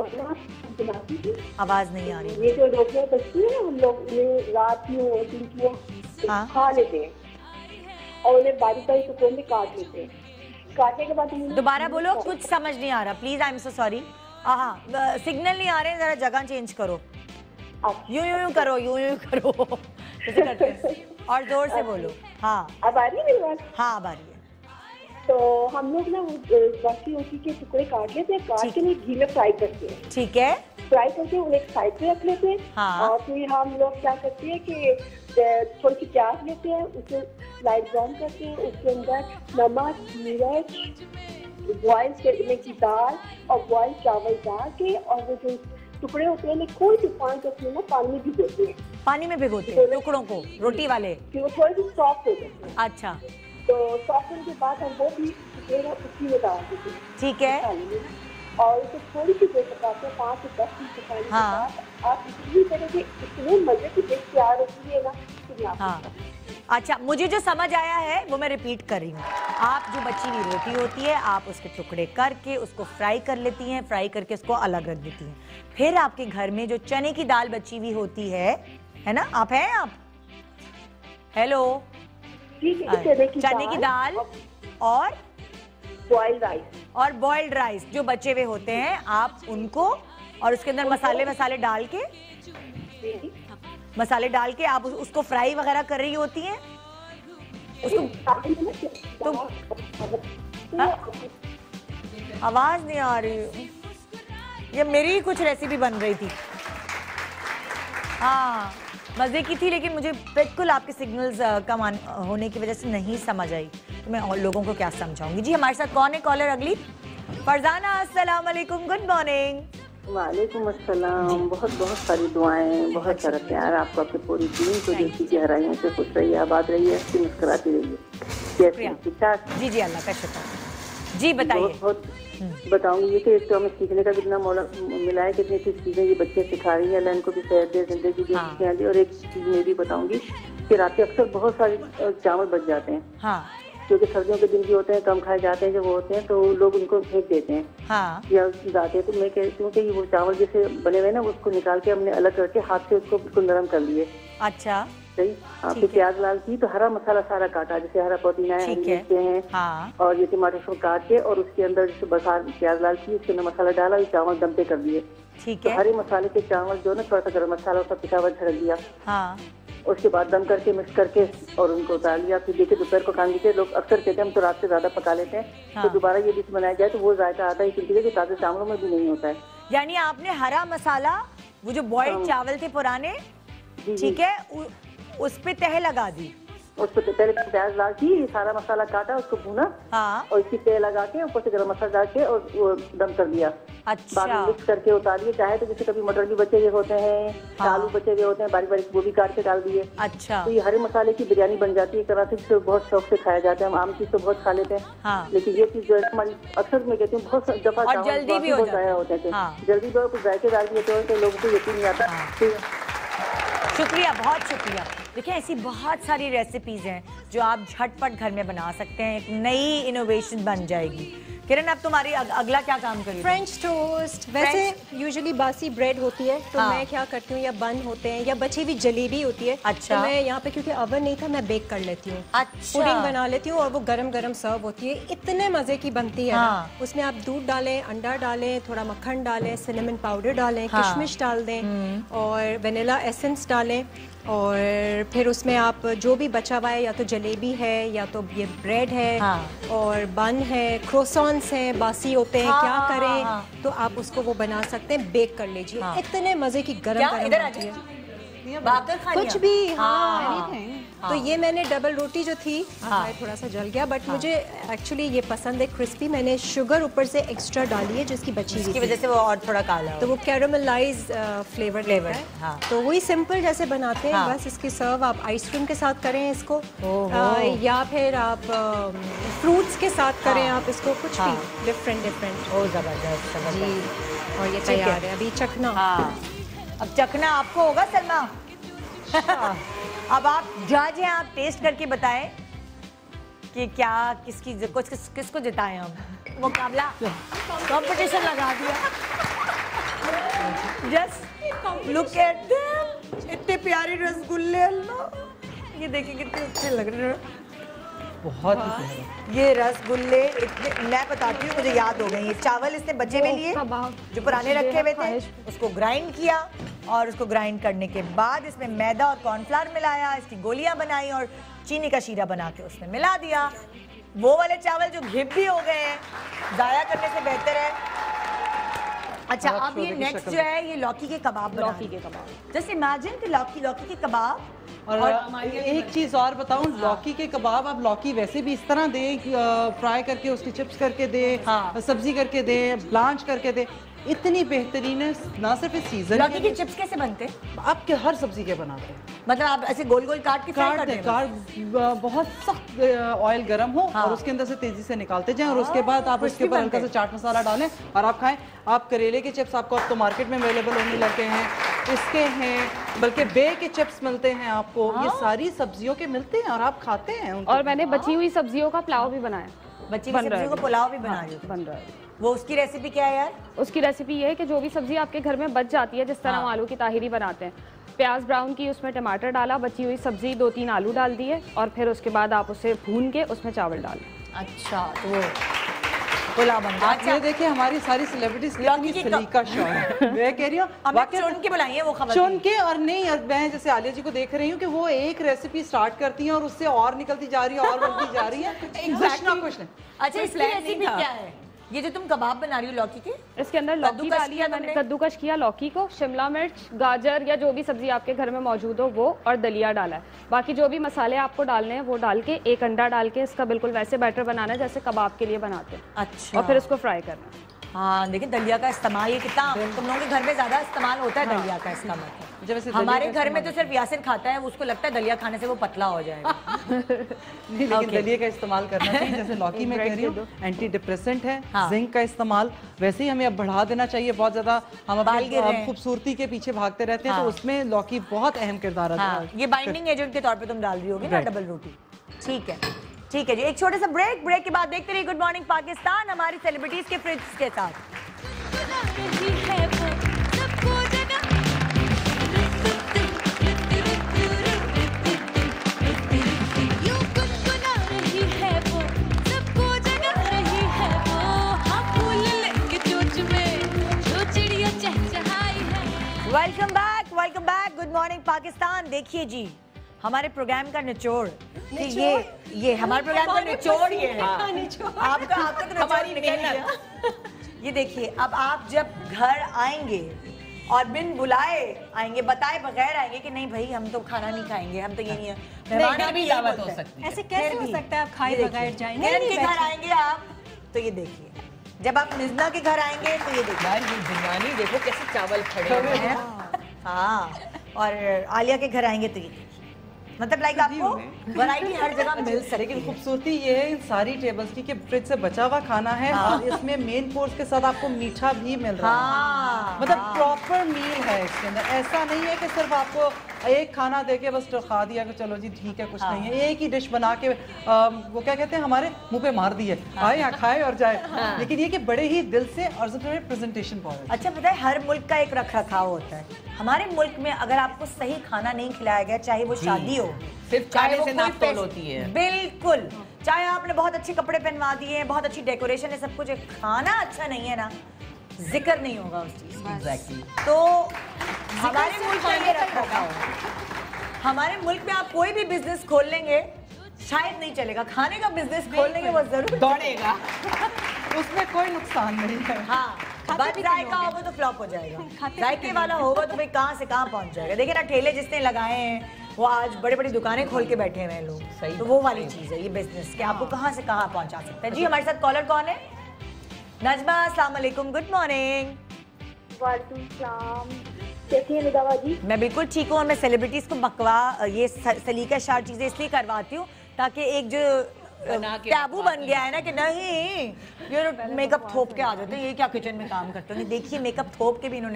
आवाज नहीं आ रही। ये जो रोटियां बचती है ना, हम लोग उन्हें रात में दिन की हाँ, खा लेते हैं और उन्हें बारीक बारीक टुकड़ों में काट लेते हैं। काटने के बाद दोबारा बोलो, कुछ समझ नहीं आ रहा, please, I am so sorry. हाँ, सिग्नल नहीं आ रहे हैं, जरा जगह चेंज करो, यूं यूं यूं करो, यूं यूं करो, कैसे करते हैं, और जोर से बोलो। हाँ, अब आ रही है मेरी बात? हाँ, अब आ रही है। तो हम लोग ना बाकी रोटी के टुकड़े काट लेते हैं, काट के नहीं घी में फ्राई करते हैं। ठीक है, फ्राई करके उन्हें एक साइड पे रख लेते हैं। हाँ। और फिर हम लोग क्या करते हैं कि थोड़ी सी प्याज लेते हैं, उसे लाइट ब्राउन करते हैं, उसके अंदर नमक, मिर्च, बॉयल करने की दाल और बॉयल चावल डाल के, और वो जो टुकड़े होते हैं कोई भी पाँच दस मिनट पानी में भिगोते हैं। पानी में भिगोते हैं टुकड़ों को, रोटी वाले, फिर वो थोड़ी सी सॉफ्ट हो जाते हैं। अच्छा, तो सॉफ्ट होने के बाद हम वो भी उसी में डाल देते हैं। ठीक है, और उसे थोड़ी सी देर पकाते हैं, पाँच से दस मिनट पकाने के बाद आप इतनी तरह से इतने मजे की डिश तैयार होती है ना। हाँ, अच्छा, मुझे जो समझ आया है वो मैं रिपीट कर रही हूँ। आप जो बची हुई रोटी होती है, आप उसके टुकड़े करके उसको फ्राई कर लेती हैं, फ्राई करके उसको अलग रख देती हैं। फिर आपके घर में जो चने की दाल बची हुई होती है, है ना, आप हैं आप? हेलो, चने की दाल और बॉइल्ड राइस, और बॉइल्ड राइस जो बचे हुए होते हैं, आप उनको, और उसके अंदर मसाले मसाले डाल के मसाले डाल के आप उसको फ्राई वगैरह कर रही होती हैं उसको। तो आवाज नहीं आ रही, ये मेरी ही कुछ रेसिपी बन रही थी। हाँ, मजे की थी, लेकिन मुझे बिल्कुल आपके सिग्नल्स कम होने की वजह से नहीं समझ आई, तो मैं और लोगों को क्या समझाऊंगी। जी, हमारे साथ कौन है कॉलर अगली? फरजाना, अस्सलाम वालेकुम, गुड मॉर्निंग। वालेकुम अस्सलाम, बहुत बहुत सारी दुआएं, बहुत सारा प्यार आपको, आपकी पूरी टीम को, जिसकी गहराइयों से खुश रहिए, आबाद रहिए, अच्छी मुस्कुराती रहिए। जी जी, अल्लाह का शुक्र। जी बताइए। बहुत बताऊंगी ये कि एक तो हमें सीखने का कितना मौला मिला है, कितनी अच्छी चीजें ये बच्चे सिखा रही है, अल्लाह इनको भी सेहत दे, जिंदगी की खुशियां दे। और एक चीज मैं भी बताऊंगी कि रात के अक्सर बहुत सारे चावल बच जाते हैं, हाँ, क्योंकि सर्दियों के दिन भी होते हैं, कम खाए जाते हैं, जब वो होते हैं तो लोग उनको फेंक देते हैं, हाँ, या जाते हैं। तो मैं कहती हूँ कि वो चावल जैसे बने हुए ना, उसको निकाल के हमने अलग करके हाथ से उसको बिल्कुल नरम कर लिए। अच्छा, सही। हाँ, फिर प्याज लाल की तो हरा मसाला सारा काटा, जैसे हरा पुदीना है, हरी मिर्चें हैं, हाँ, और ये टमाटर सब काट के, और उसके अंदर जैसे बसार प्याज लाल की, उसके अंदर मसाला डाला, ये चावल दम पे कर दिए। ठीक है। तो हरे मसाले के चावल जो ना, थोड़ा सा गरम मसाला उसका पिसा हुआ झड़क दिया, हाँ, उसके बाद दम करके मिक्स करके और उनको उतार लिया। फिर देखिए दोपहर को खाने के लोग अक्सर कहते हैं हम तो रात से ज्यादा पका लेते हैं, हाँ, तो दोबारा ये डिश बनाया जाए तो वो जायका आता है, क्योंकि ताजे चावलों में भी नहीं होता है। यानी आपने हरा मसाला, वो जो बॉइल्ड चावल थे पुराने, ठीक है, उस पे तह लगा दी, उस पर पहले प्याज डाल की, सारा मसाला काटा, उसको भूना, हाँ, और इसकी तह लगा के ऊपर से गरम मसाला डाल के और वो दम कर दिया। अच्छा। बाद में मिक्स करके उतारिए। चाहे तो जैसे कभी मटर भी बचे हुए होते हैं, हाँ, आलू बचे हुए होते हैं, बारीक बारीक वो भी काट के डाल दिए। अच्छा। तो ये हरे मसाले की बिरयानी बन जाती है, तरह से बहुत शौक से खाया जाता है। हम आम चीज तो बहुत खा लेते हैं, हाँ, लेकिन ये चीज जो है हमारी अक्सर मैं कहती हूँ बहुत दफा जल्दी भी हो जाया होते थे, जल्दी भी कुछ जायकेदार भी होते हैं, लोगों को यकीन नहीं आता। शुक्रिया, बहुत शुक्रिया। देखिए, ऐसी बहुत सारी रेसिपीज हैं जो आप झटपट घर में बना सकते हैं, एक नई इनोवेशन बन जाएगी। किरण, अब तुम्हारी अग, अगला क्या काम करेगी? French toast. वैसे यूजुअली बासी ब्रेड होती है तो हाँ। मैं क्या करती हूँ, या बन होते हैं या बची हुई जलेबी होती है। अच्छा। तो मैं यहाँ पे क्योंकि ओवन नहीं था मैं बेक कर लेती हूँ। अच्छा। पुडिंग बना लेती हूँ और वो गरम गरम सर्व होती है, इतने मजे की बनती है। हाँ। उसमें आप दूध डालें, अंडा डालें, थोड़ा मक्खन डालें, सिनेमन पाउडर डालें, हाँ। किशमिश डाल दें और वेनिला एसेंस डालें और फिर उसमें आप जो भी बचा हुआ है, या तो जलेबी है या तो ये ब्रेड है हाँ। और बन है, क्रोसॉन्स हैं, बासी होते हैं, हाँ, क्या हाँ, करें हाँ, तो आप उसको वो बना सकते हैं, बेक कर लीजिए। हाँ। इतने मजे की गरम गरम होती है, कुछ भी। हाँ, हाँ। तो ये मैंने डबल रोटी जो थी, हाँ। थोड़ा सा जल गया, बट हाँ। मुझे एक्चुअली ये पसंद है क्रिस्पी। मैंने शुगर ऊपर से एक्स्ट्रा डाली है जिसकी बची हुई, इसकी वजह से वो और थोड़ा काला हो, तो वो कैरामलाइज फ्लेवर फ्लेवर है। हाँ। तो वही सिंपल जैसे बनाते हैं, हाँ। बस इसकी सर्व आप आइसक्रीम के साथ करें इसको, आ, या फिर आप फ्रूट्स के साथ करें, हाँ। आप इसको कुछ हाँ। भी डिफरेंट डिफरेंट। ओ जबरदस्त जी। और ये तैयार है, अभी चखना। हाँ। अब चखना आपको होगा सलमा। अब आप जज हैं, आप टेस्ट करके बताएं कि क्या किसकी कुछ किस, किसको जिताएं हम। मुकाबला कंपटीशन लगा दिया। जस्ट लुक एट देम, इतने प्यारे रसगुल्ले, अल्लाह ये देखिए कितने अच्छे लग रहे हैं। बहुत ही ये रसगुल्ले इतने, मैं बताती हूँ मुझे याद हो गई। ये चावल इसने बचे हुए लिए जो पुराने रखे हुए थे, उसको ग्राइंड किया और उसको ग्राइंड करने के बाद इसमें मैदा और कॉर्नफ्लावर मिलाया, इसकी गोलियां बनाई और चीनी का शीरा बना के उसमें मिला दिया। वो वाले चावल जो घिप भी हो गए हैं, जाया करने से बेहतर है। अच्छा, अब ये नेक्स्ट जो है ये लौकी के कबाब, लौकी के कबाब। जस्ट इमेजिन कि लौकी लौकी के कबाब। और, और एक चीज और बताऊं, हाँ। लौकी के कबाब आप लौकी वैसे भी इस तरह दे, फ्राई करके उसकी चिप्स करके दे, हाँ। सब्जी करके दे, ब्लांच करके दे, इतनी बेहतरीन है। ना सिर्फ इस सीजन लौकी के चिप्स कैसे बनते हैं? आप के हर सब्जी के बनाते हैं, मतलब आप ऐसे गोल गोल काट के काट दे, काट बहुत सख्त ऑयल गर्म हो, हाँ। और उसके अंदर से तेजी से निकालते जाएं, और उसके बाद आप उसके ऊपर हल्का सा चाट मसाला डालें और आप खाएं। आप करेले के चिप्स आपको अब तो मार्केट में अवेलेबल होने लगे हैं, इसके हैं, बल्कि बे के चिप्स मिलते हैं आपको, हाँ। ये सारी सब्जियों के मिलते हैं और आप खाते हैं। और मैंने बची हुई सब्जियों का पुलाव भी बनाया, बची हुई सब्जियों का पुलाव भी बना रही बन रहा है। वो उसकी रेसिपी क्या है यार? उसकी रेसिपी ये है कि जो भी सब्जी आपके घर में बच जाती है, जिस तरह हम आलू की ताहिरी बनाते हैं, प्याज ब्राउन की, उसमें टमाटर डाला, बची हुई सब्जी दो तीन आलू डाल दिए और फिर उसके बाद आप उसे भून के उसमें चावल डालें। अच्छा, तो वो पुलाव बन गया। अच्छा, ये देखिए हमारी सारी सेलिब्रिटीज कितनी सलीका शौक है। मैं कह रही हूँ चुन के बुलाई है वो खबर, चुन के। और नहीं, मैं जैसे आलिया जी को देख रही हूँ कि वो एक रेसिपी स्टार्ट करती हैं और उससे और निकलती जा रही है और बनती जा रही है, कुछ ना कुछ। अच्छा, इसकी रेसिपी क्या है? ये जो तुम कबाब बना रही हो लौकी के, इसके अंदर लौकी डाली है मैंने, कद्दूकश किया लौकी को, शिमला मिर्च, गाजर या जो भी सब्जी आपके घर में मौजूद हो वो, और दलिया डाला है। बाकी जो भी मसाले आपको डालने हैं वो डाल के, एक अंडा डाल के इसका बिल्कुल वैसे बैटर बनाना है जैसे कबाब के लिए बनाते हैं। अच्छा। और फिर इसको फ्राई करना है। हाँ, देखिए दलिया का इस्तेमाल ये कितना तुम लोगों के घर में ज्यादा इस्तेमाल होता है। हाँ। दलिया का इसका मतलब हमारे घर में तो सिर्फ यासिर खाता है, उसको लगता है दलिया खाने से वो पतला हो जाएगा। नहीं, लेकिन दलिया का इस्तेमाल करना चाहिए। जैसे लौकी में कह रही हूँ एंटी डिप्रेसेंट है, हाँ। जिंक का इस्तेमाल वैसे ही हमें अब बढ़ा देना चाहिए। बहुत ज्यादा हम अपनी खूबसूरती के पीछे भागते रहते हैं, तो उसमें लौकी बहुत अहम किरदार अदा है। ये बाइंडिंग एजेंट के तौर पर तुम डाल रही होगी ना डबल रोटी। ठीक है, ठीक है जी। एक छोटा सा ब्रेक, ब्रेक के बाद देखते रहिए गुड मॉर्निंग पाकिस्तान हमारी सेलिब्रिटीज के फ्रिज के साथ। Welcome back, welcome back, good morning Pakistan. देखिए जी, हमारे प्रोग्राम का निचोड़, ये ये हमारे प्रोग्राम का निचोड़ ये है। आपका आपका तो हमारी मेहनत। ये देखिए, अब आप जब घर आएंगे और बिन बुलाए आएंगे, बताए बगैर आएंगे कि नहीं भाई हम तो खाना नहीं खाएंगे, हम तो ये नहीं है, मेहमान भी दावत हो सकती है। ऐसे कैसे हो सकता है आप खाए बगैर जाएंगे? किरण के घर आएंगे आप तो ये देखिए, जब आप मिज़ना के घर आएंगे तो ये देखिए, यार ये बिरयानी देखो कैसे चावल खड़े हुए हैं। हाँ, और आलिया के घर आएंगे तो ये देखिए, मतलब लाइक आपको वैरायटी हर जगह मिल सकती है। लेकिन खूबसूरती ये है इन सारी टेबल्स की कि फ्रिज से बचा हुआ खाना है हाँ। और इसमें मेन कोर्स के साथ आपको मीठा भी मिल रहा हाँ। है, मतलब प्रॉपर मील है इसके अंदर। ऐसा नहीं है कि सिर्फ आपको एक खाना देके बस खा दिया कि चलो जी ठीक है कुछ हाँ। नहीं है। एक ही डिश बना के आ, वो क्या कहते हैं हमारे मुंह पे मार दिए हाँ। आए यहाँ खाए और जाए हाँ। लेकिन ये कि बड़े ही दिल से और सबसे प्रेजेंटेशन बहुत अच्छा पता है हर मुल्क का एक रख रखाव होता है। हमारे मुल्क में अगर आपको सही खाना नहीं खिलाया गया, चाहे वो शादी हो, सिर्फ खाने से नापतोल होती है, बिल्कुल, चाहे आपने बहुत अच्छे कपड़े पहनवा दिए हैं, बहुत अच्छी डेकोरेशन है, सब कुछ है, खाना अच्छा नहीं है ना, जिक्र नहीं होगा उस चीज का। एग्जैक्टली। तो हमारे मुल्क में ये रख रखाव, हमारे मुल्क में आप कोई भी बिजनेस खोल लेंगे शायद नहीं चलेगा, खाने का बिजनेस खोल लेंगे वो जरूर दौड़ेगा उसमें कोई नुकसान नहीं है। हाँ, बस जायका होगा तो फ्लॉप हो जाएगा, जायके वाला होगा तो भाई कहाँ से कहाँ पहुँच जाएगा। देखिए ना ठेले जिसने लगाए हैं वो आज बड़ी बड़ी दुकानें खोल के बैठे हुए हैं लोग, तो वो वाली चीज़ है ये बिजनेस कि आपको कहाँ से कहाँ पहुँचा सकता है। जी हमारे साथ कॉलर कौन है? नजमा, अस्सलाम वालेकुम, गुड मॉर्निंग। वालेकुम सलाम, कैसी है निदा जी? मैं बिल्कुल ठीक हूँ और मैं सेलिब्रिटीज को बकवा ये सलीका शार चीज़ें इसलिए करवाती हूँ ताकि एक जो टैबू बन गया है ना कि नहीं ये मेकअप थोप के आ जाते हैं, ये क्या किचन में काम करते हैं। देखिए मेकअप थोप के भी इन्होंने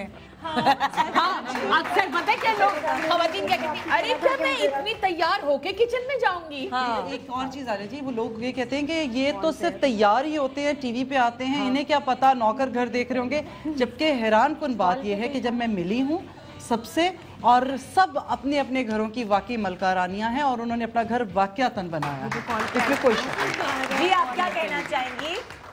अक्सर पता है क्या लोग खवातीन क्या कहती हैं, अरे क्या मैं इतनी तैयार होके किचन में जाऊंगी। हाँ। एक और चीज आ रही जी, वो लोग ये कहते हैं कि ये तो सिर्फ तैयार ही होते हैं, टीवी पे आते हैं, हाँ। इन्हें क्या पता नौकर घर देख रहे होंगे। जबकि हैरान कुन बात यह है कि जब मैं मिली हूँ सबसे और सब अपने अपने घरों की वाकई मलकारानियां हैं और उन्होंने अपना घर वाकयातन बनाया, इसमें कोई शक नहीं। जी आप क्या कहना चाहेंगी?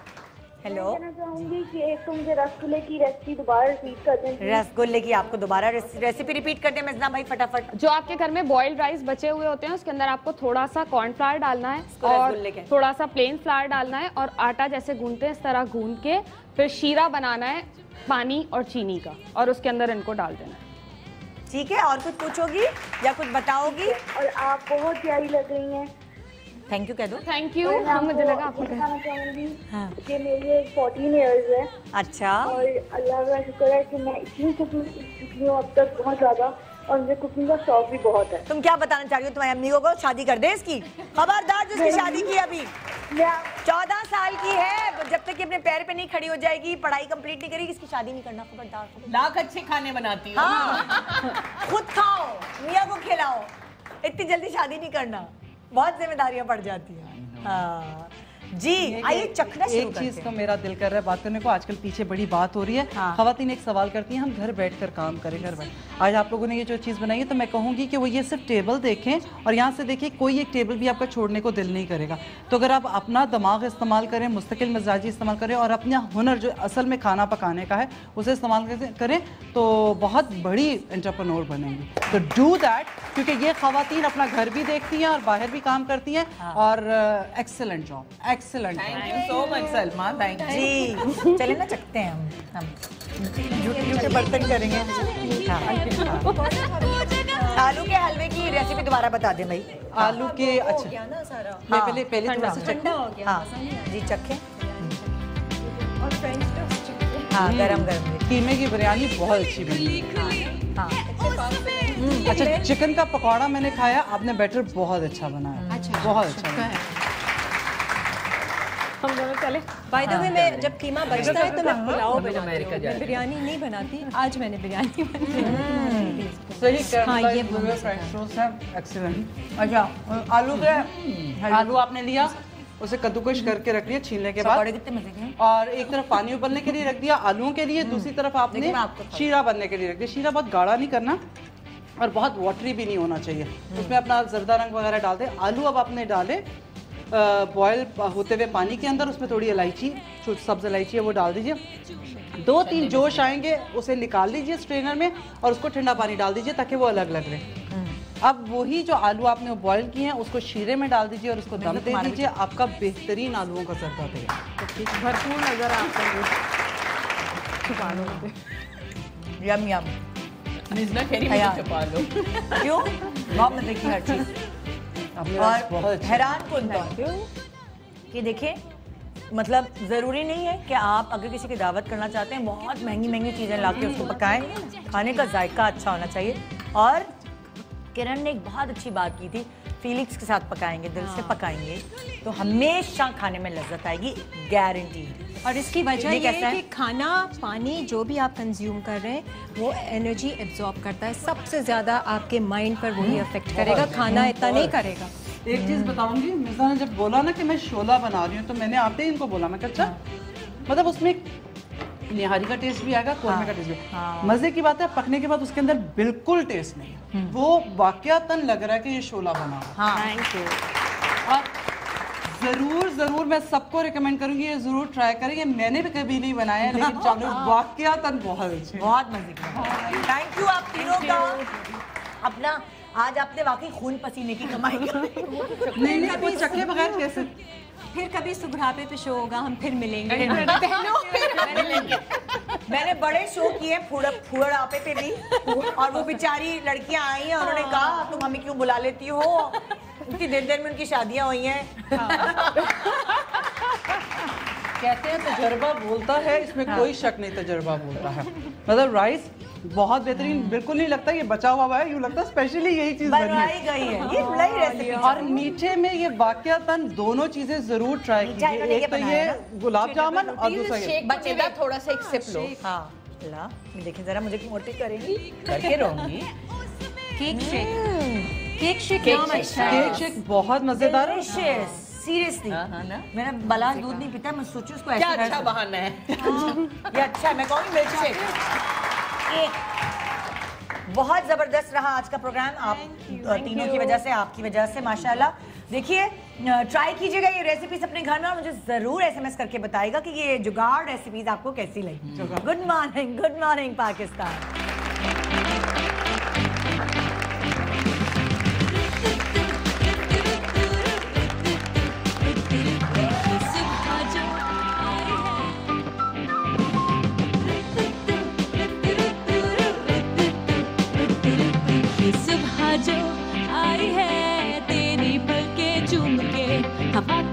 हेलो, कहना चाहूंगी कि एक तो मुझे रसगुल्ले की रेसिपी दोबारा रिपीट कर दें। रसगुल्ले की आपको दोबारा रेसिपी रिपीट कर दें मिज़ना भाई फटाफट। जो आपके घर में बॉइल्ड राइस बचे हुए होते हैं उसके अंदर आपको थोड़ा सा कॉर्नफ्लावर डालना है और थोड़ा सा प्लेन फ्लावर डालना है और आटा जैसे गूंदते हैं इस तरह गूंद के फिर शीरा बनाना है पानी और चीनी का और उसके अंदर इनको डाल देना है। ठीक है, और कुछ पूछोगी या कुछ बताओगी? और आप बहुत प्यारी लग रही हैं। थैंक यू कह दो। Thank you. हम मुझे लगा आपको बताना चाहूंगी कि मेरे फोर्टीन इयर्स है। अच्छा। और अल्लाह का शुक्र है कि मैं इतनी कुकिंग सीखी हूँ अब तक बहुत ज्यादा और मुझे कुकिंग का शौक भी बहुत है। तुम क्या बताना चाह रही हो? तुम्हारी अम्मी को शादी कर दे इसकी? खबरदार जिसकी शादी की अभी चौदह साल की है, जब तक कि अपने पैर पे नहीं खड़ी हो जाएगी, पढ़ाई कंप्लीट नहीं करेगी, इसकी शादी नहीं करना। खबरदार। लाख अच्छे खाने बनाती हो। हाँ। खुद खाओ, मियाँ को खिलाओ, इतनी जल्दी शादी नहीं करना, बहुत जिम्मेदारियां पड़ जाती हैं। हाँ जी, आइए चखना शुरू एक चीज तो मेरा दिल कर रहा है बात करने को, आजकल पीछे बड़ी बात हो रही है। हाँ। खवातीन एक सवाल करती हैं हम घर बैठकर काम करें, घर बैठ। आज आप लोगों ने ये जो चीज़ बनाई है तो मैं कहूँगी कि वो ये सिर्फ टेबल देखें और यहाँ से देखिए कोई एक टेबल भी आपका छोड़ने को दिल नहीं करेगा। तो अगर आप अपना दिमाग इस्तेमाल करें, मुस्तकिल मिजाजी इस्तेमाल करें और अपना हुनर जो असल में खाना पकाने का है उसे इस्तेमाल करें तो बहुत बड़ी एंटरप्रेन्योर बनेंगी। तो डू दैट, क्योंकि ये खवातीन अपना घर भी देखती हैं और बाहर भी काम करती हैं। हाँ। और excellent job, excellent. Thank you so much Salma, thank you ji. चले ना चखते हैं हम हम जूठे बर्तन करेंगे। हाँ। आलू के हलवे की रेसिपी दोबारा बता दें भाई। आलू के अच्छा मैं पहले पहले थोड़ा सा ठंडा हो गया। हाँ जी चखें। और फ्रेंच टोस्ट। हाँ गरम गरम कीमे की बिरयानी बहुत अच्छी बनी। हाँ। अच्छा चिकन का पकौड़ा मैंने खाया, आपने बैटर बहुत अच्छा बनाया। अच्छा बहुत अच्छा। हम दोनों चले। बाय द वे मैं जब कीमा बचता है तो मैं पुलाव बनाती हूँ, मैं बिरयानी नहीं बनाती। आज मैंने बिरयानी बनाई। सही कर। हाँ ये फ्रेंच टोस्ट है एक्सीलेंट। अच्छा आलू के आलू आपने लिया, उसे कद्दूकश करके रख लिया छीलने के बाद, और एक तरफ पानी उबलने के लिए रख दिया आलूओं के लिए, दूसरी तरफ आपने शीरा बनने के लिए रख दिया। शीरा बहुत गाढ़ा नहीं करना और बहुत वाटरी भी नहीं होना चाहिए। उसमें अपना जर्दा रंग वगैरह डाल दे। आलू अब आपने डाले बॉयल होते हुए पानी के अंदर, उसमें थोड़ी इलायची, जो सब्ज इलायची है वो डाल दीजिए। दो तीन जोश आएंगे उसे निकाल लीजिए स्ट्रेनर में और उसको ठंडा पानी डाल दीजिए ताकि वो अलग अलग रहे। अब वही जो आलू आपने बॉयल किए हैं उसको शीरे में डाल दीजिए और उसको दम दे दीजिए। आपका बेहतरीन आलूओं का जर्दा तैयार। भरपूर नजर आता है। यम यम। मिज़ना कह रही है मुझे छुपा लो। क्यों? बहुत मजे की हर चीज। और हैरान कौन कि देखें, मतलब ज़रूरी नहीं है कि आप अगर किसी की दावत करना चाहते हैं बहुत महंगी महंगी चीज़ें ला के उसको पकाएं। खाने का जायका अच्छा होना चाहिए और किरण ने एक बहुत अच्छी बात की थी, फीलिंग्स के साथ पकाएंगे, दिल से पकाएंगे तो हमेशा खाने में लज्जत आएगी, गारंटी। और इसकी वजह ये है कि खाना पानी जो भी आप कंज्यूम कर रहे हैं वो एनर्जी एब्जॉर्ब करता है, सबसे ज्यादा आपके माइंड पर वही अफेक्ट करेगा, खाना इतना नहीं करेगा। एक चीज बताऊंगी, मिज़ना ने जब बोला ना कि मैं शोला बना रही हूँ तो मैंने आते ही इनको बोला, मैं अच्छा मतलब उसमें निहारी का टेस्ट भी आएगा, कोरमे का टेस्ट भी। हाँ। मजे की बात है पकने के बाद उसके अंदर बिल्कुल टेस्ट नहीं है, वो वाकयातन लग रहा है कि ये शोला बना हुआ। हाँ। Thank you. और जरूर जरूर मैं सबको रिकमेंड करूंगी, ये जरूर ट्राई करेंगे, मैंने भी कभी नहीं बनाया लेकिन चलो वाकयातन बहुत अच्छे, बहुत मजे की। थैंक यू आप तीनों का। अपना आज आपने वाकई खून पसीने की कमाई की। नहीं नहीं कोई चखे बगैर कैसे। फिर कभी सुबरापे पे शो होगा, हम फिर मिलेंगे। मैंने बड़े शो किए फुड़ापे पे भी, और वो बेचारी लड़कियां आई हैं, उन्होंने कहा तुम हमें क्यों बुला लेती हो, उनकी देर देर में उनकी शादियां हुई हैं। कहते हैं तजर्बा बोलता है, इसमें कोई शक नहीं तजर्बा बोलता है। मतलब राइस बहुत बेहतरीन, बिल्कुल नहीं लगता ये बचा हुआ है, यूँ लगता है स्पेशली यही चीज बनाई गई है, ये नई रेसिपी। और मीठे में ये वाकयातन दोनों चीजें जरूर ट्राई कीजिए, एक तो ये गुलाब जामुन और दूसरा ये बचेगा थोड़ा सा एक सिप लो। हाँ ला देखिए जरा, मुझे मोटी करेंगी करके रहूंगी। Cake shake, cake shake cake shake बहुत मजेदार है। सीरियसली मैंने बलास दूध नहीं पीता, मैं सोचूं उसको ऐसे अच्छा बहाना है। ये अच्छा है, मैं कहूँगी मिल्क शेक। बहुत जबरदस्त रहा आज का प्रोग्राम, आप तीनों की वजह से, आपकी वजह से माशाल्लाह। देखिए ट्राई कीजिएगा ये रेसिपीज अपने घर में और मुझे जरूर एसएमएस करके बताइएगा कि ये जुगाड़ रेसिपीज आपको कैसी लगी। Good morning, good morning Pakistan. सुबह जो आई है तेरी पलके चूम के हवा